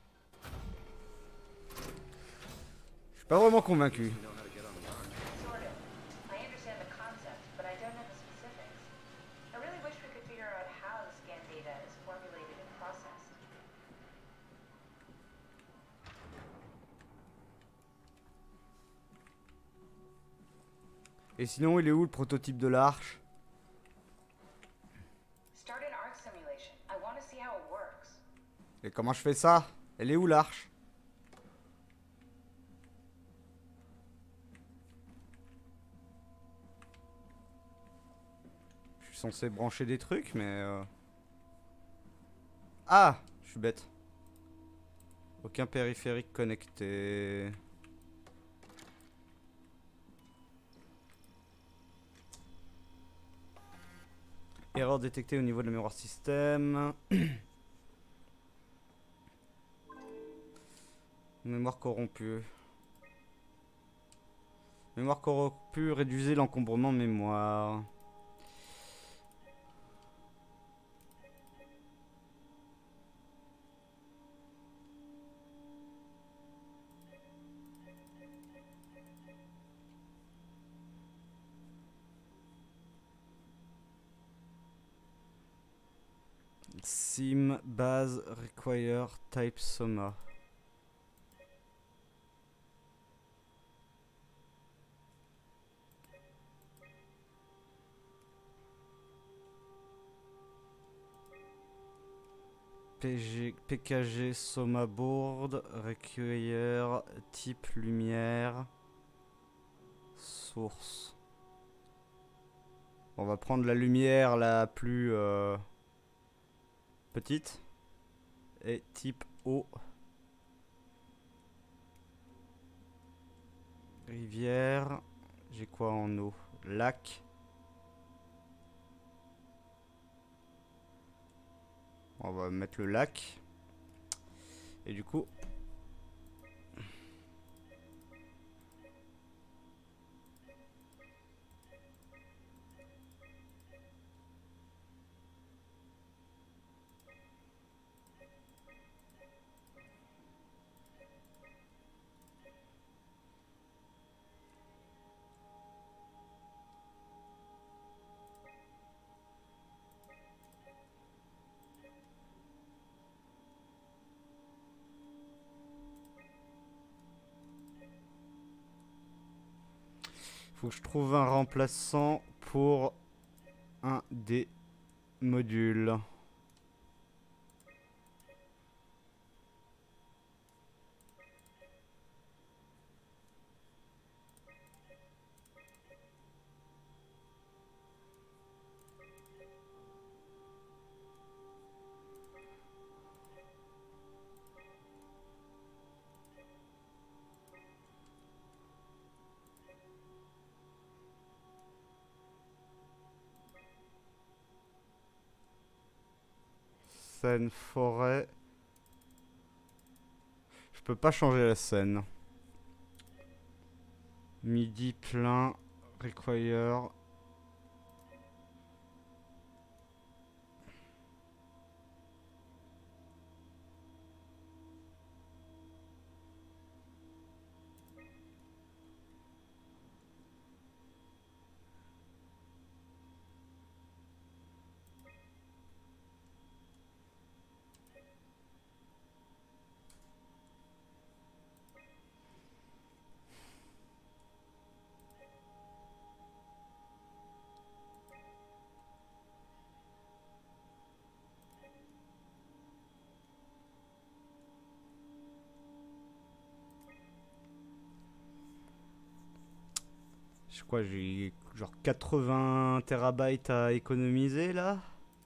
Je suis pas vraiment convaincu. Sort of. I understand the concept, but I don't know the specifics. I really wish we could figure out how the scan data is formulated and processed. Et sinon, il est où le prototype de l'arche? Start an Ark simulation. I want to see how it works. Et comment je fais ça? Elle est où l'arche? Je suis censé brancher des trucs, mais... Euh... Ah! Je suis bête. Aucun périphérique connecté. Erreur détectée au niveau de la mémoire système. Mémoire corrompue. Mémoire corrompue, réduisez l'encombrement mémoire. Sim base require type soma. P G, P K G soma board require type lumière source. On va prendre la lumière la plus euh, petite et type eau. Rivière, j'ai quoi en eau? Lac. On va mettre le lac. Et du coup... Faut que je trouve un remplaçant pour un des modules. Scène forêt. Je peux pas changer la scène. Midi plein. Require. Je crois que j'ai genre quatre-vingts terabytes à économiser là.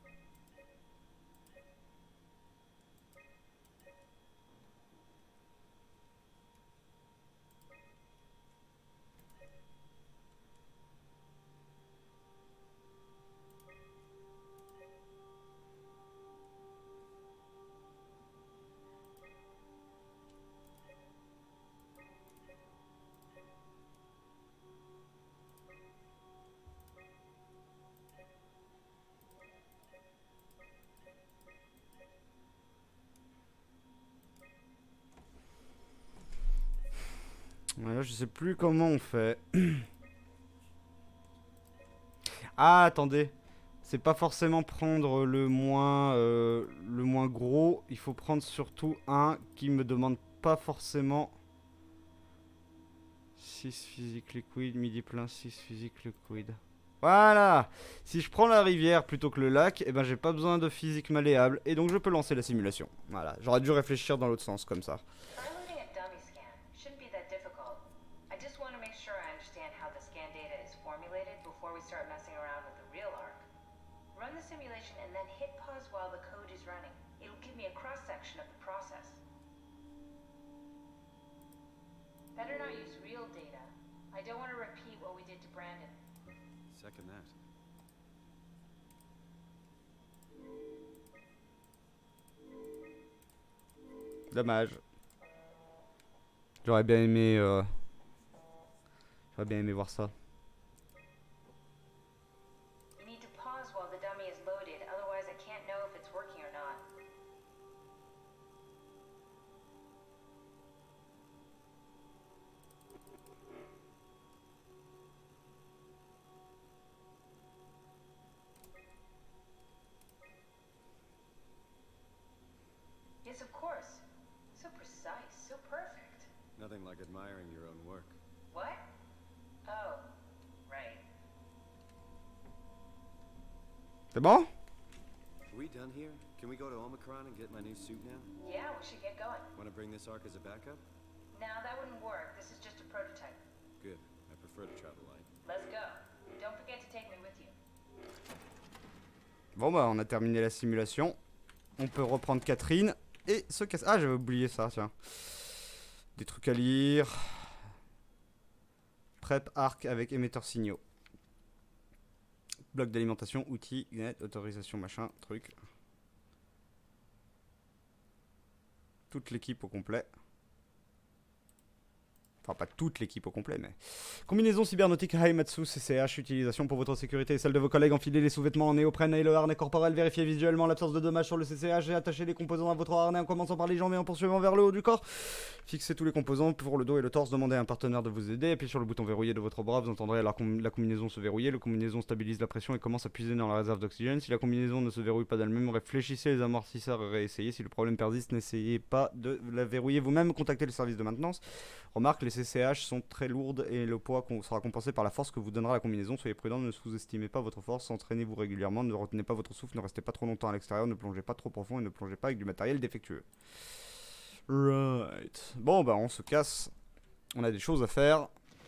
Ouais, là, je sais plus comment on fait. Ah, attendez. C'est pas forcément prendre le moins, euh, le moins gros. Il faut prendre surtout un qui me demande pas forcément... six physique liquide, midi plein, six physique liquide. Voilà. Si je prends la rivière plutôt que le lac, eh ben j'ai pas besoin de physique malléable. Et donc je peux lancer la simulation. Voilà. J'aurais dû réfléchir dans l'autre sens comme ça. Better not use real data. I don't want to repeat what we did to Brandon. Second that. Dommage. J'aurais bien aimé... Euh... J'aurais bien aimé voir ça. You need to pause while the dummy is loaded, otherwise I can't know if it's working or not. Yes, of course. So precise, so perfect. Nothing like admiring your own work. What? Oh, right. C'est bon? Are we done here? Can we go to Omicron and get my new suit now? Yeah, we should get going. Want to bring this arc as a backup? No, that wouldn't work. This is just a prototype. Good. I prefer to travel light. Let's go. Don't forget to take me with you. Bon bah on a terminé la simulation. On peut reprendre Catherine et se casser. Ah j'avais oublié ça, tiens. Des trucs à lire. Prep arc avec émetteur signaux. Bloc d'alimentation, outils, net, autorisation, machin, truc. Toute l'équipe au complet. Enfin, pas toute l'équipe au complet, mais... Combinaison cybernautique Haimatsu C C H, utilisation pour votre sécurité et celle de vos collègues. Enfilez les sous-vêtements en néoprène et le harnais corporel. Vérifiez visuellement l'absence de dommages sur le C C H et attachez les composants à votre harnais en commençant par les jambes et en poursuivant vers le haut du corps. Fixez tous les composants pour le dos et le torse. Demandez à un partenaire de vous aider. Appuyez sur le bouton verrouillé de votre bras. Vous entendrez la, com la combinaison se verrouiller. La combinaison stabilise la pression et commence à puiser dans la réserve d'oxygène. Si la combinaison ne se verrouille pas d'elle-même, réfléchissez les amortisseurs et réessayez. Si le problème persiste, n'essayez pas de la verrouiller vous-même. Contactez le service de maintenance. Remarque, les C C H sont très lourde et le poids sera compensé par la force que vous donnera la combinaison. Soyez prudent, ne sous-estimez pas votre force, entraînez-vous régulièrement, ne retenez pas votre souffle, ne restez pas trop longtemps à l'extérieur, ne plongez pas trop profond et ne plongez pas avec du matériel défectueux. Right. Bon bah on se casse, on a des choses à faire.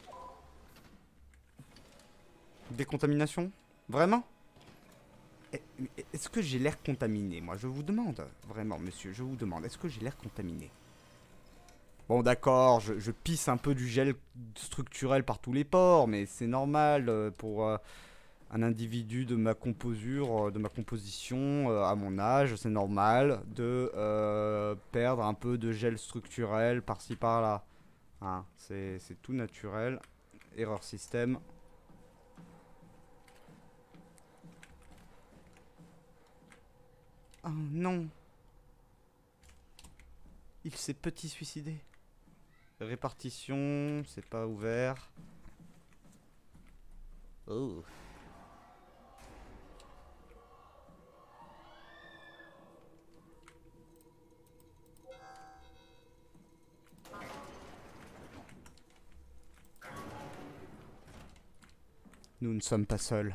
Décontamination? Vraiment? Est-ce que j'ai l'air contaminé? Moi je vous demande, vraiment monsieur, je vous demande, est-ce que j'ai l'air contaminé? Bon d'accord, je, je pisse un peu du gel structurel par tous les pores, mais c'est normal euh, pour euh, un individu de ma composure, euh, de ma composition, euh, à mon âge, c'est normal de euh, perdre un peu de gel structurel par-ci par-là. Hein, c'est tout naturel. Erreur système. Oh non. Il s'est petit suicidé. Répartition, c'est pas ouvert. Oh. Nous ne sommes pas seuls.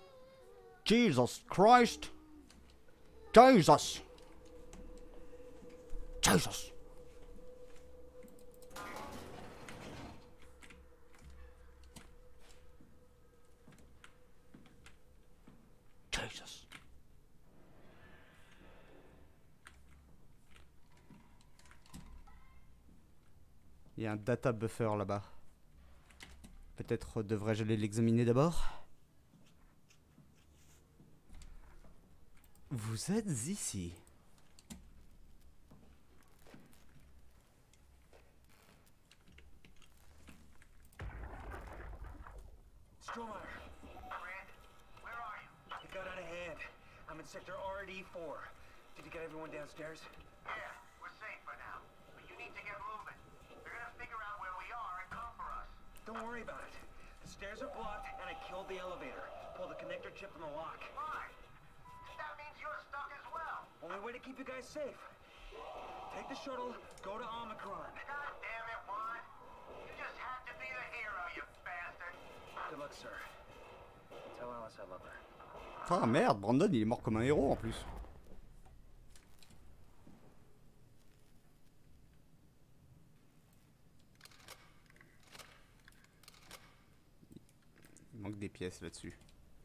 Jesus Christ! Jesus! Jesus. Jesus. Il y a un data buffer là-bas. Peut-être devrais-je aller l'examiner d'abord? Vous êtes ici. Stromeyer. Brand, where are you? It got out of hand. I'm in sector R D four. Did you get everyone downstairs? Yeah, we're safe for now. But you need to get moving. They're gonna figure out where we are and come for us. Don't worry about it. The stairs are blocked, and I killed the elevator. Pull the connector chip from the lock. Fine. That means you're stuck as well. Only way to keep you guys safe. Take the shuttle, go to Omicron. God damn it, Juan. You just had to be the hero, you bastard. Good luck, sir. Tell Alice I love her. Ah merde, Brandon il est mort comme un héros en plus. Il manque des pièces là-dessus.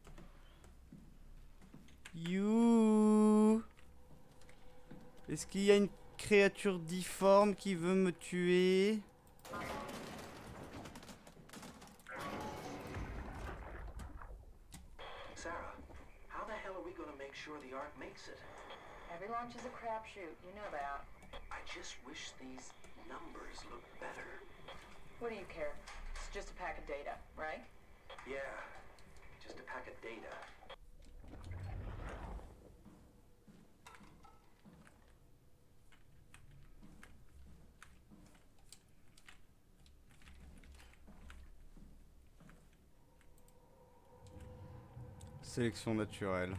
You. Est-ce qu'il y a une créature difforme qui veut me tuer? Sarah, how the hell are we gonna make sure the Ark makes it? Every launch is a crapshoot, you know that. I just wish these numbers looked better. What do you care? It's just a pack of data, right? Yeah, just a pack of data. Sélection naturelle.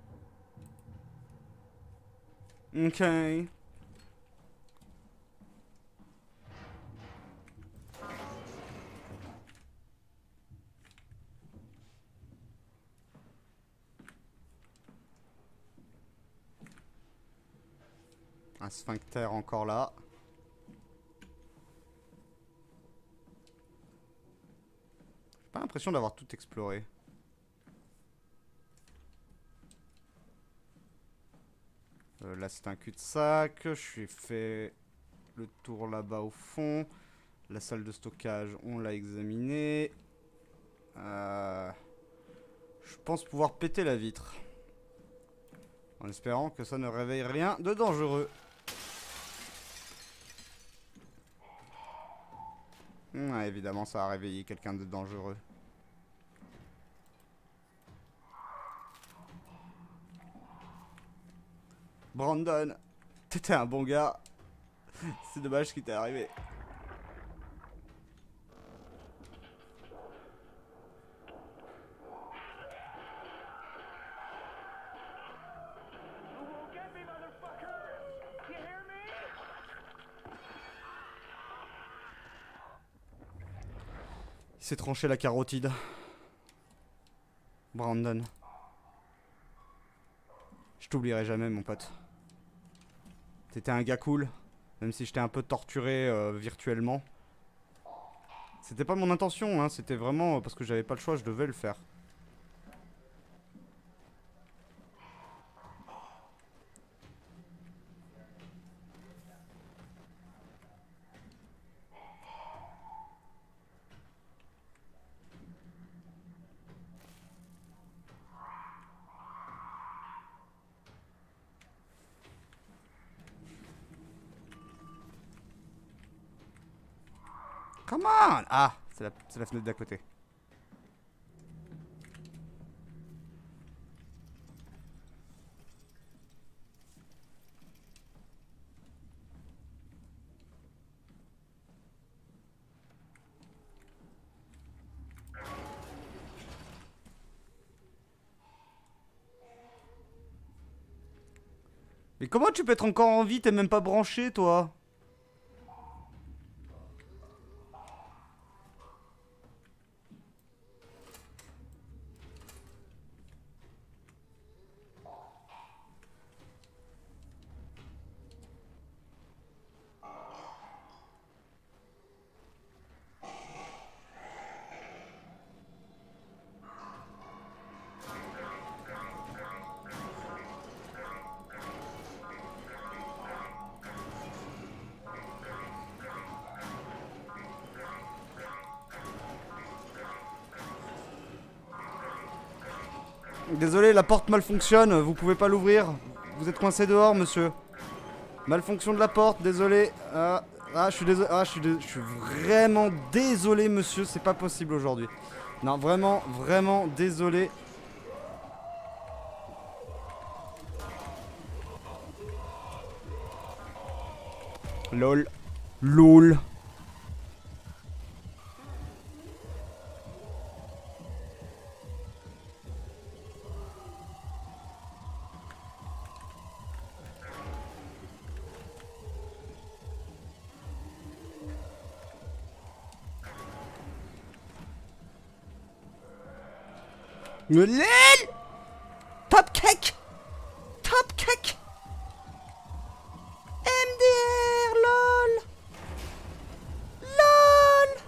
Ok. Un sphincter encore là. J'ai pas l'impression d'avoir tout exploré. Euh, là c'est un cul-de-sac. Je suis fait le tour là-bas au fond. La salle de stockage, on l'a examinée. Euh, je pense pouvoir péter la vitre. En espérant que ça ne réveille rien de dangereux. Ouais, évidemment, ça a réveillé quelqu'un de dangereux. Brandon, t'étais un bon gars. C'est dommage ce qui t'est arrivé. Il s'est tranché la carotide. Brandon. Je t'oublierai jamais, mon pote. T'étais un gars cool, même si j'étais un peu torturé euh, virtuellement. C'était pas mon intention, hein, c'était vraiment parce que j'avais pas le choix, je devais le faire. Come on! Ah, c'est la, c'est la fenêtre d'à côté. Mais comment tu peux être encore en vie? T'es même pas branché, toi? Désolé, la porte malfonctionne, vous pouvez pas l'ouvrir. Vous êtes coincé dehors, monsieur. Malfonction de la porte, désolé. Ah, ah je suis désolé. Ah, je suis, dés- je suis vraiment désolé, monsieur. C'est pas possible aujourd'hui. Non, vraiment, vraiment désolé. Lol. Lol. Lol. Top cake. Top cake. M D R, lol. LOL.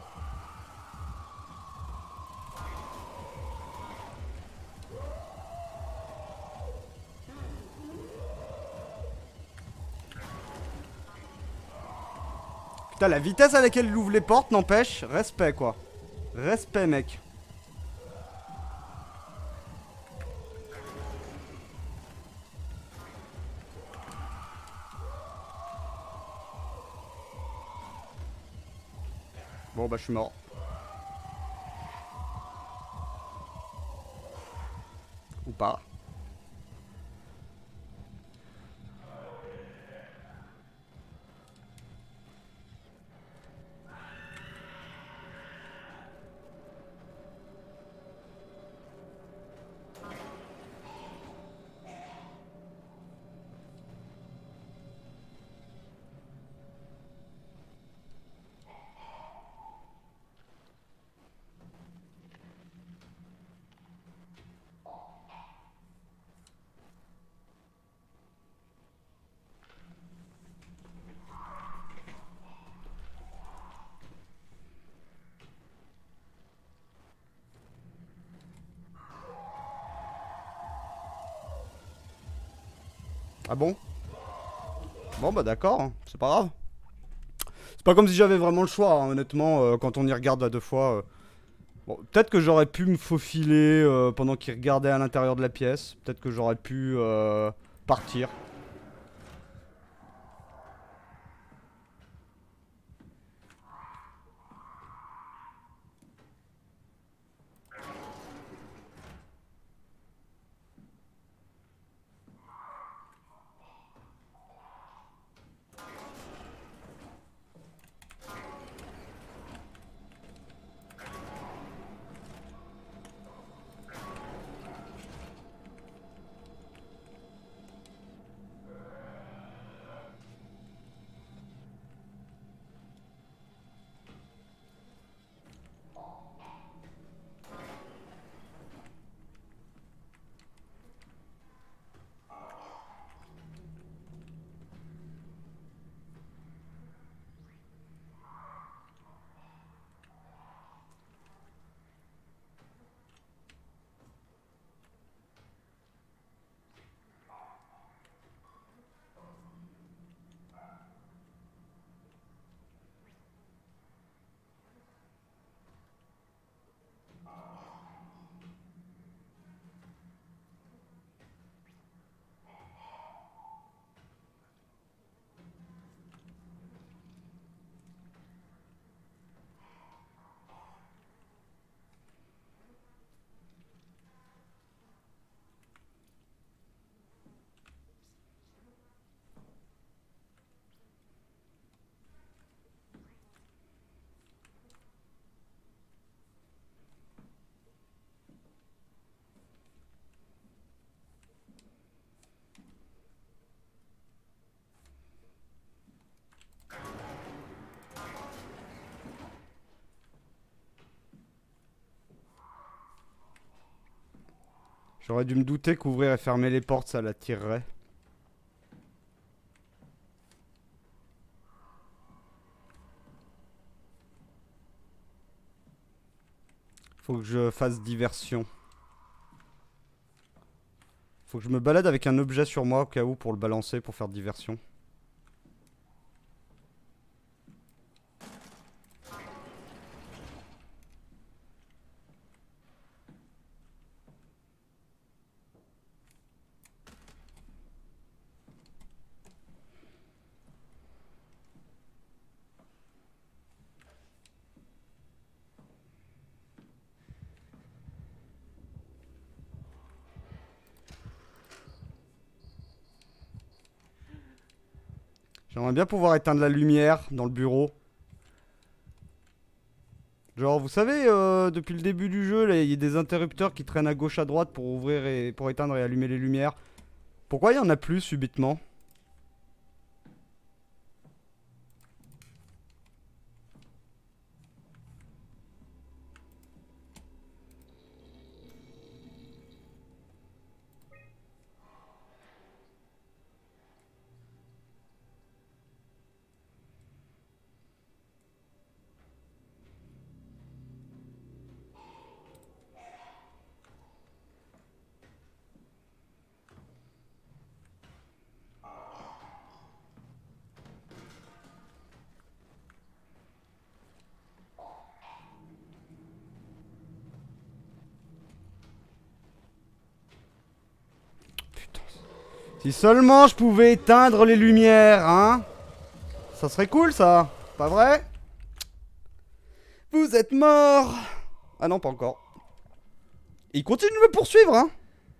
Putain, la vitesse à laquelle il ouvre les portes n'empêche. Respect, quoi. Respect, mec. Bon bah je suis mort. Ou pas. Ah bon? Bon bah d'accord, hein, c'est pas grave. C'est pas comme si j'avais vraiment le choix, hein, honnêtement, euh, quand on y regarde à deux fois. euh. Bon, peut-être que j'aurais pu me faufiler euh, pendant qu'il regardait à l'intérieur de la pièce. Peut-être que j'aurais pu euh, partir. J'aurais dû me douter qu'ouvrir et fermer les portes, ça l'attirerait. Faut que je fasse diversion. Faut que je me balade avec un objet sur moi au cas où pour le balancer, pour faire diversion. J'aimerais bien pouvoir éteindre la lumière dans le bureau. Genre, vous savez, euh, depuis le début du jeu, il y a des interrupteurs qui traînent à gauche à droite pour ouvrir et pour éteindre et allumer les lumières. Pourquoi il y en a plus subitement? Si seulement je pouvais éteindre les lumières, hein? Ça serait cool, ça. Pas vrai? Vous êtes mort. Ah non, pas encore. Il continue de me poursuivre, hein?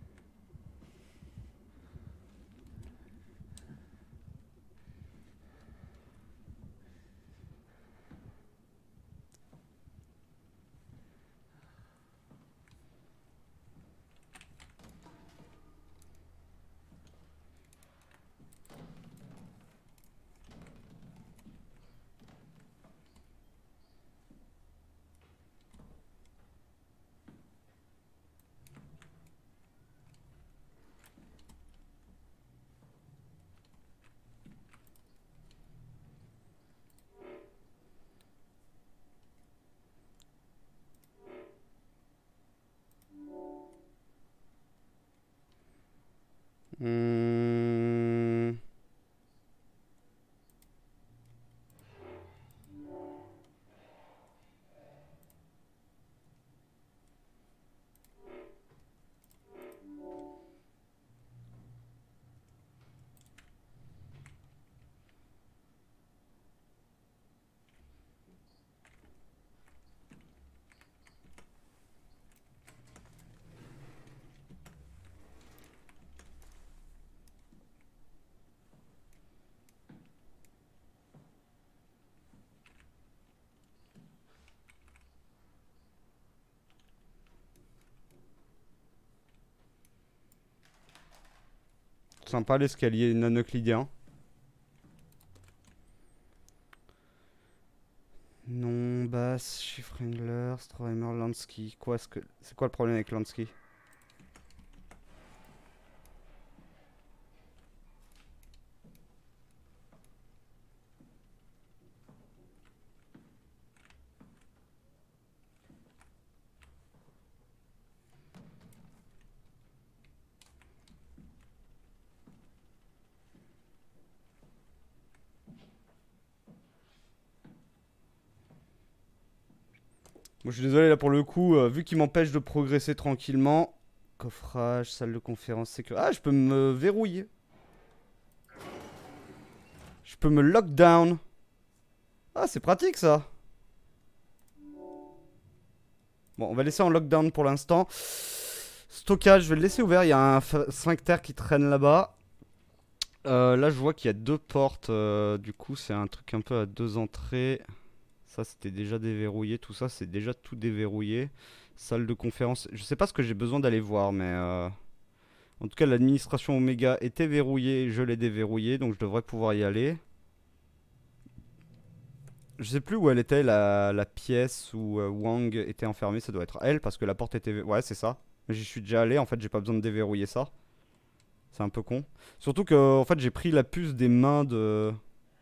Hmm. Sympa l'escalier non-euclidien. Non, basse, chiffre Wrangler, Stroheimer, Lansky. Quoi est-ce que. C'est quoi le problème avec Lansky? Bon, je suis désolé là pour le coup, euh, vu qu'il m'empêche de progresser tranquillement. Coffrage, salle de conférence, sécurité. Ah, je peux me verrouiller. Je peux me lockdown. Ah, c'est pratique ça. Bon, on va laisser en lockdown pour l'instant. Stockage, je vais le laisser ouvert. Il y a un sphincter qui traîne là-bas. Euh, là, je vois qu'il y a deux portes. Euh, du coup, c'est un truc un peu à deux entrées. Ça, c'était déjà déverrouillé. Tout ça, c'est déjà tout déverrouillé. Salle de conférence. Je sais pas ce que j'ai besoin d'aller voir, mais... Euh... En tout cas, l'administration Omega était verrouillée. Je l'ai déverrouillée, donc je devrais pouvoir y aller. Je sais plus où elle était, la, la pièce où euh, Wang était enfermé. Ça doit être elle, parce que la porte était... Ouais, c'est ça. J'y suis déjà allé. En fait, j'ai pas besoin de déverrouiller ça. C'est un peu con. Surtout que, en fait, j'ai pris la puce des mains de...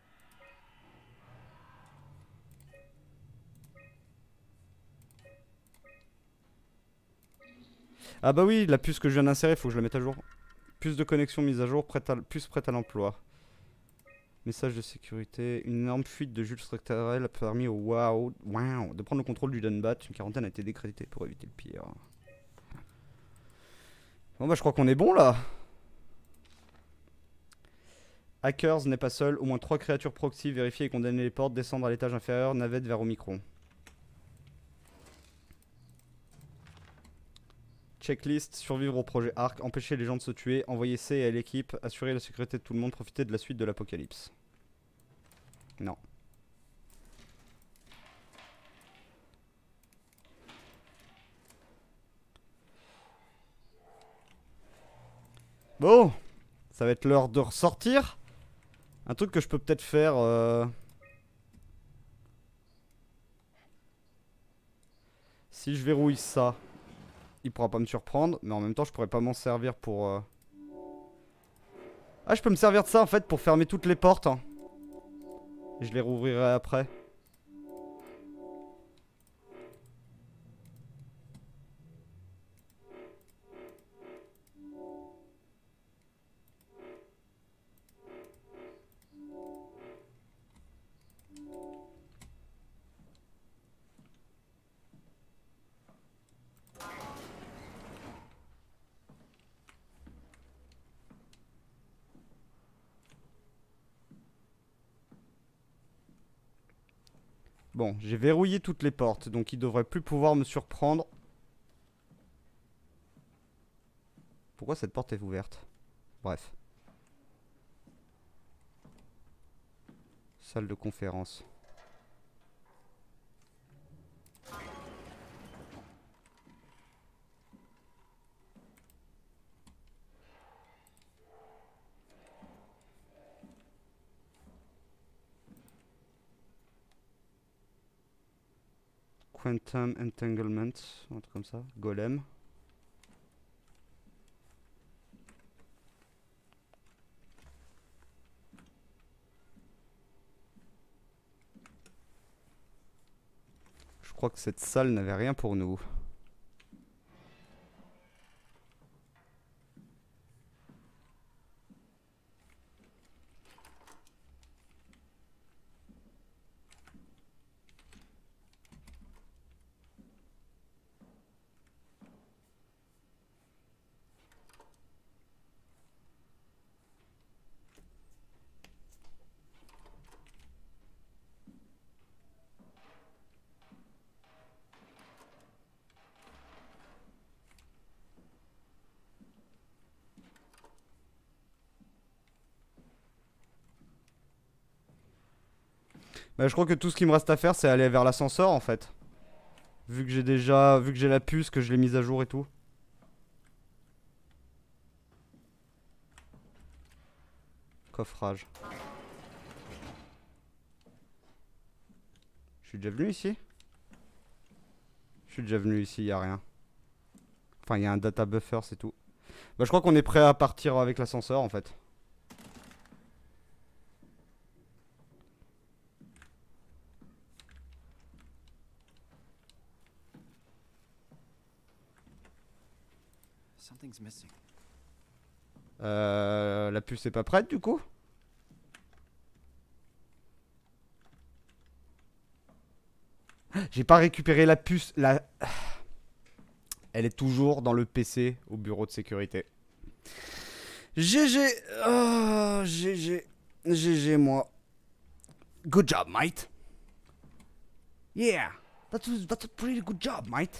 Ah bah oui, la puce que je viens d'insérer, faut que je la mette à jour. Puce de connexion mise à jour, prête à, puce prête à l'emploi. Message de sécurité. Une énorme fuite de Jules Structurel a permis au WoW wow, de prendre le contrôle du Dunbat. Une quarantaine a été décrétée pour éviter le pire. Bon bah je crois qu'on est bon là. Hackers n'est pas seul. Au moins trois créatures proxy. Vérifier et condamner les portes. Descendre à l'étage inférieur. Navette vers Omicron. Checklist, survivre au projet Arc, empêcher les gens de se tuer, envoyer C à l'équipe, assurer la sécurité de tout le monde, profiter de la suite de l'apocalypse. Non. Bon, ça va être l'heure de ressortir. Un truc que je peux peut-être faire... Euh... Si je verrouille ça, il pourra pas me surprendre. Mais en même temps, je pourrais pas m'en servir pour... Euh... Ah, je peux me servir de ça, en fait, pour fermer toutes les portes. Hein. Et je les rouvrirai après. Bon, j'ai verrouillé toutes les portes, donc il devrait plus pouvoir me surprendre. Pourquoi cette porte est ouverte? Bref. Salle de conférence. Quantum Entanglement, un truc comme ça. Golem. Je crois que cette salle n'avait rien pour nous. Bah, je crois que tout ce qui me reste à faire, c'est aller vers l'ascenseur en fait. Vu que j'ai déjà. Vu que j'ai la puce, que je l'ai mise à jour et tout. Coffrage. Je suis déjà venu ici? Je suis déjà venu ici, y a rien. Enfin, il y a un data buffer, c'est tout. Bah, je crois qu'on est prêt à partir avec l'ascenseur en fait. Something's missing. Euh, la puce est pas prête du coup? J'ai pas récupéré la puce. La... Elle est toujours dans le P C au bureau de sécurité. G G. Oh, G G. G G moi. Good job, mate. Yeah. That's a, that's a pretty good job, mate.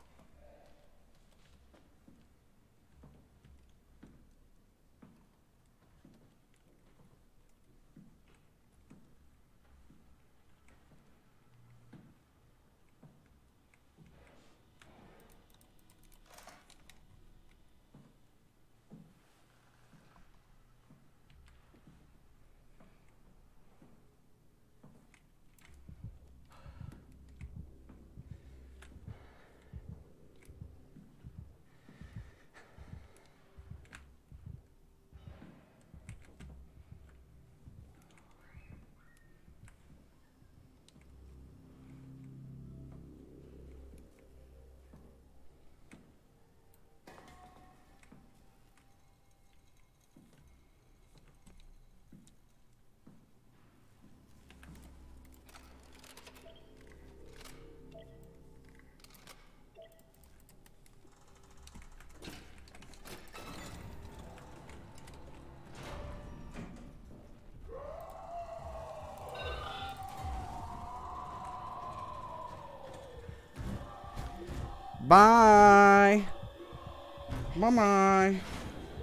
Bye. Bye bye.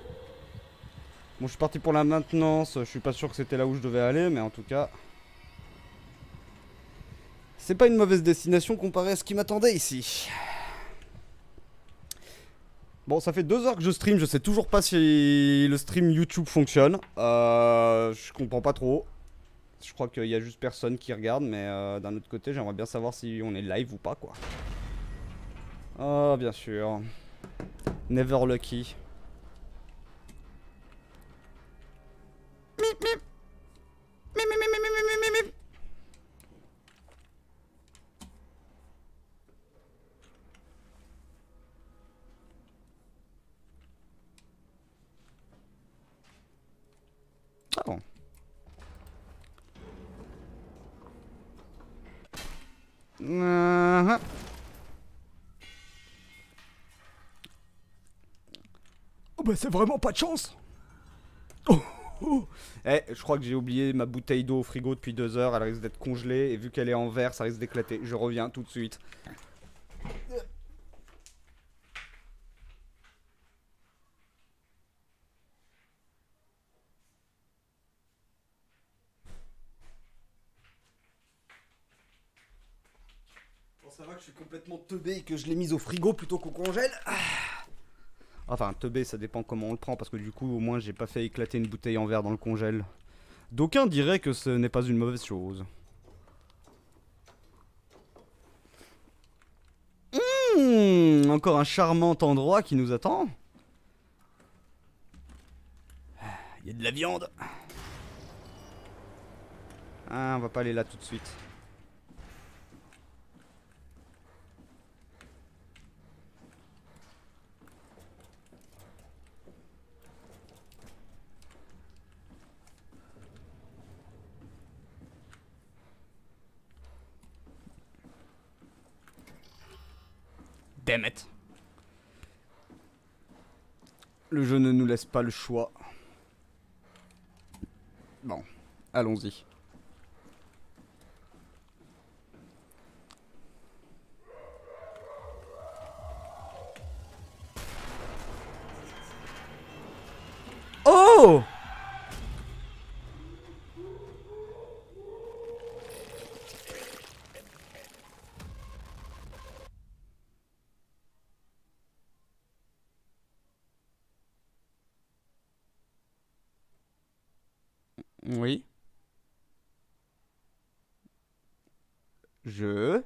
Bon, je suis parti pour la maintenance. Je suis pas sûr que c'était là où je devais aller, mais en tout cas... C'est pas une mauvaise destination comparé à ce qui m'attendait ici. Bon, ça fait deux heures que je stream, je sais toujours pas si le stream YouTube fonctionne. Euh, je comprends pas trop. Je crois qu'il y a juste personne qui regarde, mais euh, d'un autre côté, j'aimerais bien savoir si on est live ou pas, quoi. Oh, bien sûr. Never lucky. Mip, mip. Mip, mip, mip, mip, mip, mip, mip. Ah bon. Uh-huh. Oh bah c'est vraiment pas de chance. Oh, oh. Eh, je crois que j'ai oublié ma bouteille d'eau au frigo depuis deux heures. Elle risque d'être congelée et vu qu'elle est en verre, ça risque d'éclater. Je reviens tout de suite. Ça va que je suis complètement teubé et que je l'ai mise au frigo plutôt qu'au congèle. Enfin, teubé, ça dépend comment on le prend, parce que du coup, au moins, j'ai pas fait éclater une bouteille en verre dans le congèle. D'aucuns diraient que ce n'est pas une mauvaise chose. Mmh, encore un charmant endroit qui nous attend. Il y a de la viande. Ah, on va pas aller là tout de suite. Damn it. Le jeu ne nous laisse pas le choix. Bon, allons-y. Oh! Oui. Je...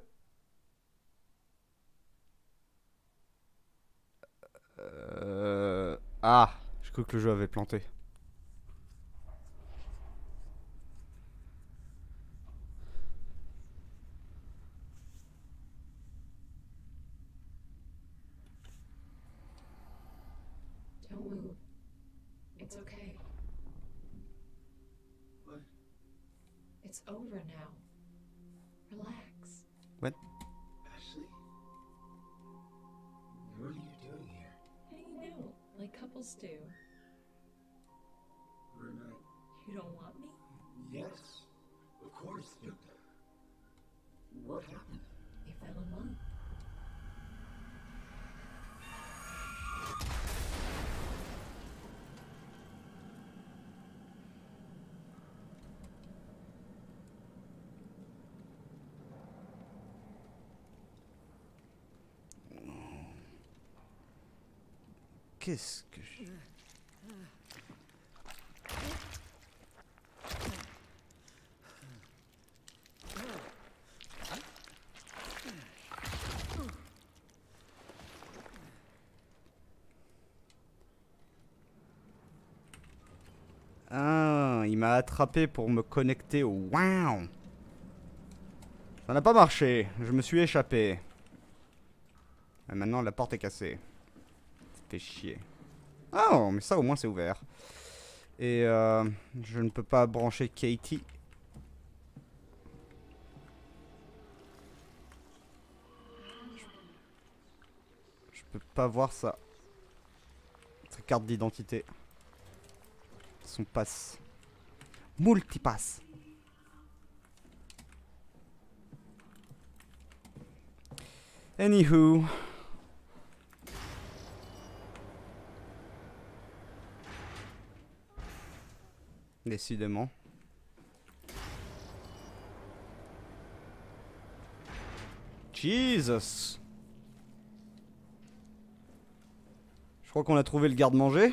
Euh... Ah, je crois que le jeu avait planté. Don't move. It's okay. What? It's over now. Relax. What? Ashley? What are you doing here? Hanging out, like couples do. We're not... You don't want me? Yes, of course. But what happened? We fell in love. Qu'est-ce que je... Ah, il m'a attrapé pour me connecter au wow. Ça n'a pas marché, je me suis échappé. Et maintenant la porte est cassée. Fait chier. Oh, mais ça au moins c'est ouvert. Et euh, je ne peux pas brancher Katie. Je peux pas voir ça. Sa carte d'identité. Son passe. Multipass. Anywho. Décidément. Jesus. Je crois qu'on a trouvé le garde-manger.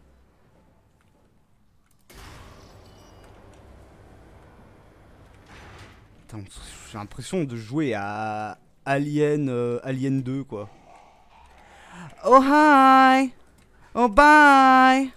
Putain, j'ai l'impression de jouer à Alien, euh, Alien deux, quoi. Oh hi! Oh bye!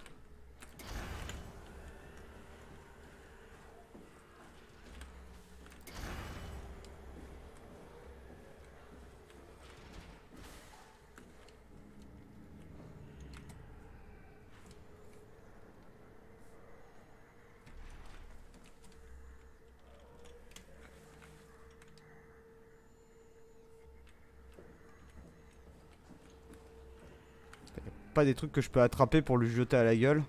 Pas des trucs que je peux attraper pour lui jeter à la gueule.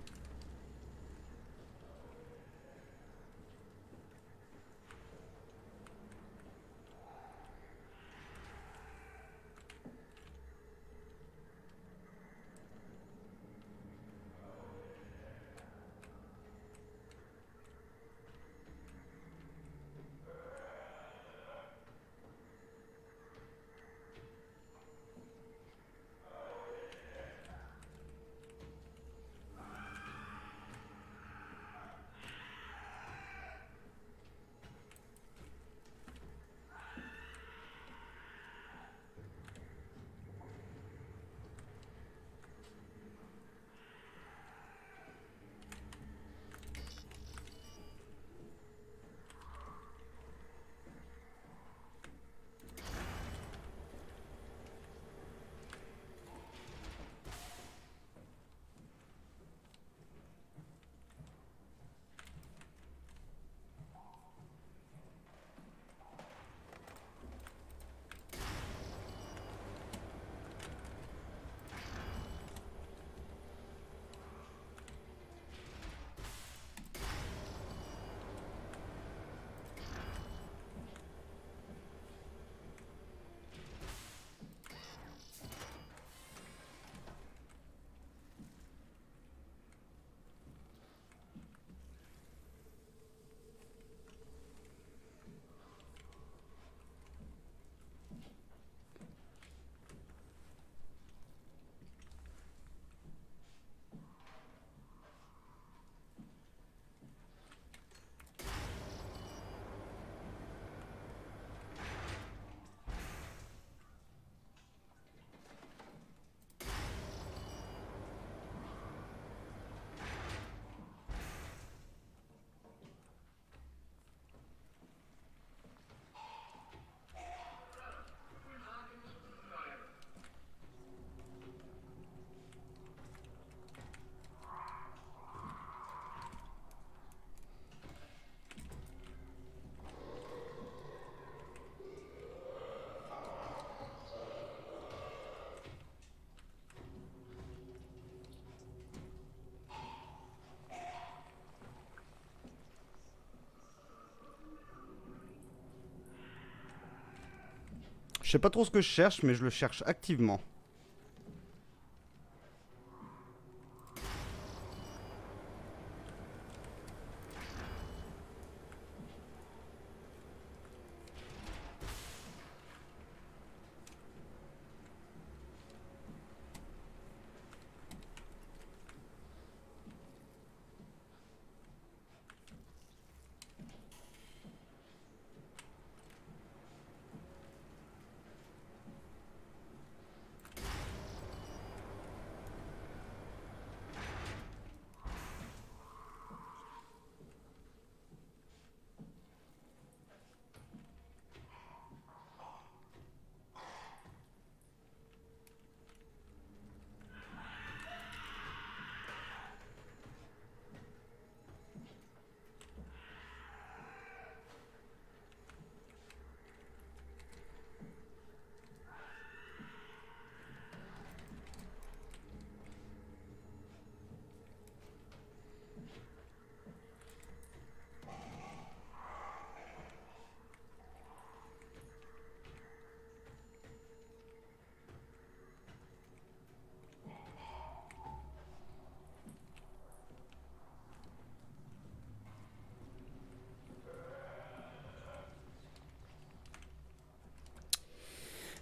Je sais pas trop ce que je cherche, mais je le cherche activement.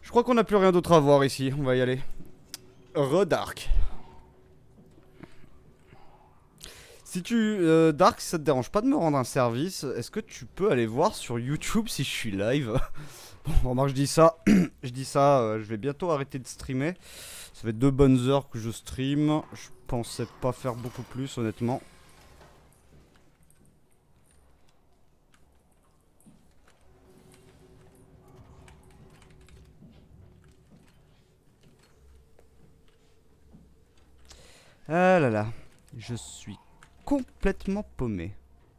Je crois qu'on n'a plus rien d'autre à voir ici. On va y aller. Redark. Si tu... Euh, Dark, si ça te dérange pas de me rendre un service, est-ce que tu peux aller voir sur YouTube si je suis live? Bon, remarque, je dis ça. je dis ça, euh, je vais bientôt arrêter de streamer. Ça fait deux bonnes heures que je stream. Je pensais pas faire beaucoup plus, honnêtement. Ah là là, je suis complètement paumé.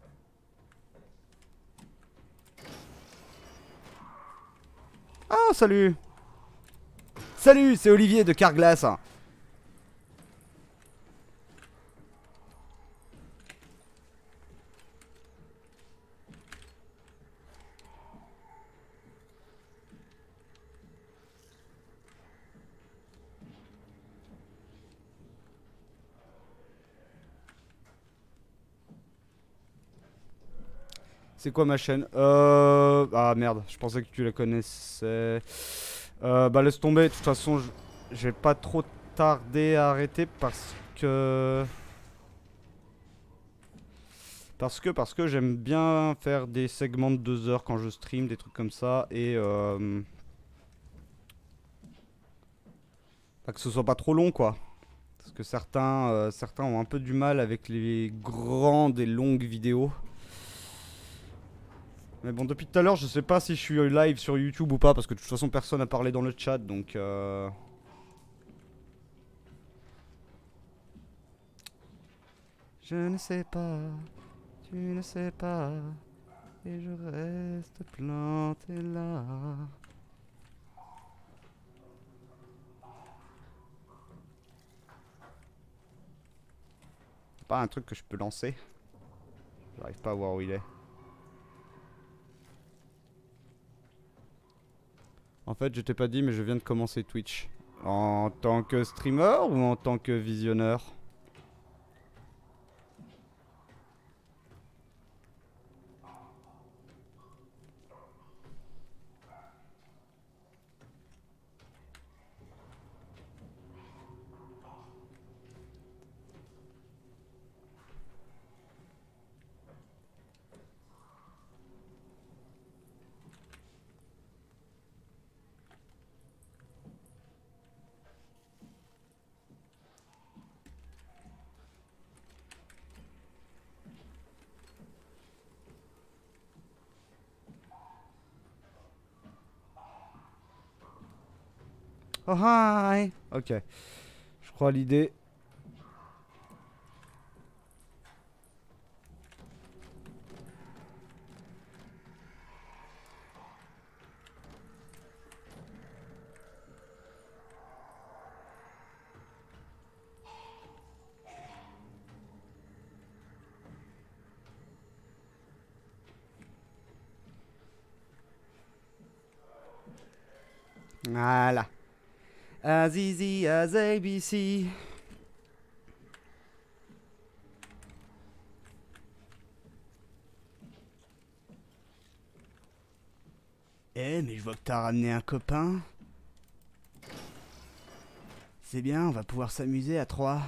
Ah, salut! Salut, c'est Olivier de Carglass. C'est quoi ma chaîne? Euh... Ah merde, je pensais que tu la connaissais. Euh, bah laisse tomber, de toute façon, je je vais pas trop tarder à arrêter parce que... Parce que, parce que j'aime bien faire des segments de deux heures quand je stream, des trucs comme ça, et euh... bah, que ce soit pas trop long, quoi. Parce que certains, euh, certains ont un peu du mal avec les grandes et longues vidéos. Mais bon, depuis tout à l'heure, je sais pas si je suis live sur YouTube ou pas, parce que de toute façon, personne n'a parlé dans le chat, donc... Euh... Je ne sais pas, tu ne sais pas, et je reste planté là. C'est pas un truc que je peux lancer. J'arrive pas à voir où il est. En fait, je t'ai pas dit, mais je viens de commencer Twitch. En tant que streamer ou en tant que visionneur? Oh hi. Ok. Je crois l'idée. Voilà. As easy as A B C. Eh, mais je vois que t'as ramené un copain. C'est bien, on va pouvoir s'amuser à trois.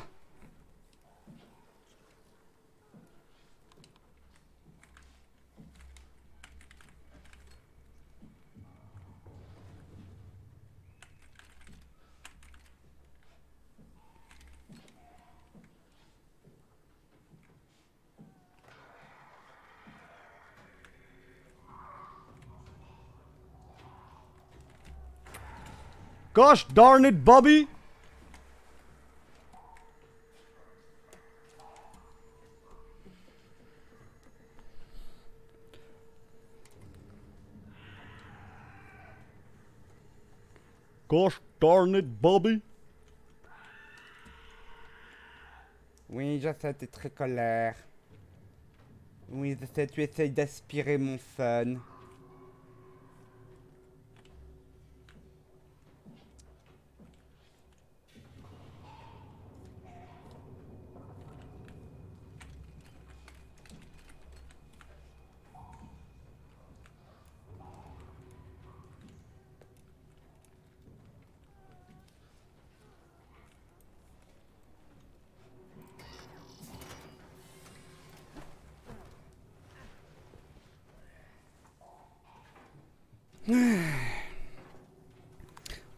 Gosh darn it, Bobby! Gosh darn it, Bobby! Oui, je sais, t'es très colère. Oui, je sais, tu essayes d'aspirer mon fun.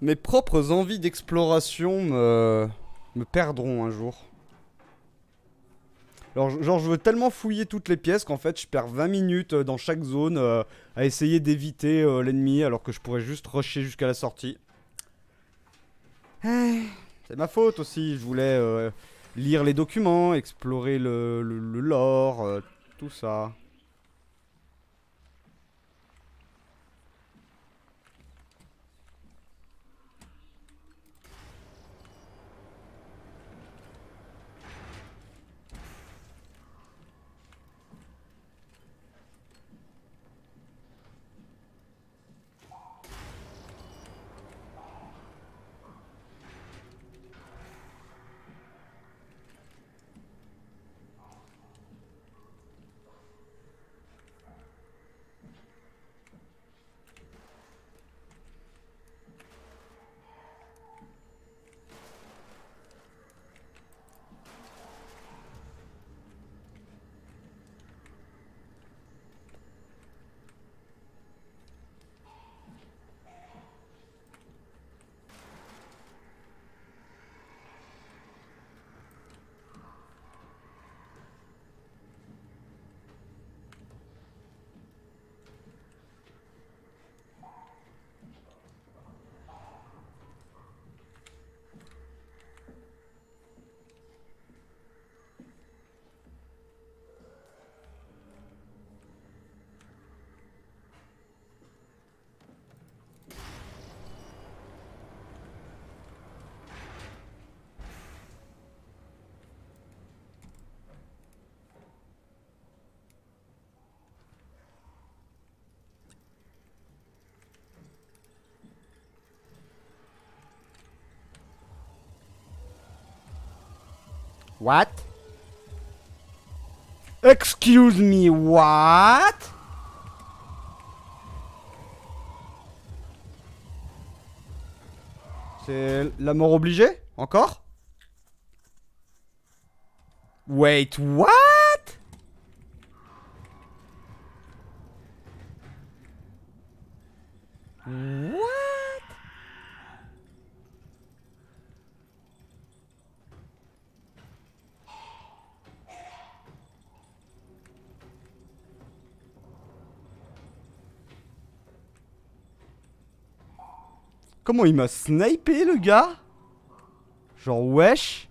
Mes propres envies d'exploration me... me perdront un jour. Alors, genre, je veux tellement fouiller toutes les pièces qu'en fait, je perds vingt minutes dans chaque zone euh, à essayer d'éviter euh, l'ennemi alors que je pourrais juste rusher jusqu'à la sortie. Eh, c'est ma faute aussi, je voulais euh, lire les documents, explorer le, le, le lore, euh, tout ça. What? Excuse me, what? C'est la mort obligée? Encore? Wait, what? What? Comment il m'a snipé le gars? Genre wesh.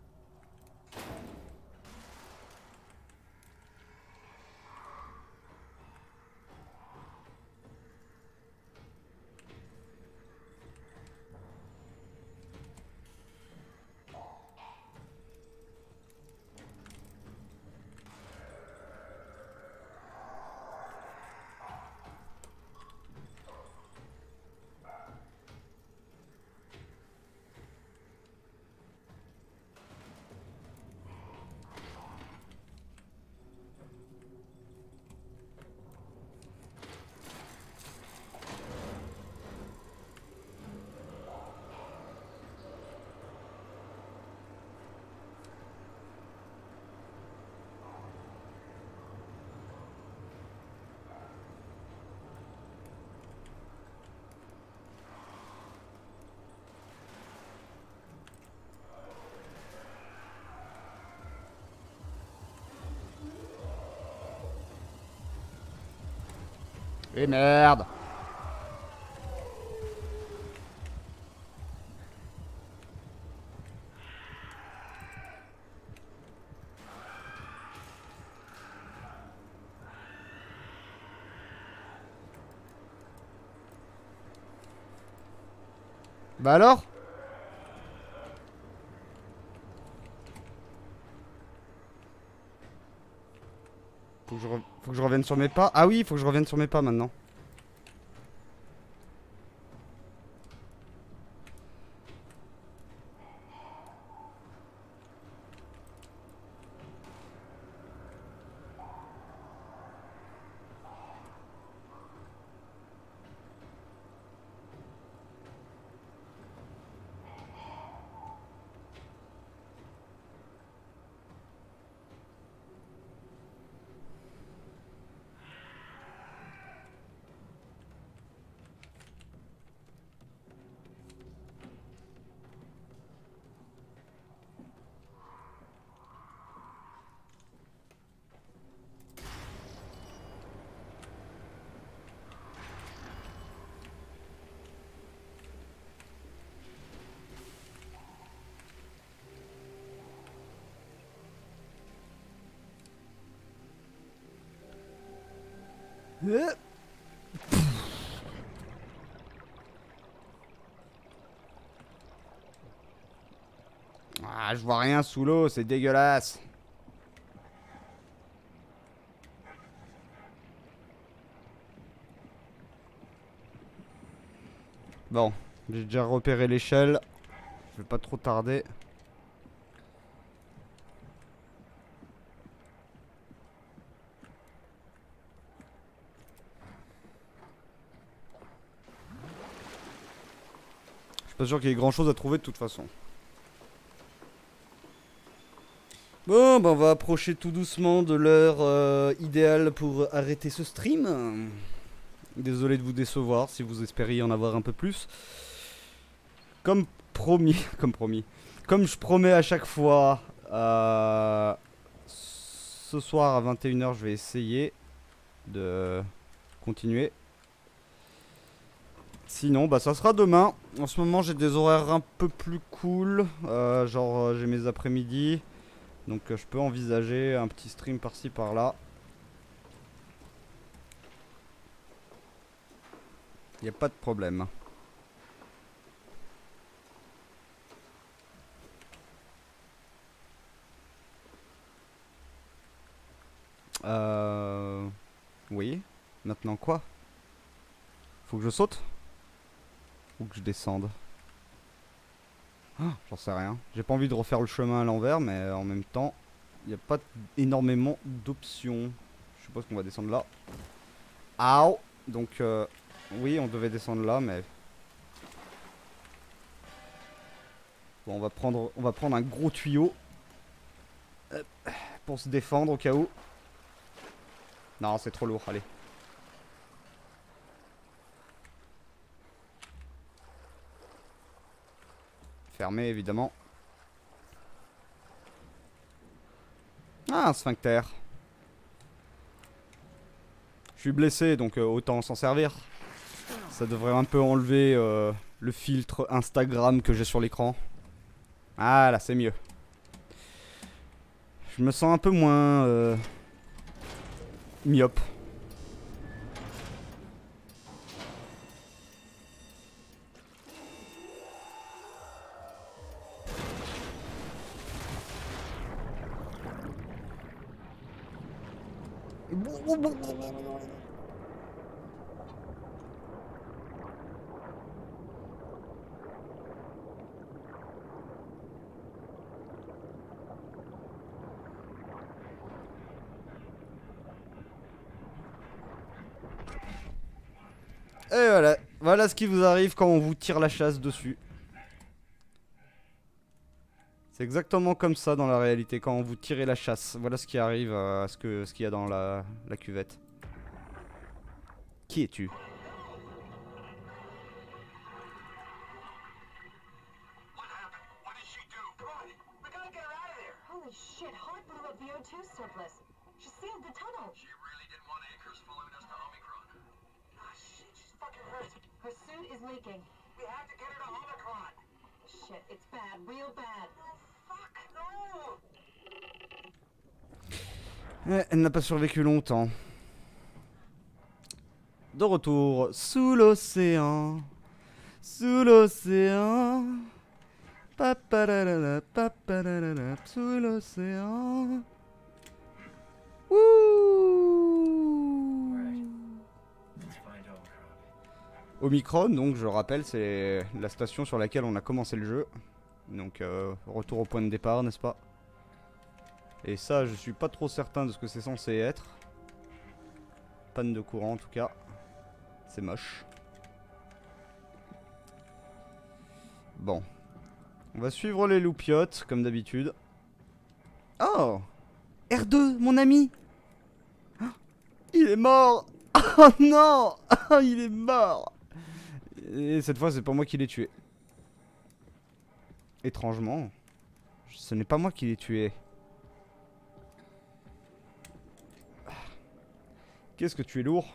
Et merde. Bah alors? Faut que, je re... faut que je revienne sur mes pas. Ah oui, faut que je revienne sur mes pas maintenant. Euh. Ah, je vois rien sous l'eau, c'est dégueulasse. Bon, j'ai déjà repéré l'échelle. Je vais pas trop tarder. Je suis pas sûr qu'il y ait grand chose à trouver de toute façon. Bon, bah on va approcher tout doucement de l'heure euh, idéale pour arrêter ce stream. Désolé de vous décevoir si vous espériez en avoir un peu plus. Comme promis, comme promis, comme je promets à chaque fois, euh, ce soir à vingt et une heures je vais essayer de continuer. Sinon, bah ça sera demain. En ce moment j'ai des horaires un peu plus cool, euh, genre euh, j'ai mes après-midi. Donc euh, je peux envisager un petit stream par-ci par-là. Il n'y a pas de problème. Euh... Oui. Maintenant quoi? Faut que je saute? Ou que je descende? Ah, j'en sais rien. J'ai pas envie de refaire le chemin à l'envers, mais en même temps, il n'y a pas énormément d'options. Je suppose qu'on va descendre là. Aouh! Donc, euh, oui, on devait descendre là, mais... Bon, on va prendre, on va prendre un gros tuyau. Hop, pour se défendre au cas où. Non, c'est trop lourd, allez. Fermé, évidemment. Ah, un sphincter. Je suis blessé, donc euh, autant s'en servir. Ça devrait un peu enlever euh, le filtre Instagram que j'ai sur l'écran. Ah, là, c'est mieux. Je me sens un peu moins... Euh, myope. Et voilà, voilà ce qui vous arrive quand on vous tire la chasse dessus. C'est exactement comme ça dans la réalité, quand on vous tire la chasse. Voilà ce qui arrive à ce que ce qu'il y a dans la, la cuvette. Qui es-tu? Holy shit, Hart blew up the O two surplus. She sealed the tunnel. She really didn't want anchors following us to Omicron. Ah, shit, she's fucking hurt. Her suit is leaking. We have to get her to Omicron. Shit, it's bad, real bad. Oh, fuck, no! Ouais, elle n'a pas survécu longtemps. De retour sous l'océan. Sous l'océan. Paparara, paparara, sous l'océan. Ouh. Omicron, donc je rappelle, c'est la station sur laquelle on a commencé le jeu. Donc euh, retour au point de départ, n'est-ce pas? Et ça, je suis pas trop certain de ce que c'est censé être. Panne de courant en tout cas. C'est moche. Bon. On va suivre les loupiottes, comme d'habitude. Oh! R deux, mon ami! Il est mort! Oh non! Oh, il est mort! Et cette fois, c'est pas moi qui l'ai tué. Étrangement. Ce n'est pas moi qui l'ai tué. Qu'est-ce que tu es lourd?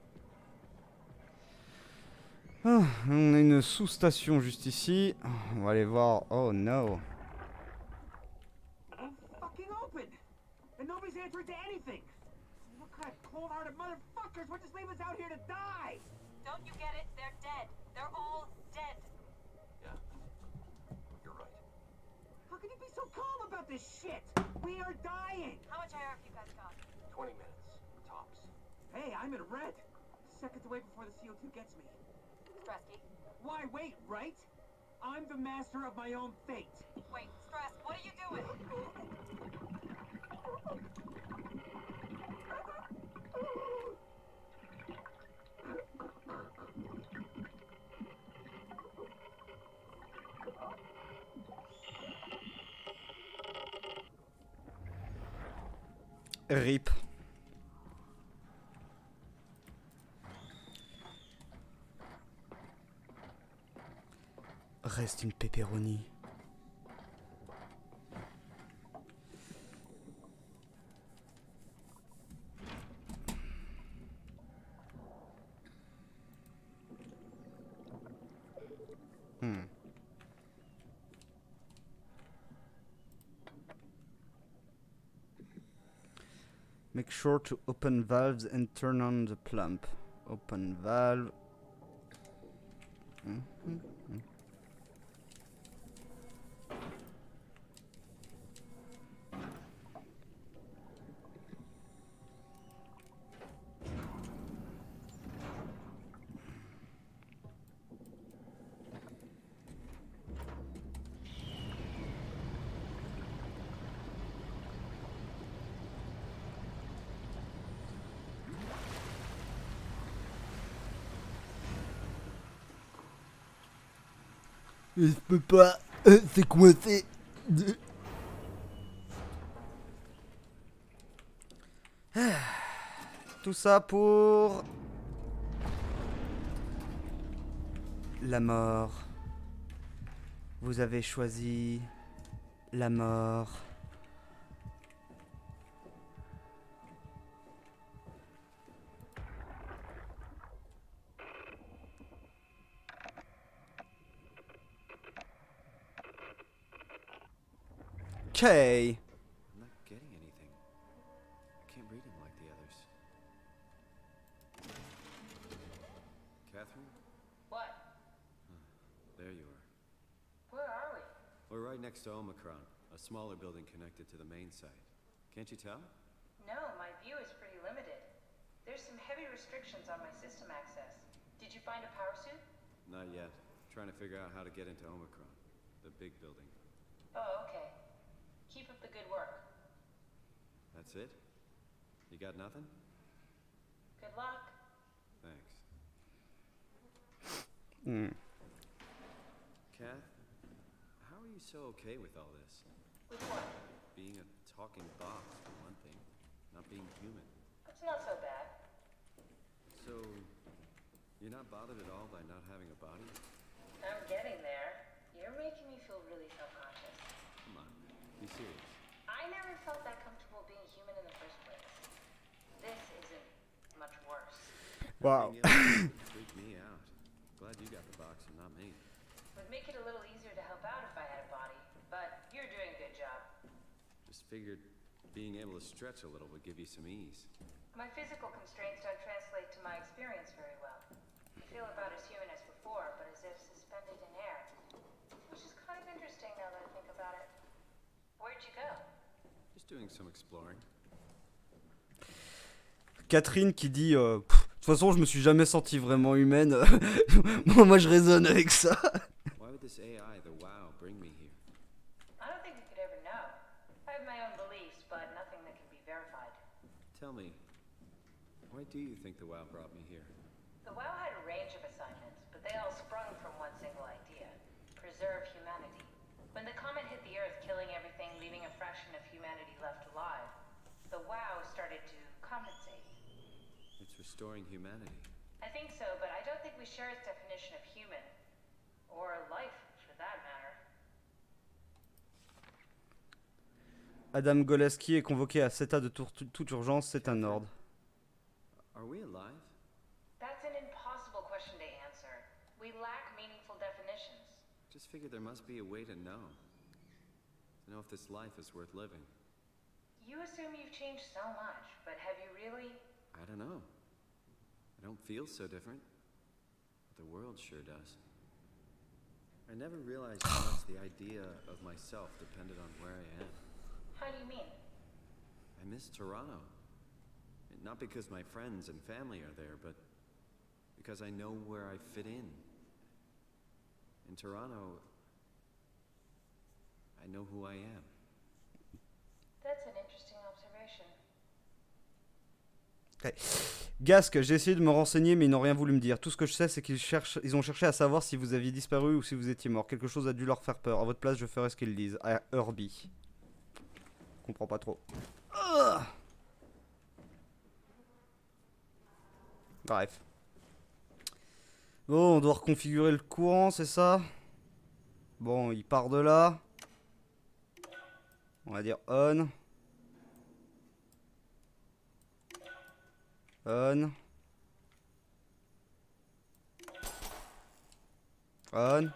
Ah, on a une sous-station juste ici. On va aller voir. Oh no. Fucking open! And nobody's answering to anything! What God, cold-hearted motherfuckers would just leave us out here to die! Don't you get it? They're dead. They're all dead. Yeah. You're right. How can you be so calm about this shit? We are dying! How much air have you guys got? Twenty minutes. Tops. Hey, I'm in red. Seconds away before the C O two gets me. Stresky. Why wait, right? I'm the master of my own fate. Wait, Stress, what are you doing? Rip. Reste une pepperoni. Hmm. Make sure to open valves and turn on the pump. Open valve. Mm-hmm. Je peux pas, euh, c'est coincé. Tout ça pour la mort. Vous avez choisi la mort. Okay. I'm not getting anything. I can't read him like the others. Catherine? What? There you are. Where are we? We're right next to Omicron, a smaller building connected to the main site. Can't you tell? No, my view is pretty limited. There's some heavy restrictions on my system access. Did you find a power suit? Not yet. Trying to figure out how to get into Omicron, the big building. Oh, okay. Keep up the good work. That's it? You got nothing? Good luck. Thanks. Hmm. Kath, how are you so okay with all this? With what? Being a talking box, for one thing. Not being human. It's not so bad. So, you're not bothered at all by not having a body? I'm getting there. You're making me feel really self-conscious. Come on, be serious. I never felt that comfortable being human in the first place. This isn't much worse. Wow. Freak me out. Glad you got the box and not me. Would make it a little easier to help out if I had a body, but you're doing a good job. Just figured being able to stretch a little would give you some ease. My physical constraints don't translate to my experience very well. I feel about as human as before, but as if suspended in air. Which is kind of interesting now that I think about it. Where'd you go? Just doing some exploring. Catherine qui dit euh, de toute façon je me suis jamais senti vraiment humaine. Moi je résonne avec ça. Why would this A I, the WoW, bring me here? I don't think we could ever know. I have my own beliefs, but nothing that can be verified. Tell me, why do you think the WoW brought me here? The WoW had a range of assignments, but they all sprung from one single idea: preserve humanity. When the comet hit the Earth, killing everything, leaving a fraction of humanity left alive, the WoW started to compensate. It's restoring humanity. I think so, but I don't think we share its definition of human. Or life, for that matter. Adam Goleski est convoqué à cet état de tour- toute urgence, c'est un ordre. Are we alive? That's an impossible question to answer. We lack meaningful definitions. Just figured there must be a way to know. To know if this life is worth living. You assume you've changed so much, but have you really? I don't know. I don't feel so different. But the world sure does. I never realized how much the idea of myself depended on where I am. How do you mean? I miss Toronto. Not because my friends and family are there, but because I know where I fit in. In Toronto, I know who I am. That's an interesting observation. Okay. Gasque, j'ai essayé de me renseigner mais ils n'ont rien voulu me dire. Tout ce que je sais c'est qu'ils cherchent, ils ont cherché à savoir si vous aviez disparu ou si vous étiez mort. Quelque chose a dû leur faire peur. À votre place je ferais ce qu'ils disent. Ah, Herbie. Je comprends pas trop. Uh Bref. Bon, on doit reconfigurer le courant, c'est ça? Bon, il part de là. On va dire on. On. On.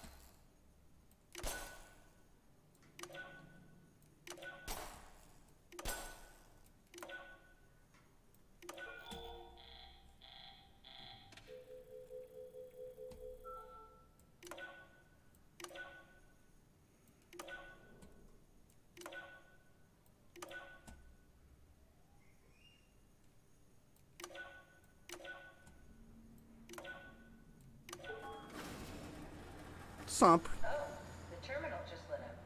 Simple. Oh, the terminal just lit up.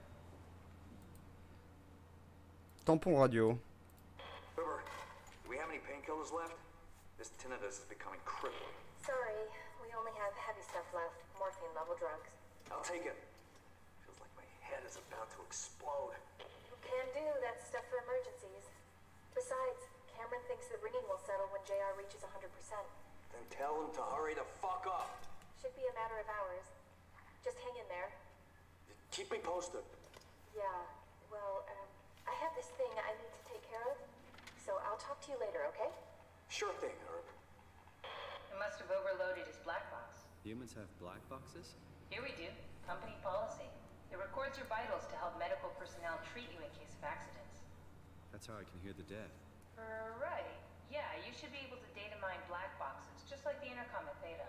Tampon radio. River, do we have any painkillers left? This tinnitus is becoming crippling. Sorry, we only have heavy stuff left. Morphine level drugs. I'll take it. Feels like my head is about to explode. Can do, that's stuff for emergencies. Besides, Cameron thinks the ringing will settle when J R reaches one hundred percent. Then tell him to hurry the fuck up. Should be a matter of hours. Just hang in there. Keep me posted. Yeah, well, um, I have this thing I need to take care of, so I'll talk to you later, okay? Sure thing, Herb. It must have overloaded his black box. Humans have black boxes? Here we do. Company policy. It records your vitals to help medical personnel treat you in case of accidents. That's how I can hear the dead. Right. Yeah, you should be able to data mine black boxes, just like the intercom at Theta.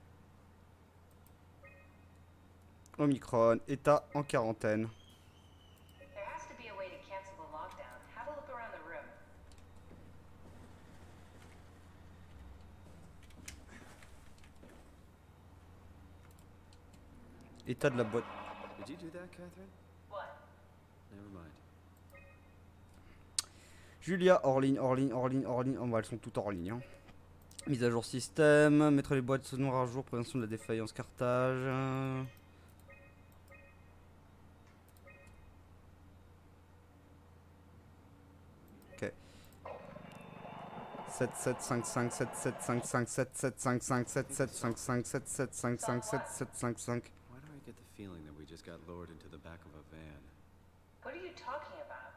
Omicron, état en quarantaine. There has to be a way to cancel the lockdown. Have a look around the room. État de la boîte. Did you do that, Catherine? What? Never mind. Julia, hors ligne, hors ligne, hors ligne, hors ligne. Oh, bah, elles sont toutes hors ligne. Hein. Mise à jour système, mettre les boîtes noires à jour, prévention de la défaillance cartage. sept sept cinq cinq sept sept cinq cinq sept sept cinq cinq sept sept cinq cinq sept sept cinq cinq sept sept cinq cinq. Why do I get the feeling that we just got lowered into the back of a van? What are you talking about?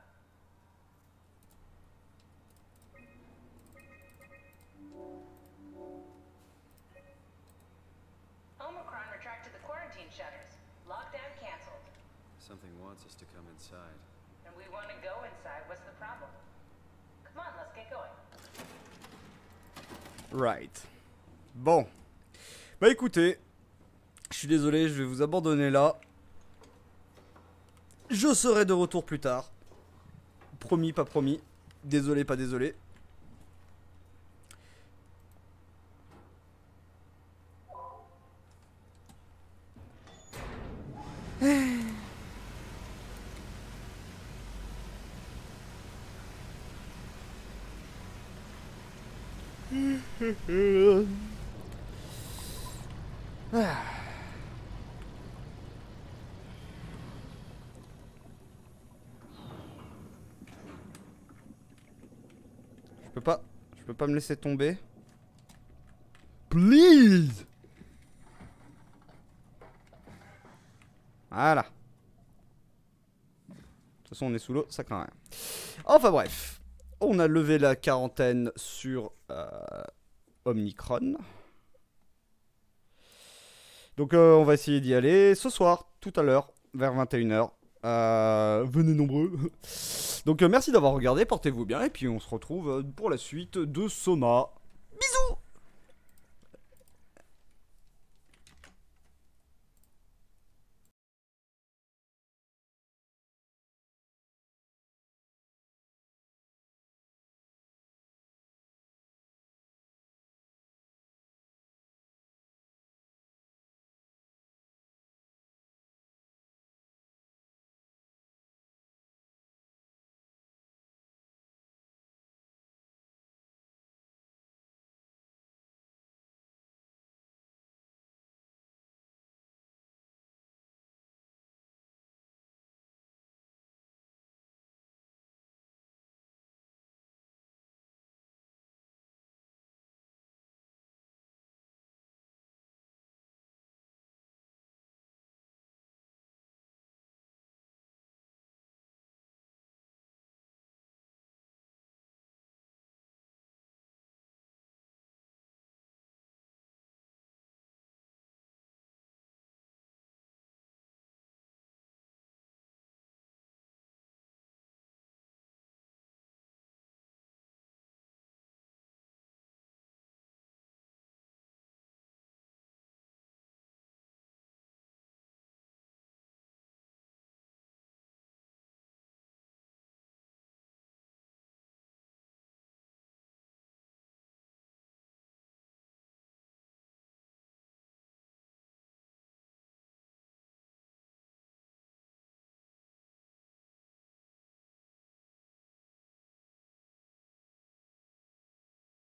Omicron retracted the quarantine shutters. Lockdown canceled. Something wants us to come inside. And we want to go inside. What's the problem? Come on, let's get going. Right. Bon. Bah écoutez, je suis désolé, je vais vous abandonner là. Je serai de retour plus tard. Promis, pas promis. Désolé, pas désolé. Ah. Je peux pas, je peux pas me laisser tomber. Please. Voilà. De toute façon, on est sous l'eau, ça craint rien. Enfin bref, on a levé la quarantaine sur euh, Omicron. Donc euh, on va essayer d'y aller ce soir, tout à l'heure, vers vingt et une heures. Euh, venez nombreux. Donc euh, merci d'avoir regardé, portez-vous bien, et puis on se retrouve euh, pour la suite de Soma.